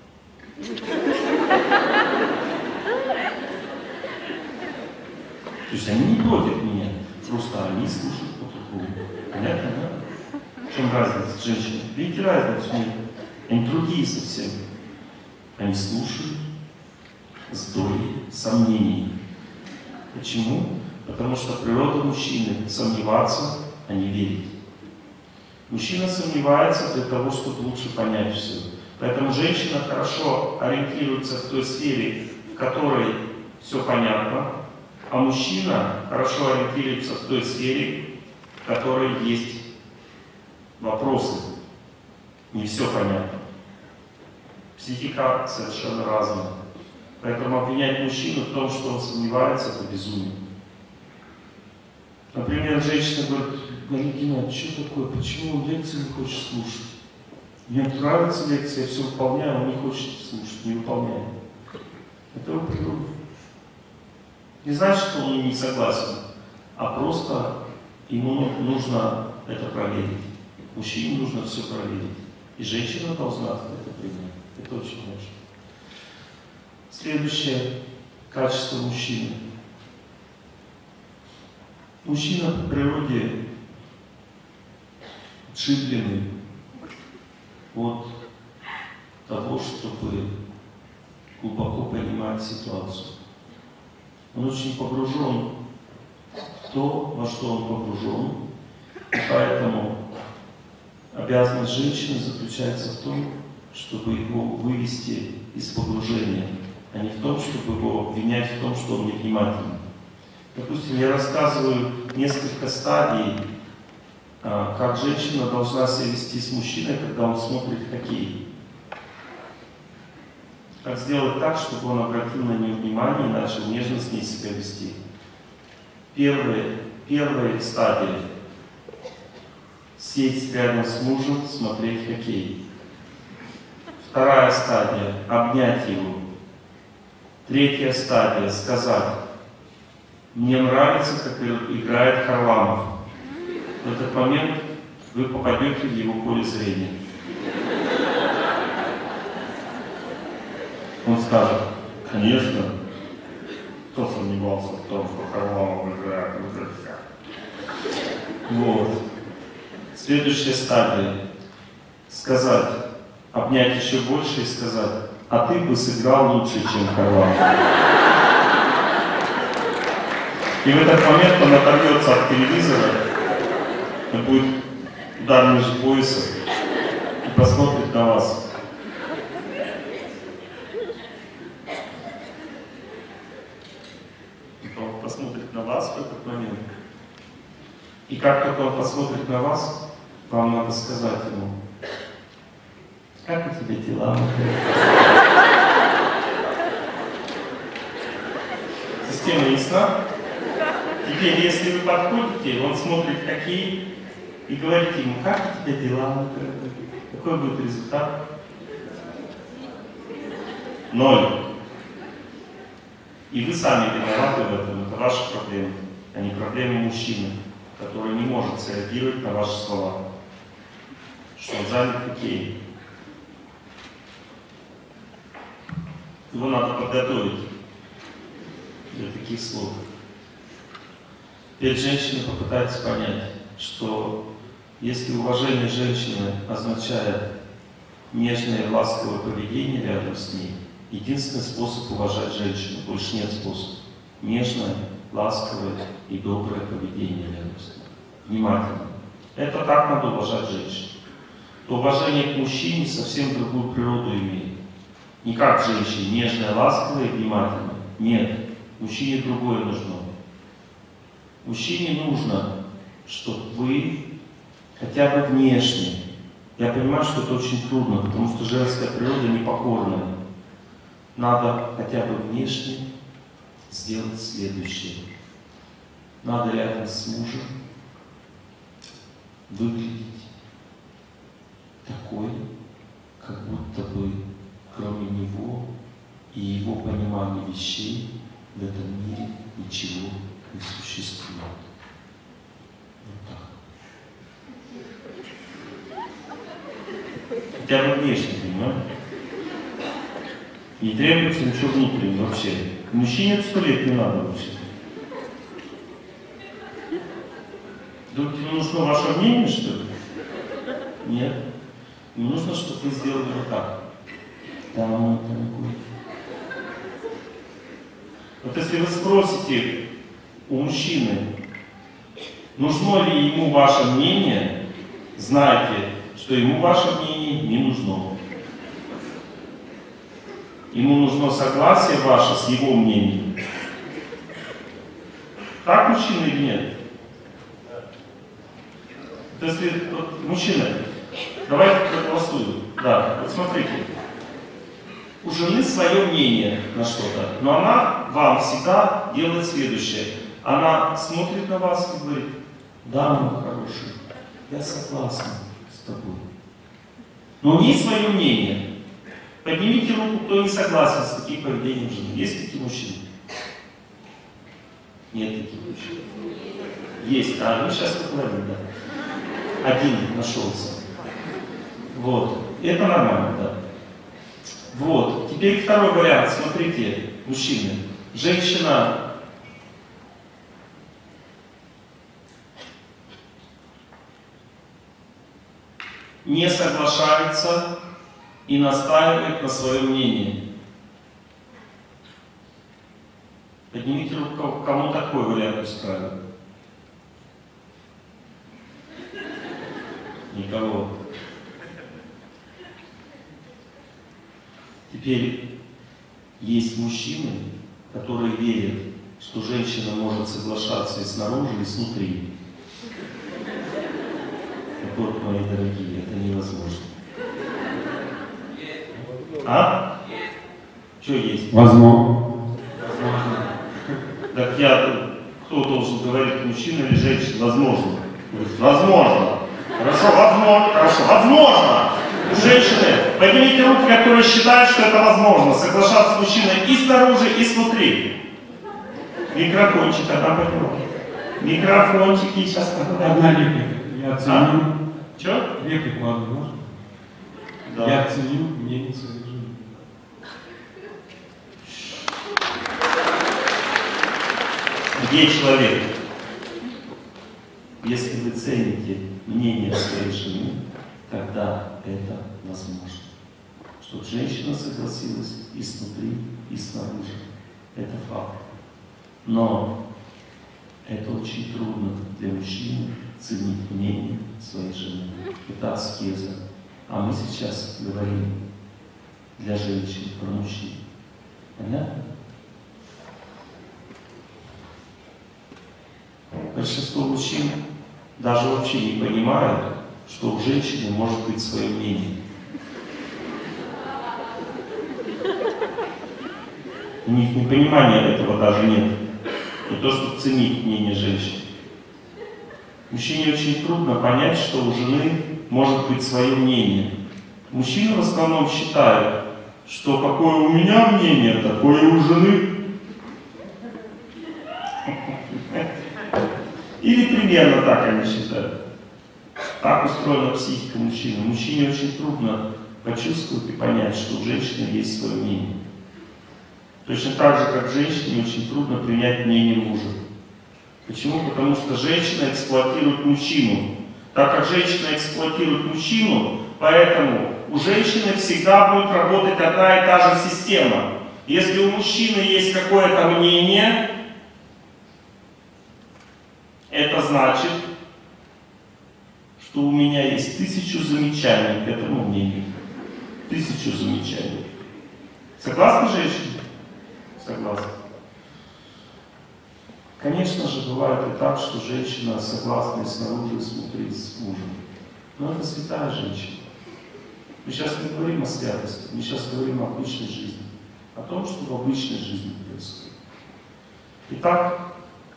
То есть они не против меня, просто они слушают по-другому. Понятно, да? В чем разница с женщиной? Видите разницу? Они другие совсем. Они слушают с долей сомнений. Почему? Потому что природа мужчины сомневаться, а не верить. Мужчина сомневается для того, чтобы лучше понять все. Поэтому женщина хорошо ориентируется в той сфере, в которой все понятно, а мужчина хорошо ориентируется в той сфере, в которой есть вопросы. Не все понятно. Психика совершенно разная. Поэтому обвинять мужчину в том, что он сомневается, это безумие. Например, женщина говорит: Георгий, что такое, почему лекции не хочешь слушать? Мне нравится лекция, я все выполняю, он не хочет слушать, не выполняет. Это его природа. Не значит, что он не согласен, а просто ему нужно это проверить. Мужчине нужно все проверить. И женщина должна это принять. Это очень важно. Следующее качество мужчины. Мужчина по природе отшибленный от того, чтобы глубоко понимать ситуацию. Он очень погружен в то, во что он погружен, и поэтому обязанность женщины заключается в том, чтобы его вывести из погружения, а не в том, чтобы его обвинять в том, что он невнимательный. Допустим, я рассказываю несколько стадий, как женщина должна себя вести с мужчиной, когда он смотрит хоккей. Как сделать так, чтобы он обратил на нее внимание и начал нежно с ней себя вести. Первая стадия. Сесть рядом с мужем, смотреть хоккей. Вторая стадия. Обнять его. Третья стадия. Сказать: мне нравится, как играет Харламов. В этот момент вы попадете в его поле зрения. Он скажет: конечно, кто сомневался в том, что Харламов играет в играх. Вот. Следующая стадия. Сказать, обнять еще больше и сказать: а ты бы сыграл лучше, чем Харламов. И в этот момент он оторвется от телевизора, и будет удар ниже пояса и посмотрит на вас. Он посмотрит на вас в этот момент. И как только он посмотрит на вас, вам надо сказать ему: как у тебя дела? Система ясна? Теперь, если вы подходите, он смотрит хоккей и говорите ему: как у тебя дела? Какой будет результат? 0. И вы сами виноваты в этом. Это ваша проблема, а не проблема мужчины, который не может среагировать на ваши слова, что он занят хоккеем. Его надо подготовить для таких слов. Теперь женщина попытается понять, что если уважение женщины означает нежное и ласковое поведение рядом с ней, единственный способ уважать женщину, больше нет способа. Нежное, ласковое и доброе поведение рядом с ней. Внимательно. Это так надо уважать женщину. То уважение к мужчине совсем другую природу имеет. Не как к женщине, нежное, ласковое и внимательное. Нет, мужчине другое нужно. Мужчине нужно, чтобы вы хотя бы внешне. Я понимаю, что это очень трудно, потому что женская природа непокорная. Надо хотя бы внешне сделать следующее. Надо рядом с мужем выглядеть такой, как будто бы кроме него и его понимания вещей в этом мире ничего не существует. Вот так. Хотя бы внешне, понимаете? Не требуется ничего внутреннего вообще. Мужчине 100 лет не надо вообще. Думаете, ему нужно ваше мнение, что ли? Нет. Ему нужно, чтобы вы сделали вот так. Там. Вот если вы спросите у мужчины, нужно ли ему ваше мнение, знайте, что ему ваше мнение не нужно. Ему нужно согласие ваше с его мнением. Так мужчина или нет? То есть, вот, мужчина, давайте проголосуем. Да, вот смотрите. У жены свое мнение на что-то, но она вам всегда делает следующее. Она смотрит на вас и говорит: да, мой хороший, я согласна с тобой. Но у нее свое мнение. Поднимите руку, кто не согласен с таким поведением жены. Есть такие мужчины? Нет таких мужчин. Есть, ну сейчас поговорим, да. Один нашелся. Вот. Это нормально, да. Вот. Теперь второй вариант. Смотрите, мужчины. Женщина не соглашается и настаивает на своем мнении. Поднимите руку, кому такой вариант устраивает. Никого. Теперь есть мужчины, которые верят, что женщина может соглашаться и снаружи, и снутри. Так вот, мои дорогие, это невозможно. А? Что есть? Возможно. Так кто должен говорить, мужчина или женщина? Возможно. Возможно. Хорошо, возможно. Хорошо, возможно. Женщины, поднимите руки, которые считают, что это возможно. Соглашаться с мужчиной и снаружи, и снутри. Микрофончик, одна подняла. Микрофончики сейчас поговорим. Одна реплика. Я оценю. Че? Реплику одну можно? Да. Я оценю мнение своих жены. Где человек? Если вы цените мнение своей жены, тогда это возможно. Чтобы женщина согласилась и снутри, и снаружи. Это факт. Но это очень трудно для мужчины ценить мнение своей жены. Это аскеза. А мы сейчас говорим для женщин, про мужчин. Понятно? Большинство мужчин даже вообще не понимают, что у женщины может быть свое мнение. У них непонимания этого даже нет. Не то, что ценить мнение женщин. Мужчине очень трудно понять, что у жены может быть свое мнение. Мужчины в основном считают, что какое у меня мнение, такое и у жены. Или примерно так они считают. Так устроена психика мужчины. Мужчине очень трудно почувствовать и понять, что у женщины есть свое мнение. Точно так же, как женщине очень трудно принять мнение мужа. Почему? Потому что женщина эксплуатирует мужчину. Так как женщина эксплуатирует мужчину, поэтому у женщины всегда будет работать одна и та же система. Если у мужчины есть какое-то мнение, это значит, что у меня есть 1000 замечаний к этому мнению. 1000 замечаний. Согласны, женщины? Согласны. Конечно же, бывает и так, что женщина согласна и снаружи, и снутри с мужем. Но это святая женщина. Мы сейчас не говорим о святости, мы сейчас говорим о обычной жизни. О том, что в обычной жизни происходит. Итак,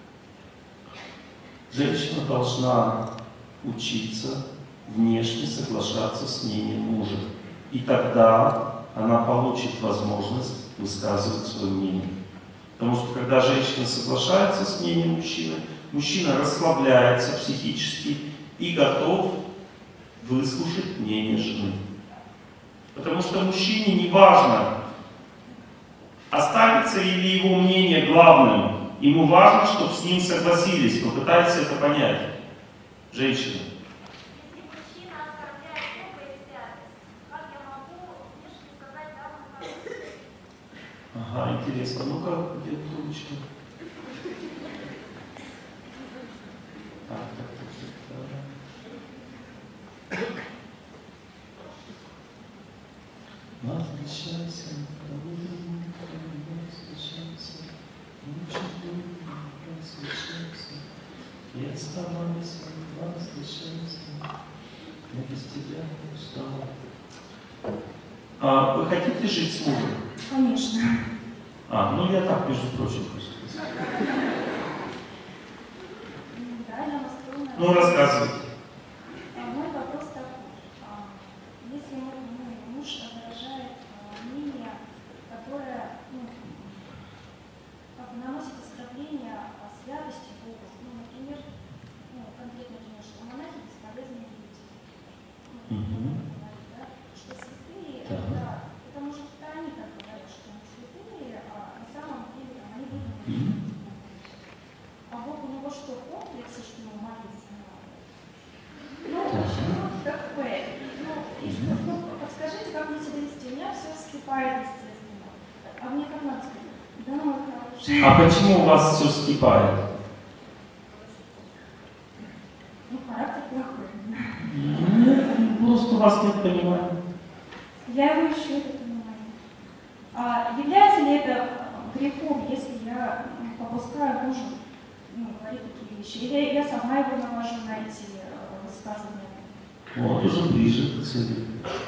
женщина должна учиться внешне соглашаться с мнением мужа. И тогда она получит возможность высказывать свое мнение. Потому что когда женщина соглашается с мнением мужчины, мужчина расслабляется психически и готов выслушать мнение жены. Потому что мужчине не важно, останется ли его мнение главным. Ему важно, чтобы с ним согласились. Попытайтесь это понять. Женщина. Ага, интересно. Ну-ка, где трубочка? Так. Возвращайся, возвращайся, и оставайся, возвращайся, я без тебя устал. Вы хотите жить с мужем? Конечно. Ну я так, между прочим, просто. Ну, рассказывайте. Мой вопрос такой. Если муж выражает мнение, которое наносит оскорбление что святые, Так. это может они так говорят, что они святые, а на самом деле там, они выдумали. А Бог у него что, комплексы, что ему молиться надо? Ну, что такое? Ну, подскажите, как мне себя вести? У меня все скипает, естественно. А мне как надо сказать? Да, мой хороший. А почему у вас все скипает? Ну, характер плохой. Нет, просто у вас нет понимания. Я его ищу, это понимание. А является ли это грехом, если я попускаю мужу говорить такие вещи? Или я сама его навожу на эти высказывания? Вот уже ближе к цели.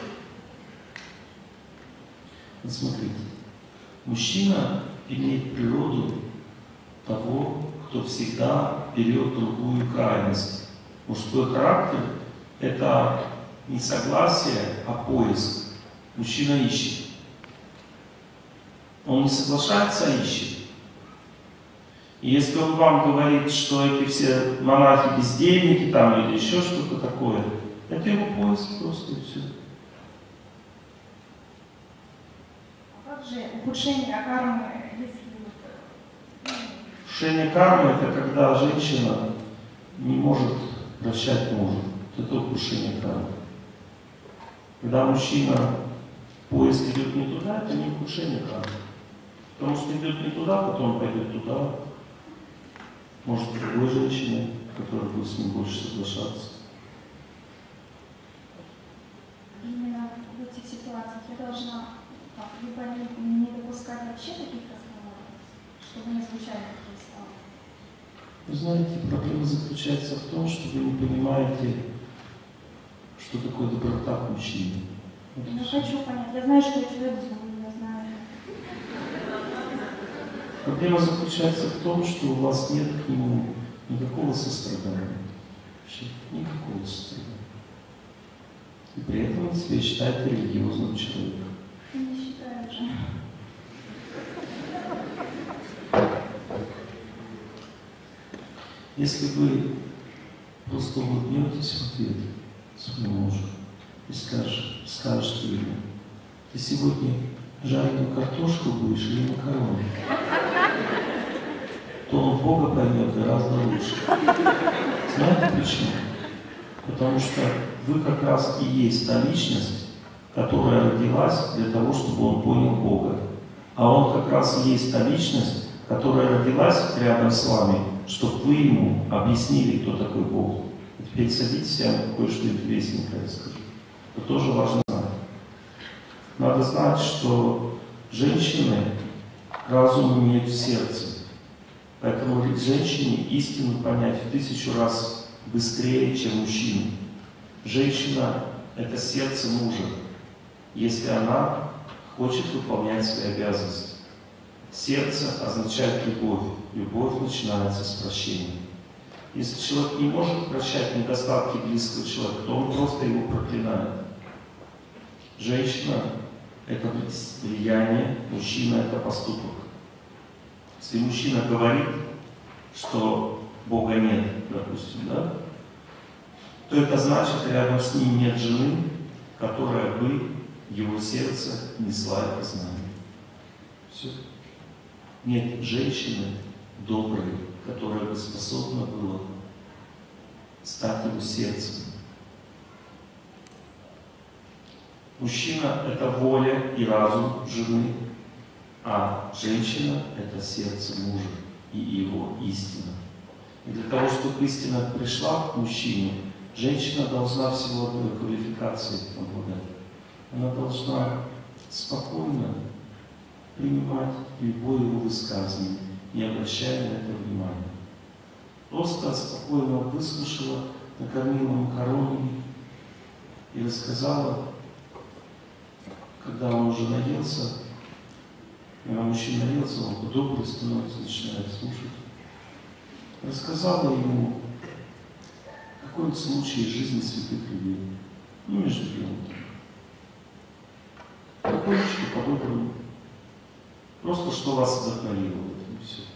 Вот смотрите, мужчина имеет природу того, кто всегда берет другую крайность. Мужской характер – это не согласие, а поиск. Мужчина ищет. Он не соглашается, а ищет. И если он вам говорит, что эти все монахи бездельники там или еще что-то такое, это его поиск просто и все. А как же ухудшение кармы, если... Ухудшение кармы – это когда женщина не может прощать мужа. Это ухудшение кармы. Когда мужчина поиск идет не туда, это не ухудшение кармы. Потому что идет не туда, потом пойдет туда. Может, другой женщине, которая будет с ним больше соглашаться. Именно в этих ситуациях я должна либо не допускать вообще таких разговоров, чтобы не звучали такие слова. Вы знаете, проблема заключается в том, что вы не понимаете, что такое доброта к мужчине. Вот Я хочу понять. Я знаю, что я человек злой, я знаю. Проблема заключается в том, что у вас нет к нему никакого сострадания. Вообще никакого сострадания. И при этом он себя считает религиозным человеком. Я не считаю же. Если вы просто улыбнетесь в ответ своему мужу и скажете ему: ты сегодня жареную картошку будешь или макароны, то он Бога поймет гораздо лучше. Знаете почему? Потому что вы как раз и есть та личность, которая родилась для того, чтобы он понял Бога. А он как раз и есть та личность, которая родилась рядом с вами, чтобы вы ему объяснили, кто такой Бог. И теперь садитесь, я вам кое-что интересненькое расскажу. Это тоже важно знать. Надо знать, что женщины разум имеют в сердце. Поэтому женщине истину понять в 1000 раз быстрее, чем мужчине. Женщина – это сердце мужа, если она хочет выполнять свои обязанности. Сердце означает любовь. Любовь начинается с прощения. Если человек не может прощать недостатки близкого человека, то он просто его проклинает. Женщина – это влияние, мужчина – это поступок. Если мужчина говорит, что Бога нет, допустим, да, то это значит, рядом с ним нет жены, которая бы в его сердце несла это знание. Все. Нет женщины доброй, которая бы способна была стать его сердцем. Мужчина – это воля и разум жены, а женщина – это сердце мужа и его истина. И для того, чтобы истина пришла к мужчине, женщина должна всего одной квалификации обладать. Она должна спокойно принимать любое его высказывание, не обращая на это внимания. Просто спокойно выслушала, накормила макаронами и рассказала, когда он уже наелся, когда мужчина наелся, он по-доброму становится, начинает слушать. Рассказала ему какой-нибудь случай из жизни святых людей. Ну, между делом. Такое-что по-доброму. Просто что вас вдохновило в этом и все.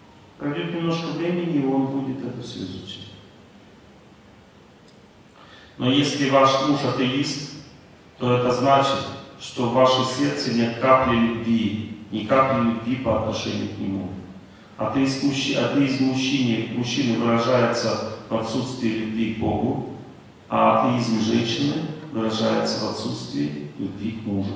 Пройдет немножко времени, и он будет это все изучать. Но если ваш муж атеист, то это значит, что в вашем сердце нет капли любви, ни капли любви по отношению к нему. Атеизм мужчины выражается в отсутствии любви к Богу, а атеизм женщины выражается в отсутствии любви к мужу.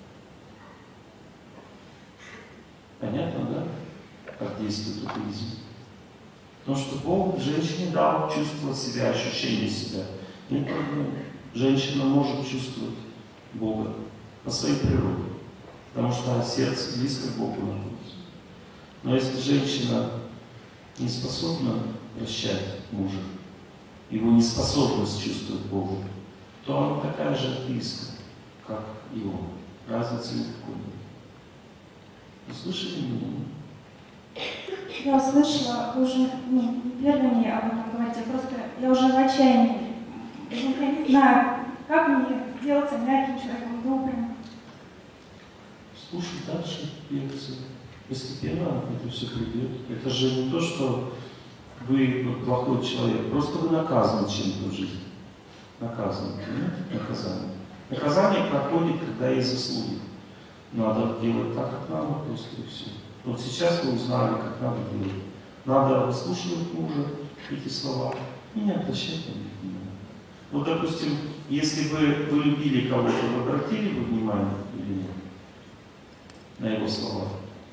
Понятно, да? Как действует атеизм? Потому что Бог женщине дал чувство себя, ощущение себя. Нет проблем. Женщина может чувствовать Бога по своей природе, потому что сердце близко к Богу находится. Но если женщина не способна прощать мужа, его неспособность чувствовать Бога, то она такая же атеистка, как и он. Разницы никакой нет. Вы слышали меня? Я услышала, вы уже не первый мне об этом говорите, просто я уже в отчаянии. Я не знаю, как мне сделаться мягким человеком, добрым. Слушай дальше лекции. Постепенно это все придет. Это же не то, что вы плохой человек, просто вы наказаны чем-то в жизни. Наказаны, понимаете? Наказание. Наказание проходит, когда есть заслуги. Надо делать так, как надо, просто и все. Вот сейчас вы узнали, как надо делать. Надо выслушивать мужа, эти слова, и не обращать на них внимания. Вот, допустим, если бы вы любили кого-то, вы обратили бы внимание или нет на его слова?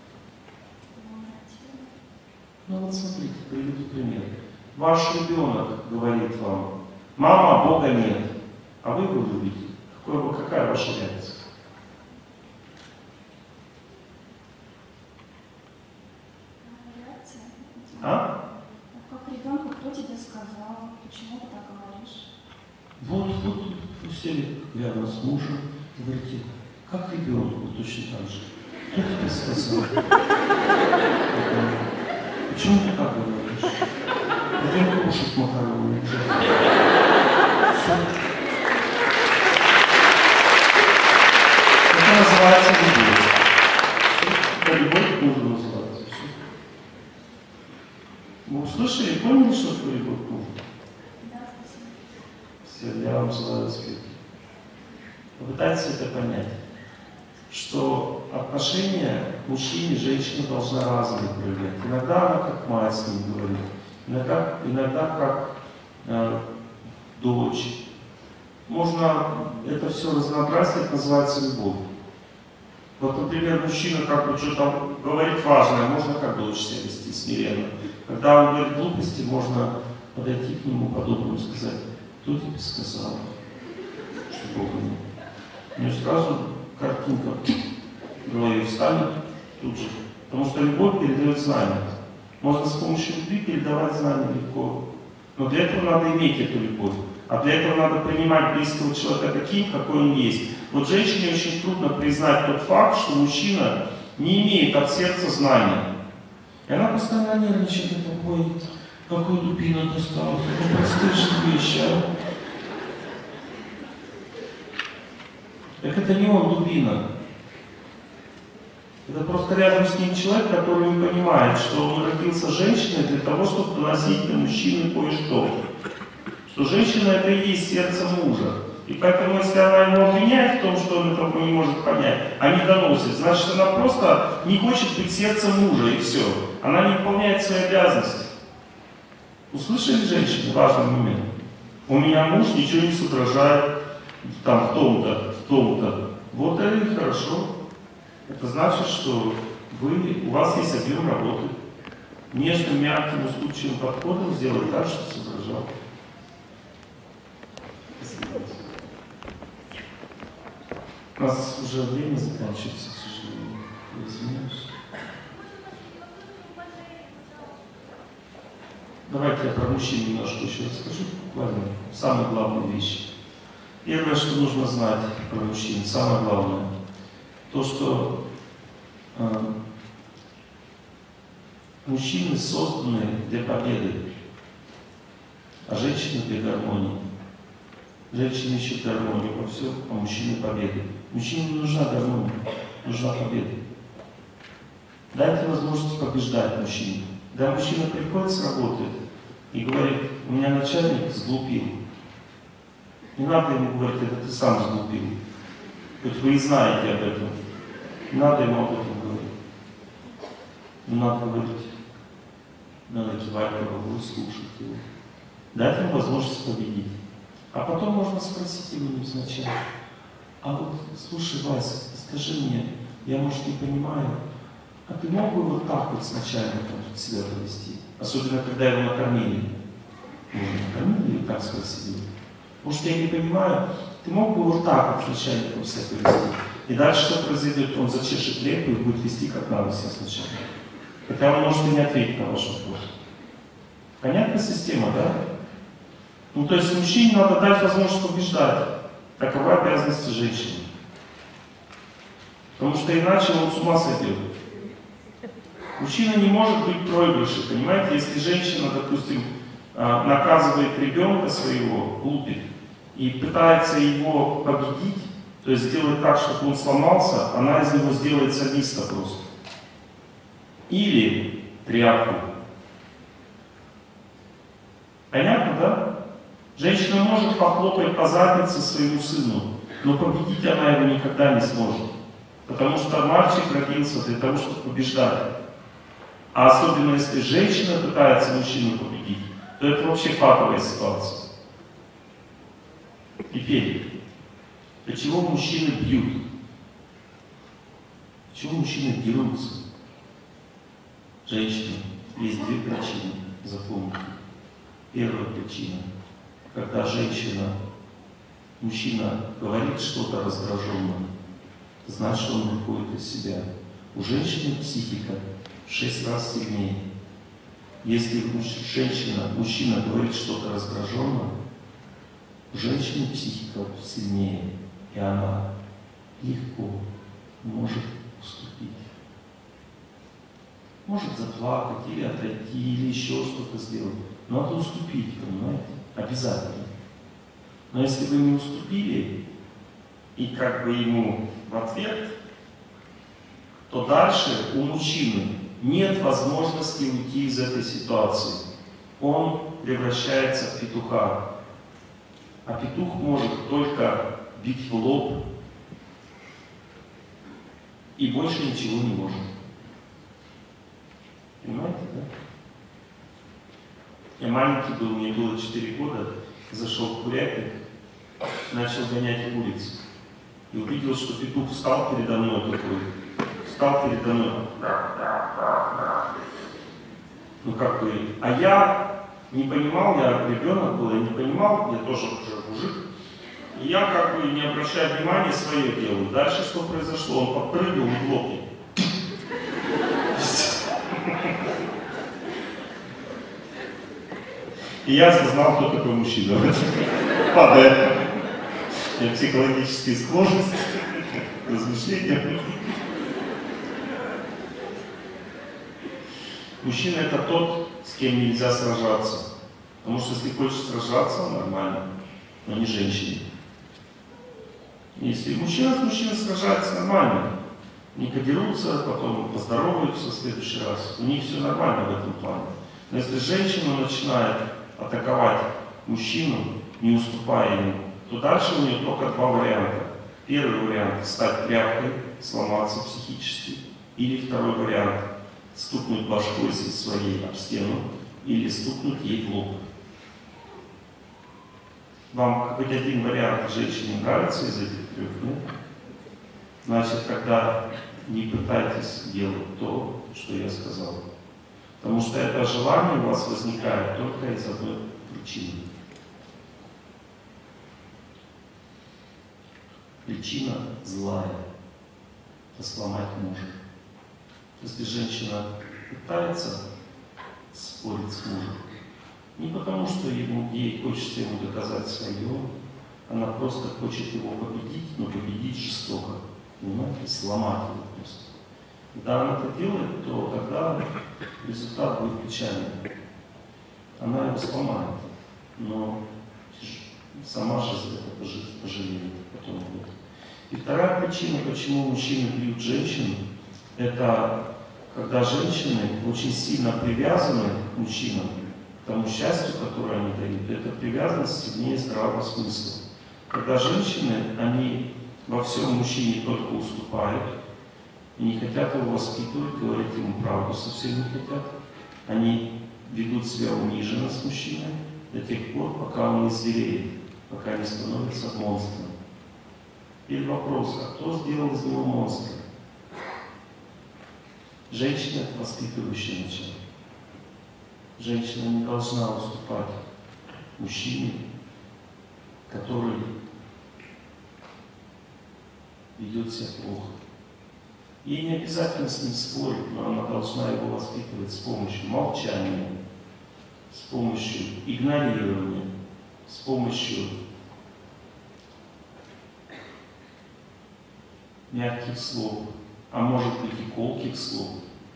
Ну вот смотрите, приведу пример. Ваш ребенок говорит вам: мама, Бога нет, а вы его любите. Какая ваша реакция? А? Как ребенку, кто тебе сказал, почему ты так говоришь? Вот вы сели рядом с мужем, говорите, как ребенку точно так же. Кто тебе сказал? Почему ты так говоришь? Пойдем кушать макароны. Это называется любовь. Это любовь к мужу называется. Вы услышали, поняли, что такое любовь к мужу? Да, спасибо. Все, я вам желаю успеха. Попытайтесь это понять, что отношения мужчины и женщины должны разные проявлять. Иногда она как мать с ним говорит, иногда как дочь. Можно это все разнообразить, это называется любовь. Вот, например, мужчина как бы что-то говорит важное, можно как дочь себя вести смиренно. Когда он говорит глупости, можно подойти к нему по-доброму и сказать: кто тебе сказал, что Бога нет? У него сразу картинка в голове встанет тут же. Потому что любовь передает знания. Можно с помощью любви передавать знания легко. Но для этого надо иметь эту любовь. А для этого надо принимать близкого человека таким, какой он есть. Вот женщине очень трудно признать тот факт, что мужчина не имеет от сердца знания. И она постоянно нервничает, какой дубина достал, какой простые же вещи, а? Так это не он дубина. Это просто рядом с ним человек, который не понимает, что он родился женщиной для того, чтобы доносить до мужчины кое-что. Что женщина — это и есть сердце мужа. И поэтому, если она его обвиняет в том, что он этого не может понять, а не доносит, значит, она просто не хочет быть сердцем мужа, и все. Она не выполняет свои обязанности. Услышали, женщины, важный момент? У меня муж ничего не соображает там в том-то, в том-то. Вот это и хорошо. Это значит, что у вас есть объем работы. Нежным, мягким, уступчивым подходом сделать так, чтобы соображал. У нас уже время заканчивается, к сожалению. Я извиняюсь. Давайте я про мужчин немножко еще расскажу, буквально. Самые главные вещи. Первое, что нужно знать про мужчин, самое главное, то, что мужчины созданы для победы, а женщины для гармонии. Женщины ищут гармонию во всем, а мужчины победы. Мужчине не нужна гармония, нужна победа. Дайте возможность побеждать мужчину. Когда мужчина приходит с работы и говорит: у меня начальник сглупил, Не надо ему говорить, это ты сам сглупил. Хоть вы и знаете об этом. Не надо ему об этом говорить. Не надо говорить. Надо кивать головой, слушать его. Дать ему возможность победить. А потом можно спросить его невзначай. А вот, слушай, Вася, скажи мне, я, может, не понимаю, а ты мог бы вот так вот сначала себя повести? Особенно, когда его накормили. Можно накормили и так спросили. Может, я не понимаю, ты мог бы вот так вот с начальником себя повести? И дальше что произойдет? Он зачешет лепу и будет вести как надо себя сначала. Хотя он может и не ответить на ваш вопрос. Понятная система, да? Ну, то есть мужчине надо дать возможность побеждать. Такова обязанность женщины. Потому что иначе он с ума сойдет. Мужчина не может быть проигрышем, понимаете? Если женщина, допустим, наказывает ребенка своего, лупит, и пытается его победить, то есть сделать так, чтобы он сломался, она из него сделает садиста просто. Или тряпку. Понятно, да? Женщина может похлопать по заднице своему сыну, но победить она его никогда не сможет. Потому что мальчик родился для того, чтобы побеждать. А особенно если женщина пытается мужчину победить, то это вообще патовая ситуация. Теперь, почему мужчины бьют? Почему мужчины дерутся? Женщины. Есть две причины, запомните. Первая причина, когда мужчина говорит что-то раздраженное, значит, он выходит из себя. У женщины психика в 6 раз сильнее. Если мужчина говорит что-то раздраженное, у женщины психика сильнее, и она легко может уступить. Может заплакать, или отойти, или еще что-то сделать. Но надо уступить, понимаете? Обязательно. Но если вы не уступили, и как бы ему в ответ, то дальше у мужчины нет возможности уйти из этой ситуации. Он превращается в петуха. А петух может только бить в лоб и больше ничего не может. Понимаете, да? Я маленький был, мне было 4 года, зашел в курятник, начал гонять куриц. И увидел, что петух встал передо мной такой. Встал передо мной. Ну как бы. А я не понимал, я ребенок был, я не понимал, я тоже уже мужик. И я как бы не обращая внимания, свое делаю. Дальше что произошло? Он подпрыгнул в лоб. И я осознал, кто такой мужчина. Падает. У меня психологические склонности, размышления. Мужчина это тот, с кем нельзя сражаться. Потому что если хочешь сражаться, нормально, но не женщине. Если мужчина с мужчиной сражается, нормально. Не кодируются, потом поздороваются в следующий раз. У них все нормально в этом плане. Но если женщина начинает атаковать мужчину, не уступая ему, то дальше у нее только 2 варианта. Первый вариант – стать тряпкой, сломаться психически. Или второй вариант – стукнуть башкой своей об стену или стукнуть ей в лоб. Вам хоть один вариант женщине нравится из этих 3, нет? Значит, тогда не пытайтесь делать то, что я сказал. Потому что это желание у вас возникает только из одной причины. Причина злая. Это сломать мужа. Если женщина пытается спорить с мужем, не потому что ей хочется ему доказать свое, она просто хочет его победить, но победить жестоко. Понимаете? Сломать его просто. Когда она это делает, то тогда результат будет печальный. Она его сломает, но сама же за это пожалеет потом будет. И вторая причина, почему мужчины бьют женщин, это когда женщины очень сильно привязаны к мужчинам, к тому счастью, которое они дают. Эта привязанность сильнее здравого смысла. Когда женщины, они во всем мужчине только уступают, и не хотят его воспитывать, говорить ему правду совсем не хотят. Они ведут себя униженно с мужчиной до тех пор, пока он не звереет, пока не становится монстром. Теперь вопрос, а кто сделал из него монстра? Женщина — это воспитывающее начало. Женщина не должна уступать мужчине, который ведет себя плохо. Ей не обязательно с ним спорить, но она должна его воспитывать с помощью молчания, с помощью игнорирования, с помощью мягких слов, а может быть и колких слов.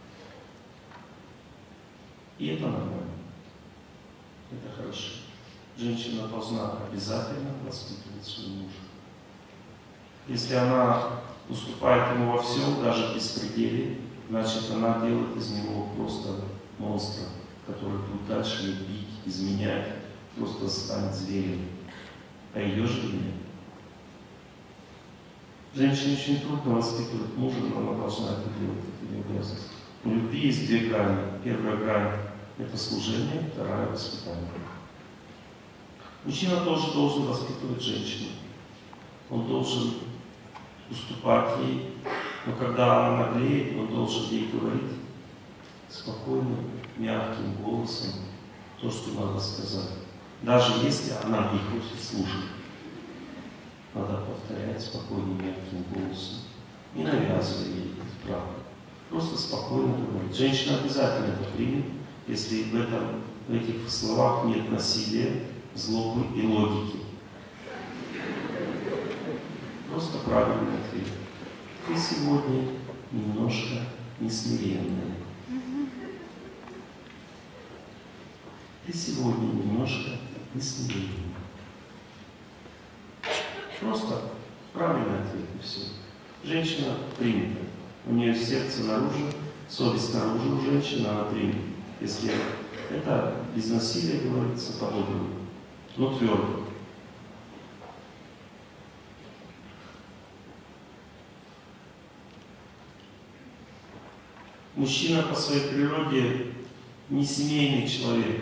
И это нормально. Это хорошо. Женщина должна обязательно воспитывать своего мужа. Если она уступает ему во всем, даже в беспределе, значит, она делает из него просто монстра, который будет дальше ее бить, изменять, просто станет зверем. А ее жене. Женщине очень трудно воспитывать мужа, но она должна это делать, это ее обязанность. У любви есть две грани. Первая грань — это служение, вторая — воспитание. Мужчина тоже должен воспитывать женщину. Он должен уступать ей, но когда она наглеет, он должен ей говорить спокойным, мягким голосом то, что надо сказать. Даже если она не хочет слушать. Надо повторять спокойным, мягким голосом. Не навязывая ей эту правду. Просто спокойно говорить. Женщина обязательно это примет, если в этих словах нет насилия, злобы и логики. Просто правильный ответ. Ты сегодня немножко несмиренная. Ты сегодня немножко несмиренная. Просто правильный ответ и все. Женщина принята. У нее сердце наружу, совесть наружу у женщины, она примет. Если это без насилия говорится, по-доброму, но твердо. Мужчина по своей природе не семейный человек.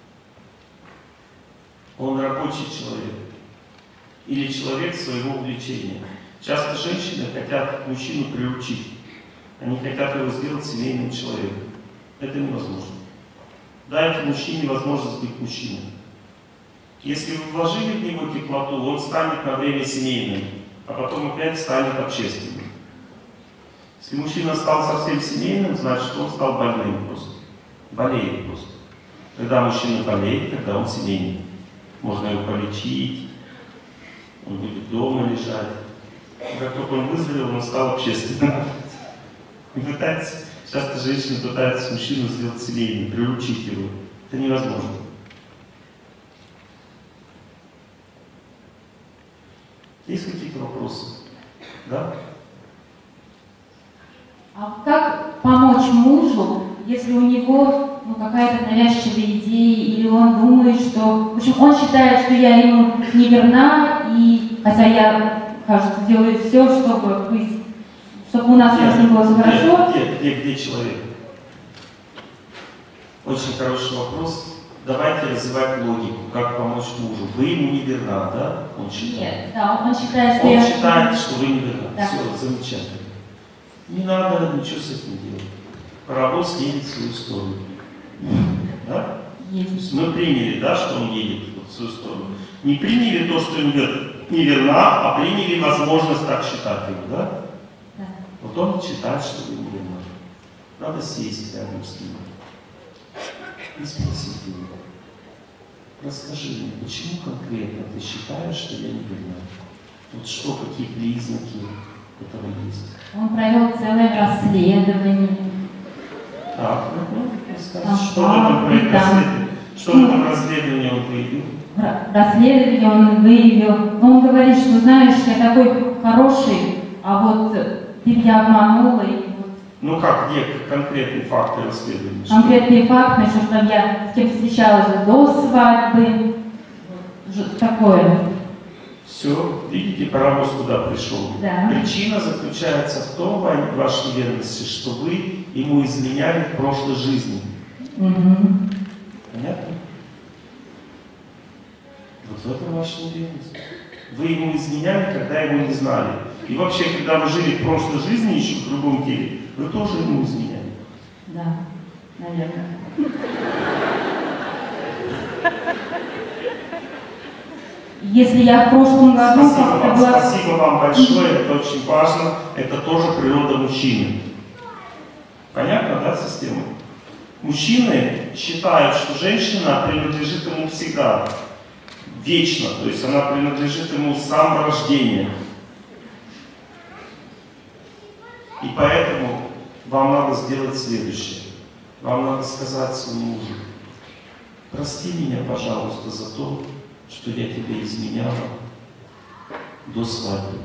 Он рабочий человек. Или человек своего увлечения. Часто женщины хотят мужчину приучить. Они хотят его сделать семейным человеком. Это невозможно. Дайте мужчине возможность быть мужчиной. Если вы вложили в него теплоту, он станет на время семейным, а потом опять станет общественным. Если мужчина стал совсем семейным, значит, он стал больным просто. Болеет просто. Когда мужчина болеет, тогда он семейный. Можно его полечить, он будет дома лежать. Как только он выздоровел, он стал общественным. Часто женщины пытаются мужчину сделать семейным, приучить его. Это невозможно. Есть какие-то вопросы? Да? А как помочь мужу, если у него какая-то навязчивая идея, или он думает, что... В общем, он считает, что я ему не верна, и хотя я, кажется, делаю все, чтобы у нас с ним было все хорошо. Где человек? Очень хороший вопрос. Давайте развивать логику, как помочь мужу. Вы ему не верна, да? Он считает. Нет, да, он считает, что он считает, что вы не верна. Да. Все, замечательно. Не надо ничего с этим делать. Паровоз едет в свою сторону. Да? Есть. Мы приняли, да, что он едет в свою сторону. Не приняли то, что не верна, а приняли возможность так считать его, да? Да. Вот он считает, что вы не верна. Надо сесть рядом с ним и спросить его. Расскажи мне, почему конкретно ты считаешь, что я не верна? Вот что, какие признаки этого есть? Он провел целое расследование. Так, что в этом расследовании он выявил? Расследование он выявил. Он говорит, что знаешь, я такой хороший, а вот ты меня обманула. И вот... Ну как, где конкретные факты расследования? Конкретные факты, что там я с кем встречалась до свадьбы. Такое. Все, видите, паровоз куда пришел? Да. Причина заключается в том, в вашей верности, что вы ему изменяли в прошлой жизни. Понятно? Вот в этом ваша неверность. Вы ему изменяли, когда его не знали. И вообще, когда вы жили в прошлой жизни, еще в другом теле, вы тоже ему изменяли. Да, наверное. Если я в прошлом году как-то была... Спасибо вам большое, это очень важно. Это тоже природа мужчины. Понятно, да, система? Мужчины считают, что женщина принадлежит ему всегда, вечно, то есть она принадлежит ему с самого рождения. И поэтому вам надо сделать следующее. Вам надо сказать своему мужу: прости меня, пожалуйста, за то, что я тебе изменяла до свадьбы.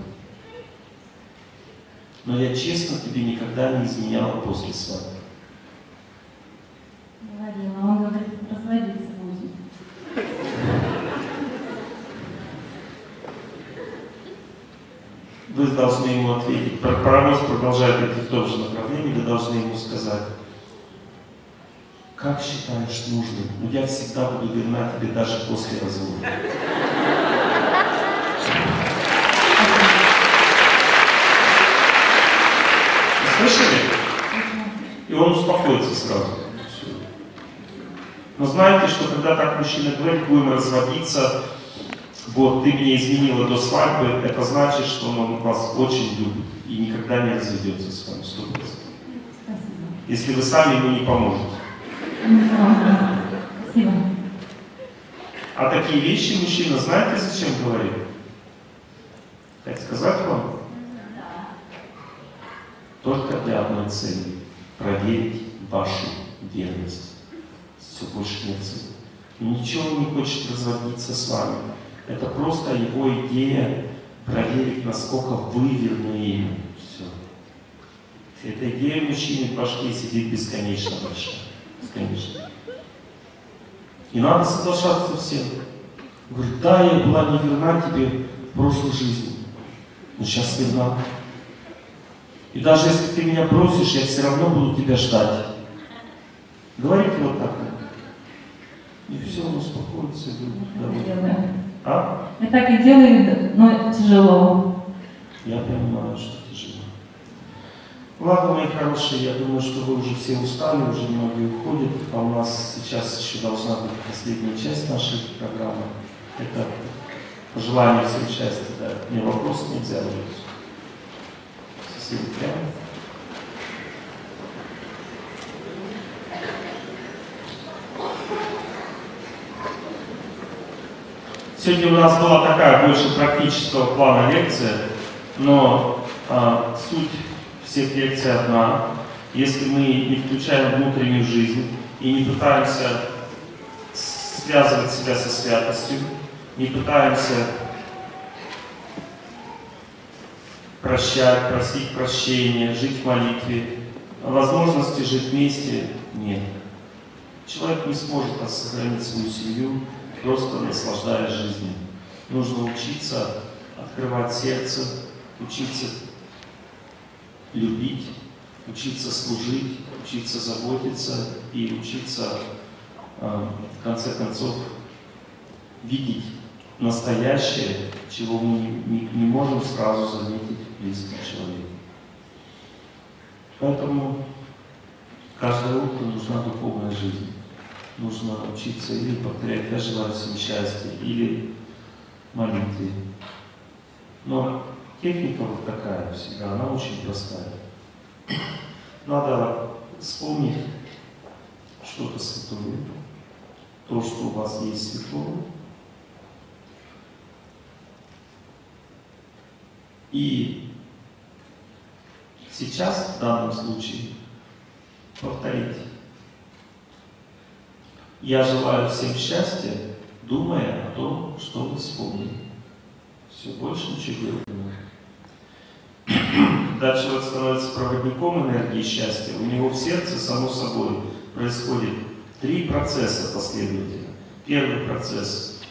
Но я честно тебе никогда не изменяла после свадьбы. Говорила, он говорит, разводиться будет. Вы должны ему ответить. Паровоз продолжает идти в том же направлении, вы должны ему сказать: как считаешь нужным? Ну, я всегда буду верна тебе даже после развода. Слышали? И он успокоится сразу. Все. Но знаете, что когда так мужчина говорит: будем разводиться, вот ты меня изменила до свадьбы, это значит, что он вас очень любит и никогда не разведется с вами 100%. Если вы сами ему не поможете. Спасибо. А такие вещи мужчина знаете, зачем говорит? Хотите сказать вам? Только для одной цели — проверить вашу верность. Все, больше нет цели. Ничего он не хочет разводиться с вами. Это просто его идея проверить, насколько вы верны ему. Все. Эта идея мужчины в башке сидит бесконечно большая. Бесконечно. И надо соглашаться со всем. Говорит: да, я была не верна тебе в прошлой жизни, но сейчас верна. И даже если ты меня бросишь, я все равно буду тебя ждать. Говорите вот так. И все, он успокоится. А? Я так и делаю, но тяжело. Я понимаю, что тяжело. Ладно, мои хорошие, я думаю, что вы уже все устали, уже многие уходят. А у нас сейчас еще должна быть последняя часть нашей программы. Это пожелание всем счастья. Да. Мне вопрос нельзя задать. Спасибо. Сегодня у нас была такая больше практического плана лекция, но суть всех лекций одна. Если мы не включаем внутреннюю жизнь и не пытаемся связывать себя со святостью, не пытаемся прощать, просить прощения, жить в молитве, возможности жить вместе нет. Человек не сможет сохранить свою семью, просто наслаждаясь жизнью. Нужно учиться открывать сердце, учиться любить, учиться служить, учиться заботиться и учиться, в конце концов, видеть настоящее, чего мы не можем сразу заметить в близком человеке. Поэтому каждое утро нужна духовная жизнь. Нужно учиться или повторять «Я желаю всем счастья», или молитве. Но техника вот такая всегда, она очень простая. Надо вспомнить что-то святое, то, что у вас есть святое, и сейчас, в данном случае, повторить: я желаю всем счастья, думая о том, что вы вспомнили. Все, больше ничего делать не нужно. Когда человек становится проводником энергии счастья, у него в сердце, само собой, происходит 3 процесса последовательно. Первый процесс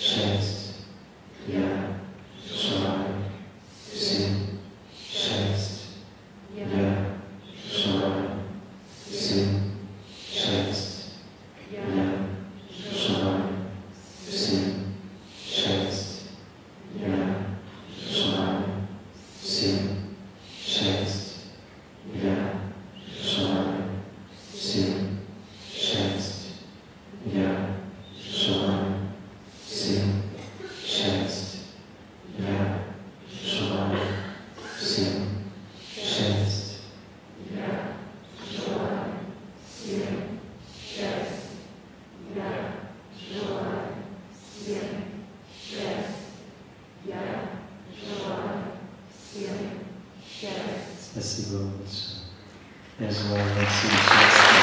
счастья. Я желаю всем счастья. Я желаю всем счастья. Я желаю всем счастья. Я желаю всем счастья. Я желаю всем счастья. Я желаю всем счастья. Я желаю всем счастья. Я желаю всем счастья. Я желаю всем счастья. Я желаю всем счастья. Спасибо вам большое. Я желаю вам всем счастья,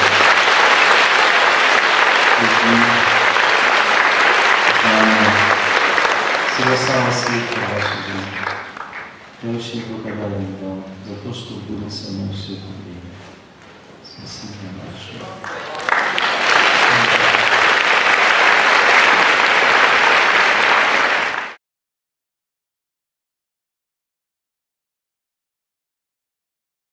любви, знания, всего самого светлого в вашей жизни. Я очень благодарен вам за то, что вы были со мной все это время. Спасибо вам большое.